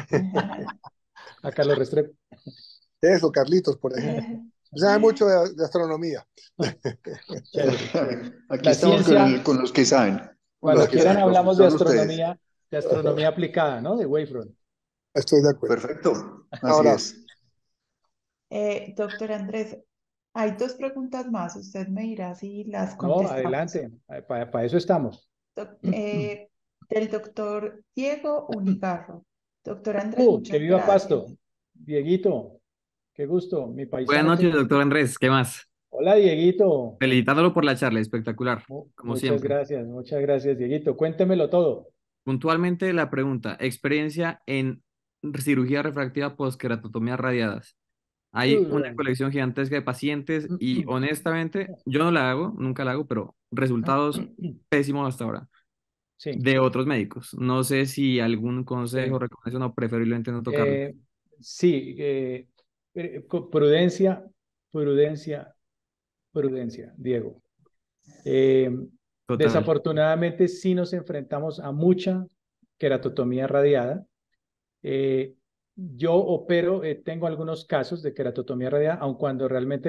A Carlos Restrepo. Eso, Carlitos, por ejemplo. Sabe mucho de astronomía. Chévere, chévere. Aquí La estamos ciencia, con los que saben, con los cuando que quieran saben, hablamos son ustedes. de astronomía aplicada, ¿no? De wavefront. Estoy de acuerdo. Perfecto, así Ahora, es. Doctor Andrés, hay dos preguntas más. Usted me dirá si las No, contestamos. adelante. Para eso estamos. Del doctor Diego Unigarro. Doctor Andrés, Que muchas viva Pasto. gracias. Dieguito, qué gusto. Mi Buenas paisano noches, que... doctor Andrés. ¿Qué más? Hola, Dieguito. Felicitándolo por la charla, espectacular, como siempre. Muchas gracias, Dieguito. Cuéntemelo todo. Puntualmente la pregunta, experiencia en cirugía refractiva postqueratotomías radiadas. Hay una colección gigantesca de pacientes y honestamente yo no la hago, nunca la hago, pero resultados pésimos hasta ahora Sí, de otros médicos. No sé si algún consejo, sí. recomendación o preferiblemente no tocarlo. Sí, prudencia, prudencia, prudencia, Diego. Eh, Total. Desafortunadamente sí nos enfrentamos a mucha queratotomía radiada. Eh, yo opero, tengo algunos casos de queratotomía radiada, aun cuando realmente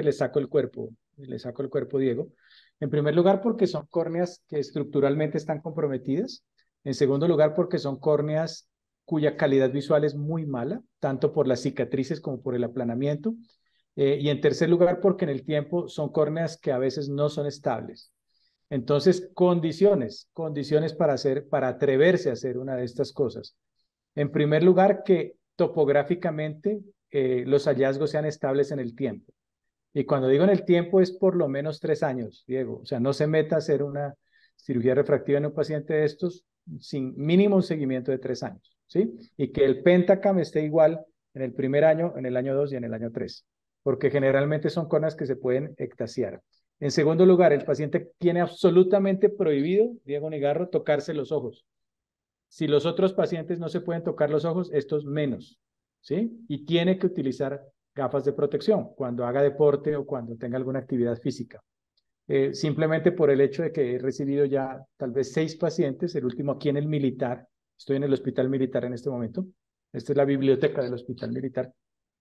le saco el cuerpo, Diego. En primer lugar, porque son córneas que estructuralmente están comprometidas. En segundo lugar, porque son córneas cuya calidad visual es muy mala, tanto por las cicatrices como por el aplanamiento. Y en tercer lugar, porque en el tiempo son córneas que a veces no son estables. Entonces, condiciones para atreverse a hacer una de estas cosas. En primer lugar, que topográficamente los hallazgos sean estables en el tiempo. Y cuando digo en el tiempo es por lo menos 3 años, Diego. O sea, no se meta a hacer una cirugía refractiva en un paciente de estos sin mínimo un seguimiento de 3 años, ¿sí? Y que el Pentacam esté igual en el primer año, en el año 2 y en el año 3, porque generalmente son córneas que se pueden ectasiar. En segundo lugar, el paciente tiene absolutamente prohibido, Diego Nigarro, tocarse los ojos. Si los otros pacientes no se pueden tocar los ojos, estos menos, ¿sí? Y tiene que utilizar gafas de protección cuando haga deporte o cuando tenga alguna actividad física. Simplemente por el hecho de que he recibido ya tal vez 6 pacientes, el último aquí en el militar, estoy en el hospital militar en este momento, esta es la biblioteca del hospital militar,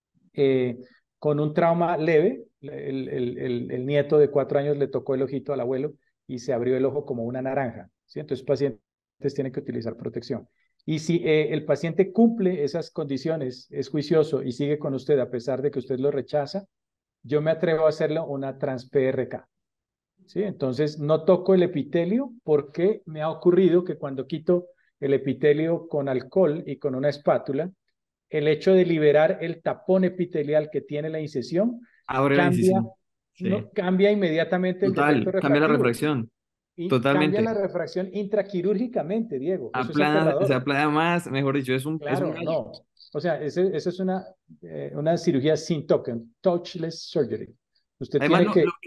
eh, con un trauma leve, el nieto de 4 años le tocó el ojito al abuelo y se abrió el ojo como una naranja, ¿sí? Entonces pacientes tienen que utilizar protección. Y si el paciente cumple esas condiciones, es juicioso y sigue con usted a pesar de que usted lo rechaza, yo me atrevo a hacerle una trans-PRK. ¿Sí? Entonces no toco el epitelio porque me ha ocurrido que cuando quito el epitelio con alcohol y con una espátula, el hecho de liberar el tapón epitelial que tiene la incisión Abre la cambia, incisión. Sí. no, cambia inmediatamente el defecto Total, cambia la refractivo refracción. y cambia la Totalmente. refracción intraquirúrgicamente, Diego. Eso es Aplana, se aterrador. aplana más, mejor dicho, es un Claro, gallo. no. O sea, esa es una cirugía sin token, touchless surgery. Usted Además, tiene que...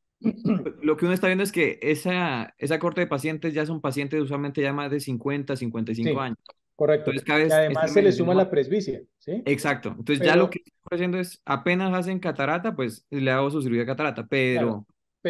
lo que uno está viendo es que esa corte de pacientes ya son pacientes usualmente ya más de 50, 55 Sí, años. correcto. Entonces, cada Que vez además están se le suma envejeciendo la más. presbicia, ¿sí? Exacto. Entonces, ya lo que Pero, estoy haciendo es, apenas hacen catarata, pues le hago su cirugía de catarata, claro, pero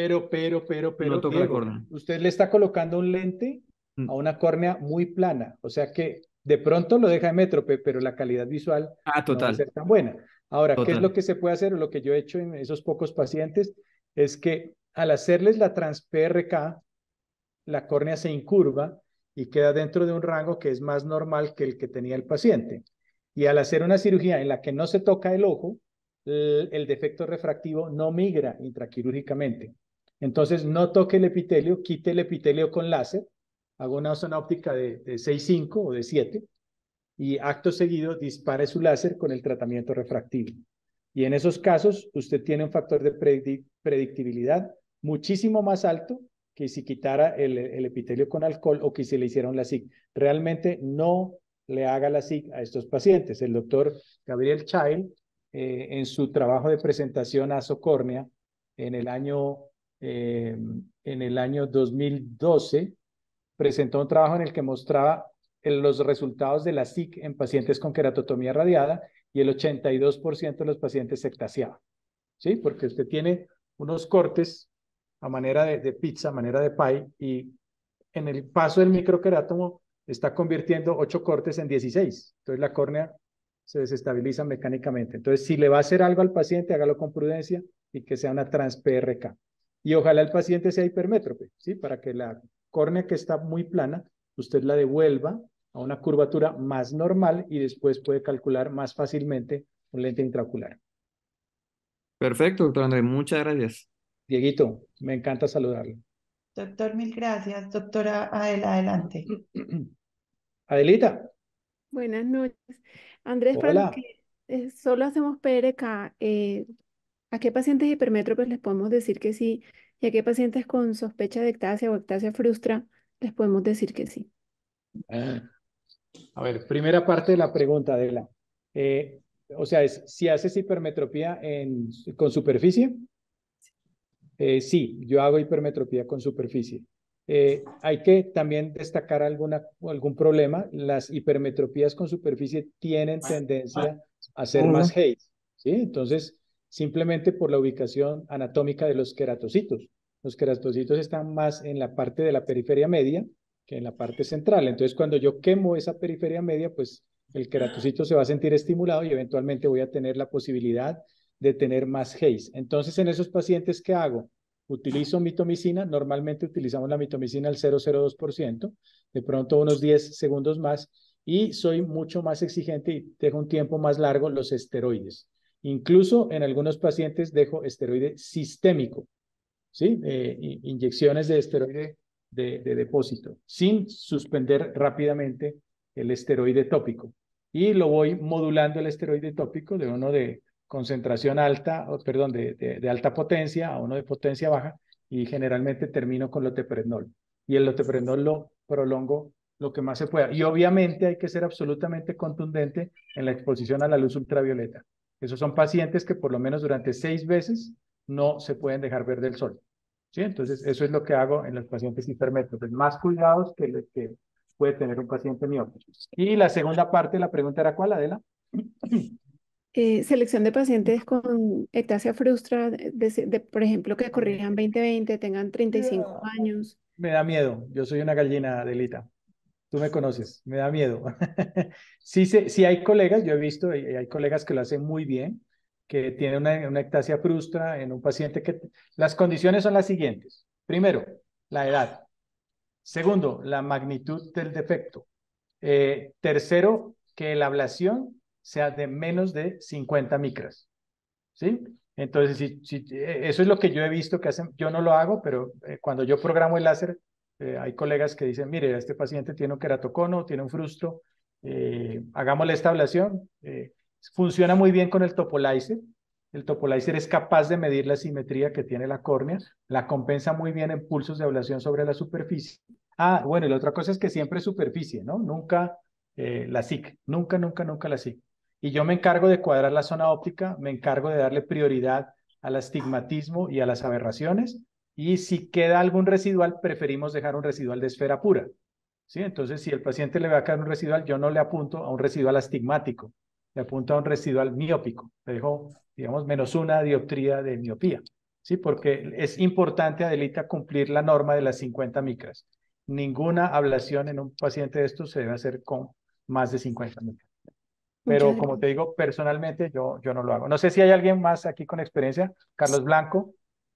no toco la Diego, córnea. usted le está colocando un lente a una córnea muy plana, o sea que de pronto lo deja de métrope, pero la calidad visual no va a Total, ser tan buena. Ahora, ¿qué es lo total. que se puede hacer? O lo que yo he hecho en esos pocos pacientes es que al hacerles la trans-PRK, la córnea se incurva y queda dentro de un rango que es más normal que el que tenía el paciente. Y al hacer una cirugía en la que no se toca el ojo, el defecto refractivo no migra intraquirúrgicamente. Entonces, no toque el epitelio, quite el epitelio con láser, hago una zona óptica de 6,5 o de 7 y acto seguido dispare su láser con el tratamiento refractivo. Y en esos casos, usted tiene un factor de predictibilidad muchísimo más alto que si quitara el epitelio con alcohol o que si le hicieran la SIG. Realmente no le haga la SIG a estos pacientes. El doctor Gabriel Child, en su trabajo de presentación a Socornia en en el año 2012, presentó un trabajo en el que mostraba los resultados de la SIC en pacientes con queratotomía radiada y el 82% de los pacientes se ectasiaban, ¿sí? Porque usted tiene unos cortes a manera de pizza, a manera de pie, y en el paso del microquerátomo está convirtiendo 8 cortes en 16. Entonces la córnea se desestabiliza mecánicamente. Entonces, si le va a hacer algo al paciente, hágalo con prudencia y que sea una trans-PRK. Y ojalá el paciente sea hipermétrope, ¿sí? Para que la córnea que está muy plana, usted la devuelva a una curvatura más normal y después puede calcular más fácilmente un lente intraocular. Perfecto, doctor Andrés, muchas gracias. Dieguito, me encanta saludarlo. Doctor, mil gracias. Doctora Adela, adelante. Adelita, Buenas noches. Andrés, para los hola. que solo hacemos PRK, ¿a qué pacientes hipermétropes les podemos decir que sí? ¿Y a qué pacientes con sospecha de ectasia o ectasia frustra les podemos decir que sí? Ah, A ver, primera parte de la pregunta, Adela. O sea, si haces hipermetropía con superficie, sí, yo hago hipermetropía con superficie. Hay que también destacar algún problema. Las hipermetropías con superficie tienen tendencia a ser más haze, ¿sí? Entonces, simplemente por la ubicación anatómica de los queratocitos. Los queratocitos están más en la parte de la periferia media que en la parte central. Entonces, cuando yo quemo esa periferia media, pues el queratocito se va a sentir estimulado y eventualmente voy a tener la posibilidad de tener más haze. Entonces, en esos pacientes, ¿qué hago? Utilizo mitomicina, normalmente utilizamos la mitomicina al 0,02%, de pronto unos 10 segundos más, y soy mucho más exigente y dejo un tiempo más largo los esteroides. Incluso en algunos pacientes dejo esteroide sistémico, ¿sí? Inyecciones de esteroide de depósito, sin suspender rápidamente el esteroide tópico. Y lo voy modulando el esteroide tópico de uno de concentración alta, perdón, de alta potencia a uno de potencia baja, y generalmente termino con loteprednol. Y el loteprednol lo prolongo lo que más se pueda. Y obviamente hay que ser absolutamente contundente en la exposición a la luz ultravioleta. Esos son pacientes que por lo menos durante 6 veces no se pueden dejar ver del sol. ¿Sí? Entonces, eso es lo que hago en los pacientes hipermétropes. Más cuidados que los que puede tener un paciente miope. Y la segunda parte de la pregunta era ¿cuál, Adela? Selección de pacientes con ectasia frustra, por ejemplo, que corrijan 20/20, tengan 35 años. Me da miedo. Yo soy una gallina, Adelita. Tú me conoces. Me da miedo. Sí hay colegas, yo he visto, hay colegas que lo hacen muy bien, que tienen una ectasia frustra en un paciente que... Las condiciones son las siguientes. Primero, la edad. Segundo, la magnitud del defecto. Tercero, que la ablación sea de menos de 50 micras. ¿Sí? Entonces, eso es lo que yo he visto que hacen. Yo no lo hago, pero cuando yo programo el láser, hay colegas que dicen, mire, este paciente tiene un queratocono, tiene un frustro, hagámosle esta ablación. Funciona muy bien con el topolizer. El topolizer es capaz de medir la simetría que tiene la córnea, la compensa muy bien en pulsos de ablación sobre la superficie. Ah, bueno, y la otra cosa es que siempre superficie, ¿no? Nunca la SIC, nunca la SIC. Y yo me encargo de cuadrar la zona óptica, me encargo de darle prioridad al astigmatismo y a las aberraciones. Y si queda algún residual, preferimos dejar un residual de esfera pura. ¿Sí? Entonces, si el paciente le va a quedar un residual, yo no le apunto a un residual astigmático, le apunto a un residual miópico. Le dejo, digamos, -1 dioptría de miopía. ¿Sí? Porque es importante, Adelita, cumplir la norma de las 50 micras. Ninguna ablación en un paciente de estos se debe hacer con más de 50 micras. Muchas Pero como te gracias. digo, personalmente yo no lo hago. No sé si hay alguien más aquí con experiencia, Carlos Blanco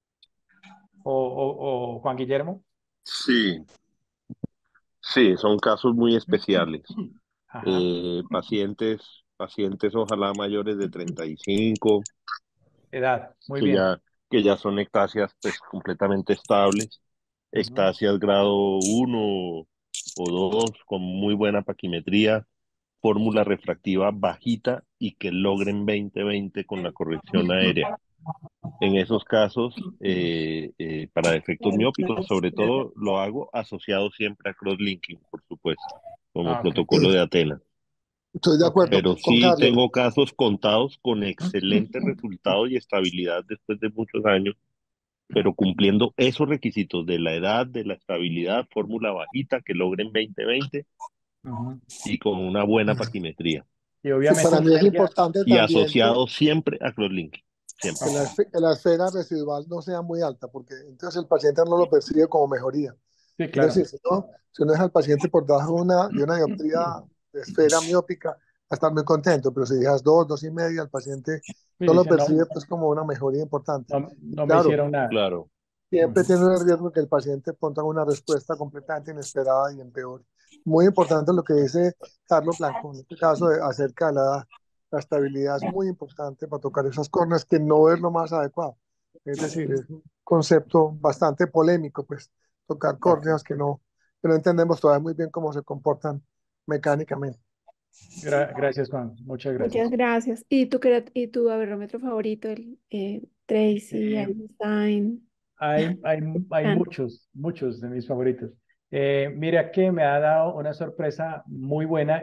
o Juan Guillermo. Sí, sí, son casos muy especiales. Ajá. Pacientes ojalá mayores de 35, Edad, muy que bien. ya, que ya son ectasias pues completamente estables, Ujú. ectasias grado 1 o 2 con muy buena paquimetría, fórmula refractiva bajita y que logren 20/20 con la corrección aérea. En esos casos, para efectos miópicos, sobre todo lo hago asociado siempre a crosslinking, por supuesto, como Ah, ok. protocolo de Atenas. Estoy de Ok. acuerdo Pero con sí Carlos. tengo casos contados con excelentes resultados y estabilidad después de muchos años, pero cumpliendo esos requisitos de la edad, de la estabilidad, fórmula bajita, que logren 20/20 Ujú. y con una buena paquimetría. Y Sí, obviamente para una mí es energía, importante Y también asociado siempre a CrossLink, siempre. que la esfera residual no sea muy alta, porque entonces el paciente no lo percibe como mejoría. sí, Es decir, claro. si uno deja al paciente por debajo de una dioptría de esfera miópica, va a estar muy contento, pero si dejas 2, 2,5, el paciente Y no lo dice, percibe pues como una mejoría importante. no me Claro, hicieron nada. Claro. siempre Ujú. tiene el riesgo que el paciente ponga una respuesta completamente inesperada y empeore. Muy importante lo que dice Carlos Blanco, en este caso acerca de la estabilidad es muy importante para tocar esas córneas, que no es lo más adecuado. Es decir, es un concepto bastante polémico, pues, tocar Claro. córneas que no entendemos todavía muy bien cómo se comportan mecánicamente. Gracias, Juan. Muchas Muchas gracias. gracias. ¿Y tu averrómetro favorito? El Tracy, Eh, Einstein. hay Tan. muchos de mis favoritos. Mira que me ha dado una sorpresa muy buena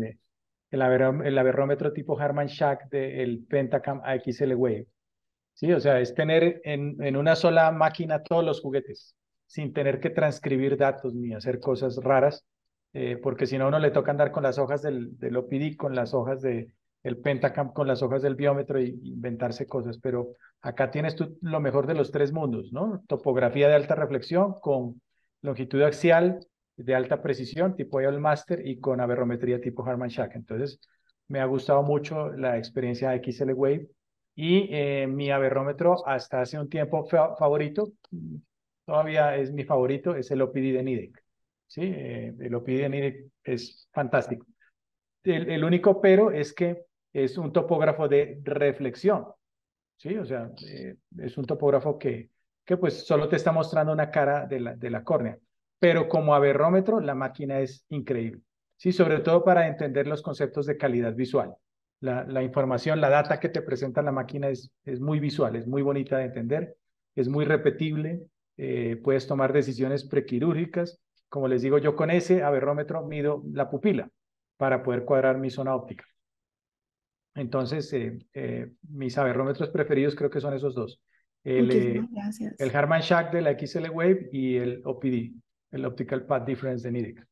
el averrómetro tipo Harman Schack del Pentacam AXL Wave. Sí, o sea, es tener en una sola máquina todos los juguetes, sin tener que transcribir datos ni hacer cosas raras, porque si no, a uno le toca andar con las hojas del OPD, con las hojas el Pentacam, con las hojas del biómetro y inventarse cosas. Pero acá tienes tú lo mejor de los tres mundos, ¿no? Topografía de alta reflexión con longitud axial de alta precisión, tipo IOL Master, y con averrometría tipo Harman Schack. Entonces, me ha gustado mucho la experiencia de XL Wave y mi averrómetro hasta hace un tiempo favorito, todavía es mi favorito, es el OPD de Nidec. ¿Sí? El OPD de Nidec es fantástico. El único pero es que es un topógrafo de reflexión. ¿Sí? O sea, es un topógrafo que pues solo te está mostrando una cara de la córnea. Pero como averrómetro, la máquina es increíble. Sí, sobre todo para entender los conceptos de calidad visual. La información, la data que te presenta la máquina es muy visual, es muy bonita de entender, es muy repetible, puedes tomar decisiones prequirúrgicas. Como les digo, yo con ese averrómetro mido la pupila para poder cuadrar mi zona óptica. Entonces, mis averrómetros preferidos creo que son esos dos. Muchísimas El gracias. Harman Schack de la XL Wave y el OPD, el Optical Path Difference de Nidec.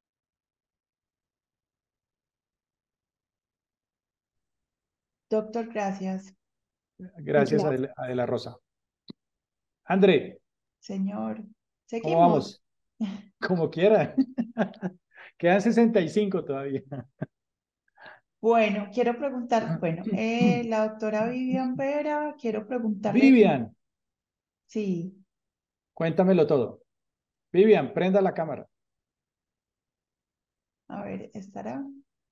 Doctor, gracias. Gracias, Adela Rosa. André, Señor, ¿cómo seguimos. vamos? Como quiera. Quedan 65 todavía. Bueno, quiero preguntar, bueno, la doctora Vivian Vera, quiero preguntarle, Vivian, sí, cuéntamelo todo. Vivian, prenda la cámara. a ver, estará.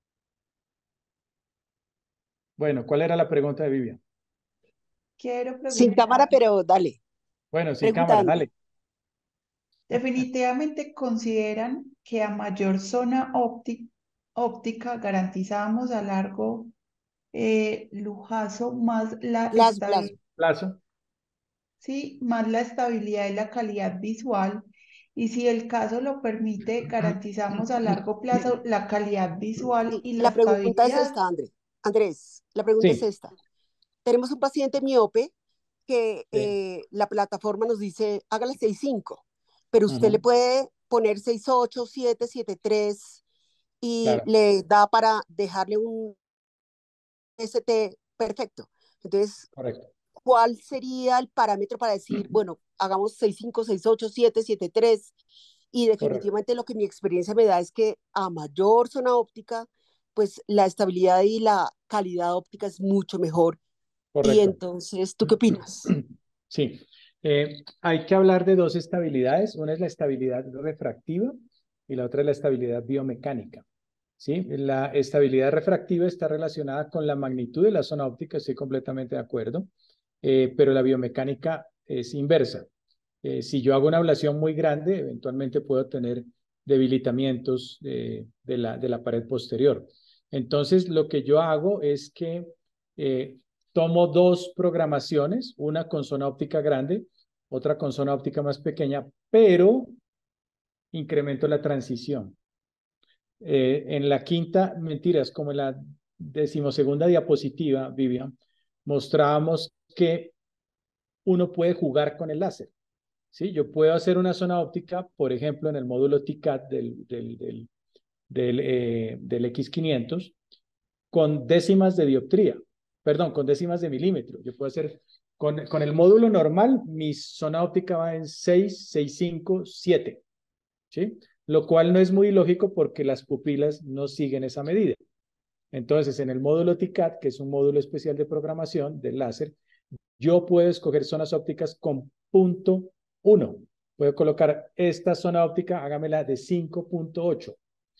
Bueno, ¿cuál era la pregunta de Vivian? Quiero Sin cámara, preguntar, pero dale, Bueno, sin cámara, pregúntame. dale. definitivamente consideran que a mayor zona óptica garantizamos a largo lujazo más la Plazo. Plazo. sí, más la estabilidad y la calidad visual. Y si el caso lo permite, garantizamos a largo plazo la calidad visual Sí, y la la pregunta es estabilidad. esta, Andrés, la pregunta es Sí. esta. Tenemos un paciente miope que Sí. la plataforma nos dice, hágale 6,5, pero usted le Ujú, puede poner 6,8, 7, 7,3 y claro, le da para dejarle un ST perfecto. Entonces, correcto. ¿cuál sería el parámetro para decir, bueno, hagamos 6,5, 6,8, 7, 7,3? Y Correcto, definitivamente lo que mi experiencia me da es que a mayor zona óptica, pues la estabilidad y la calidad óptica es mucho mejor. Y correcto. entonces, ¿tú qué opinas? Sí, hay que hablar de dos estabilidades. Una es la estabilidad refractiva y la otra es la estabilidad biomecánica. ¿Sí? La estabilidad refractiva está relacionada con la magnitud de la zona óptica, estoy completamente de acuerdo, pero la biomecánica es inversa. Si yo hago una ablación muy grande, eventualmente puedo tener debilitamientos de la pared posterior. Entonces, lo que yo hago es que eh, tomo dos programaciones, una con zona óptica grande, otra con zona óptica más pequeña, pero incremento la transición. En la quinta, mentiras, como en la decimosegunda diapositiva, Vivian, mostrábamos que uno puede jugar con el láser. ¿Sí? Yo puedo hacer una zona óptica, por ejemplo, en el módulo TICAT del X500 con décimas de dioptría, perdón, con décimas de milímetro. Yo puedo hacer, con el módulo normal, mi zona óptica va en 6, 6, 5, 7, ¿sí? Lo cual no es muy lógico porque las pupilas no siguen esa medida. Entonces, en el módulo TICAD, que es un módulo especial de programación del láser, yo puedo escoger zonas ópticas con punto 1. Puedo colocar esta zona óptica, hágamela de 5.8,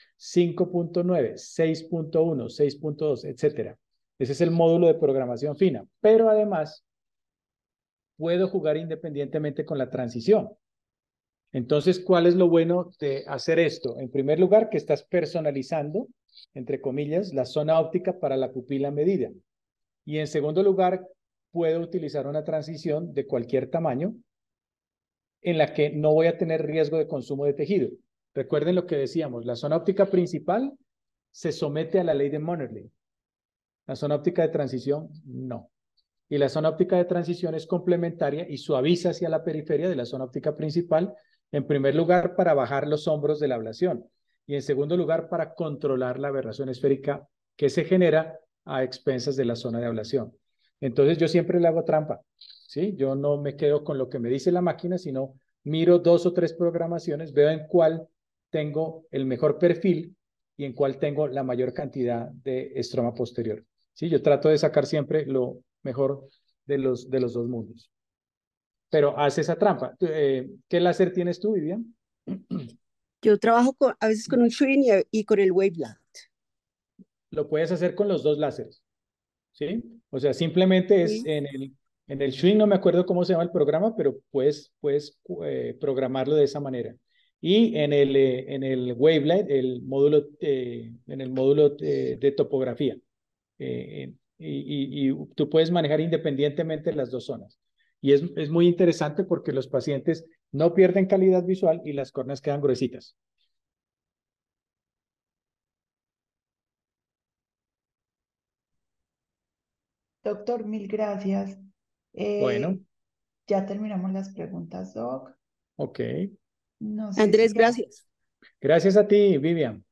5.9, 6.1, 6.2, etcétera. Ese es el módulo de programación fina. Pero además, puedo jugar independientemente con la transición. Entonces, ¿cuál es lo bueno de hacer esto? En primer lugar, que estás personalizando, entre comillas, la zona óptica para la pupila medida. Y en segundo lugar, puedo utilizar una transición de cualquier tamaño en la que no voy a tener riesgo de consumo de tejido. Recuerden lo que decíamos, la zona óptica principal se somete a la ley de Monerley. La zona óptica de transición, no. Y la zona óptica de transición es complementaria y suaviza hacia la periferia de la zona óptica principal, en primer lugar para bajar los hombros de la ablación y en segundo lugar para controlar la aberración esférica que se genera a expensas de la zona de ablación. Entonces yo siempre le hago trampa, ¿sí? Yo no me quedo con lo que me dice la máquina, sino miro 2 o 3 programaciones, veo en cuál tengo el mejor perfil y en cuál tengo la mayor cantidad de estroma posterior. ¿Sí? Yo trato de sacar siempre lo mejor de los dos mundos. Pero haz esa trampa. ¿Qué láser tienes tú, Vivian? Yo trabajo a veces con un Shrink y con el Waveland. Lo puedes hacer con los dos láseres, ¿sí? O sea, simplemente es Sí. en el Shrink, no me acuerdo cómo se llama el programa, pero puedes programarlo de esa manera. Y en el Wavelight, en el módulo de topografía. Y tú puedes manejar independientemente las dos zonas. Y es muy interesante porque los pacientes no pierden calidad visual y las córneas quedan gruesitas. Doctor, mil gracias. Bueno, Ya terminamos las preguntas, Doc. ok. No sé si Andrés, gracias. Gracias a ti, Vivian.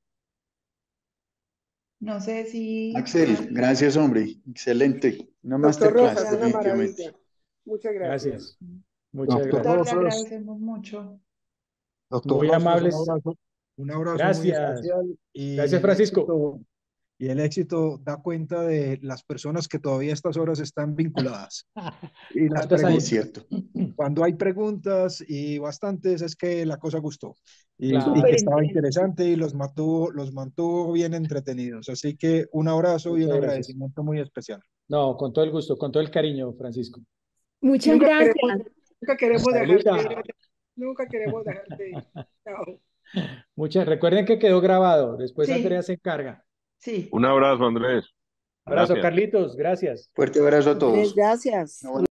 No sé si Axel, gracias, hombre. Excelente. Una Doctor masterclass, Rosas, una definitivamente. maravilla. Muchas gracias. Gracias. Muchas Doctor gracias. doctor, le Rosas, agradecemos mucho. doctor Muy Rosas, amables. un abrazo muy Gracias. especial Gracias, Francisco. y el éxito da cuenta de las personas que todavía a estas horas están vinculadas. Y las ¿Cuántas hay? Es cierto. cuando hay preguntas y bastantes es que la cosa gustó y Claro. que estaba interesante y los mantuvo bien entretenidos. Así que un abrazo y un Muchas gracias. agradecimiento muy especial. No, con todo el gusto, con todo el cariño, Francisco. Muchas Nunca gracias. queremos dejarte Paulita. ir. Nunca queremos dejarte ir. Chao. Recuerden que quedó grabado. Después Sí. Andrea se encarga. Sí. Un abrazo, Andrés. Abrazo, Gracias. Carlitos. Gracias. Fuerte abrazo a Andrés, todos. gracias. Una buena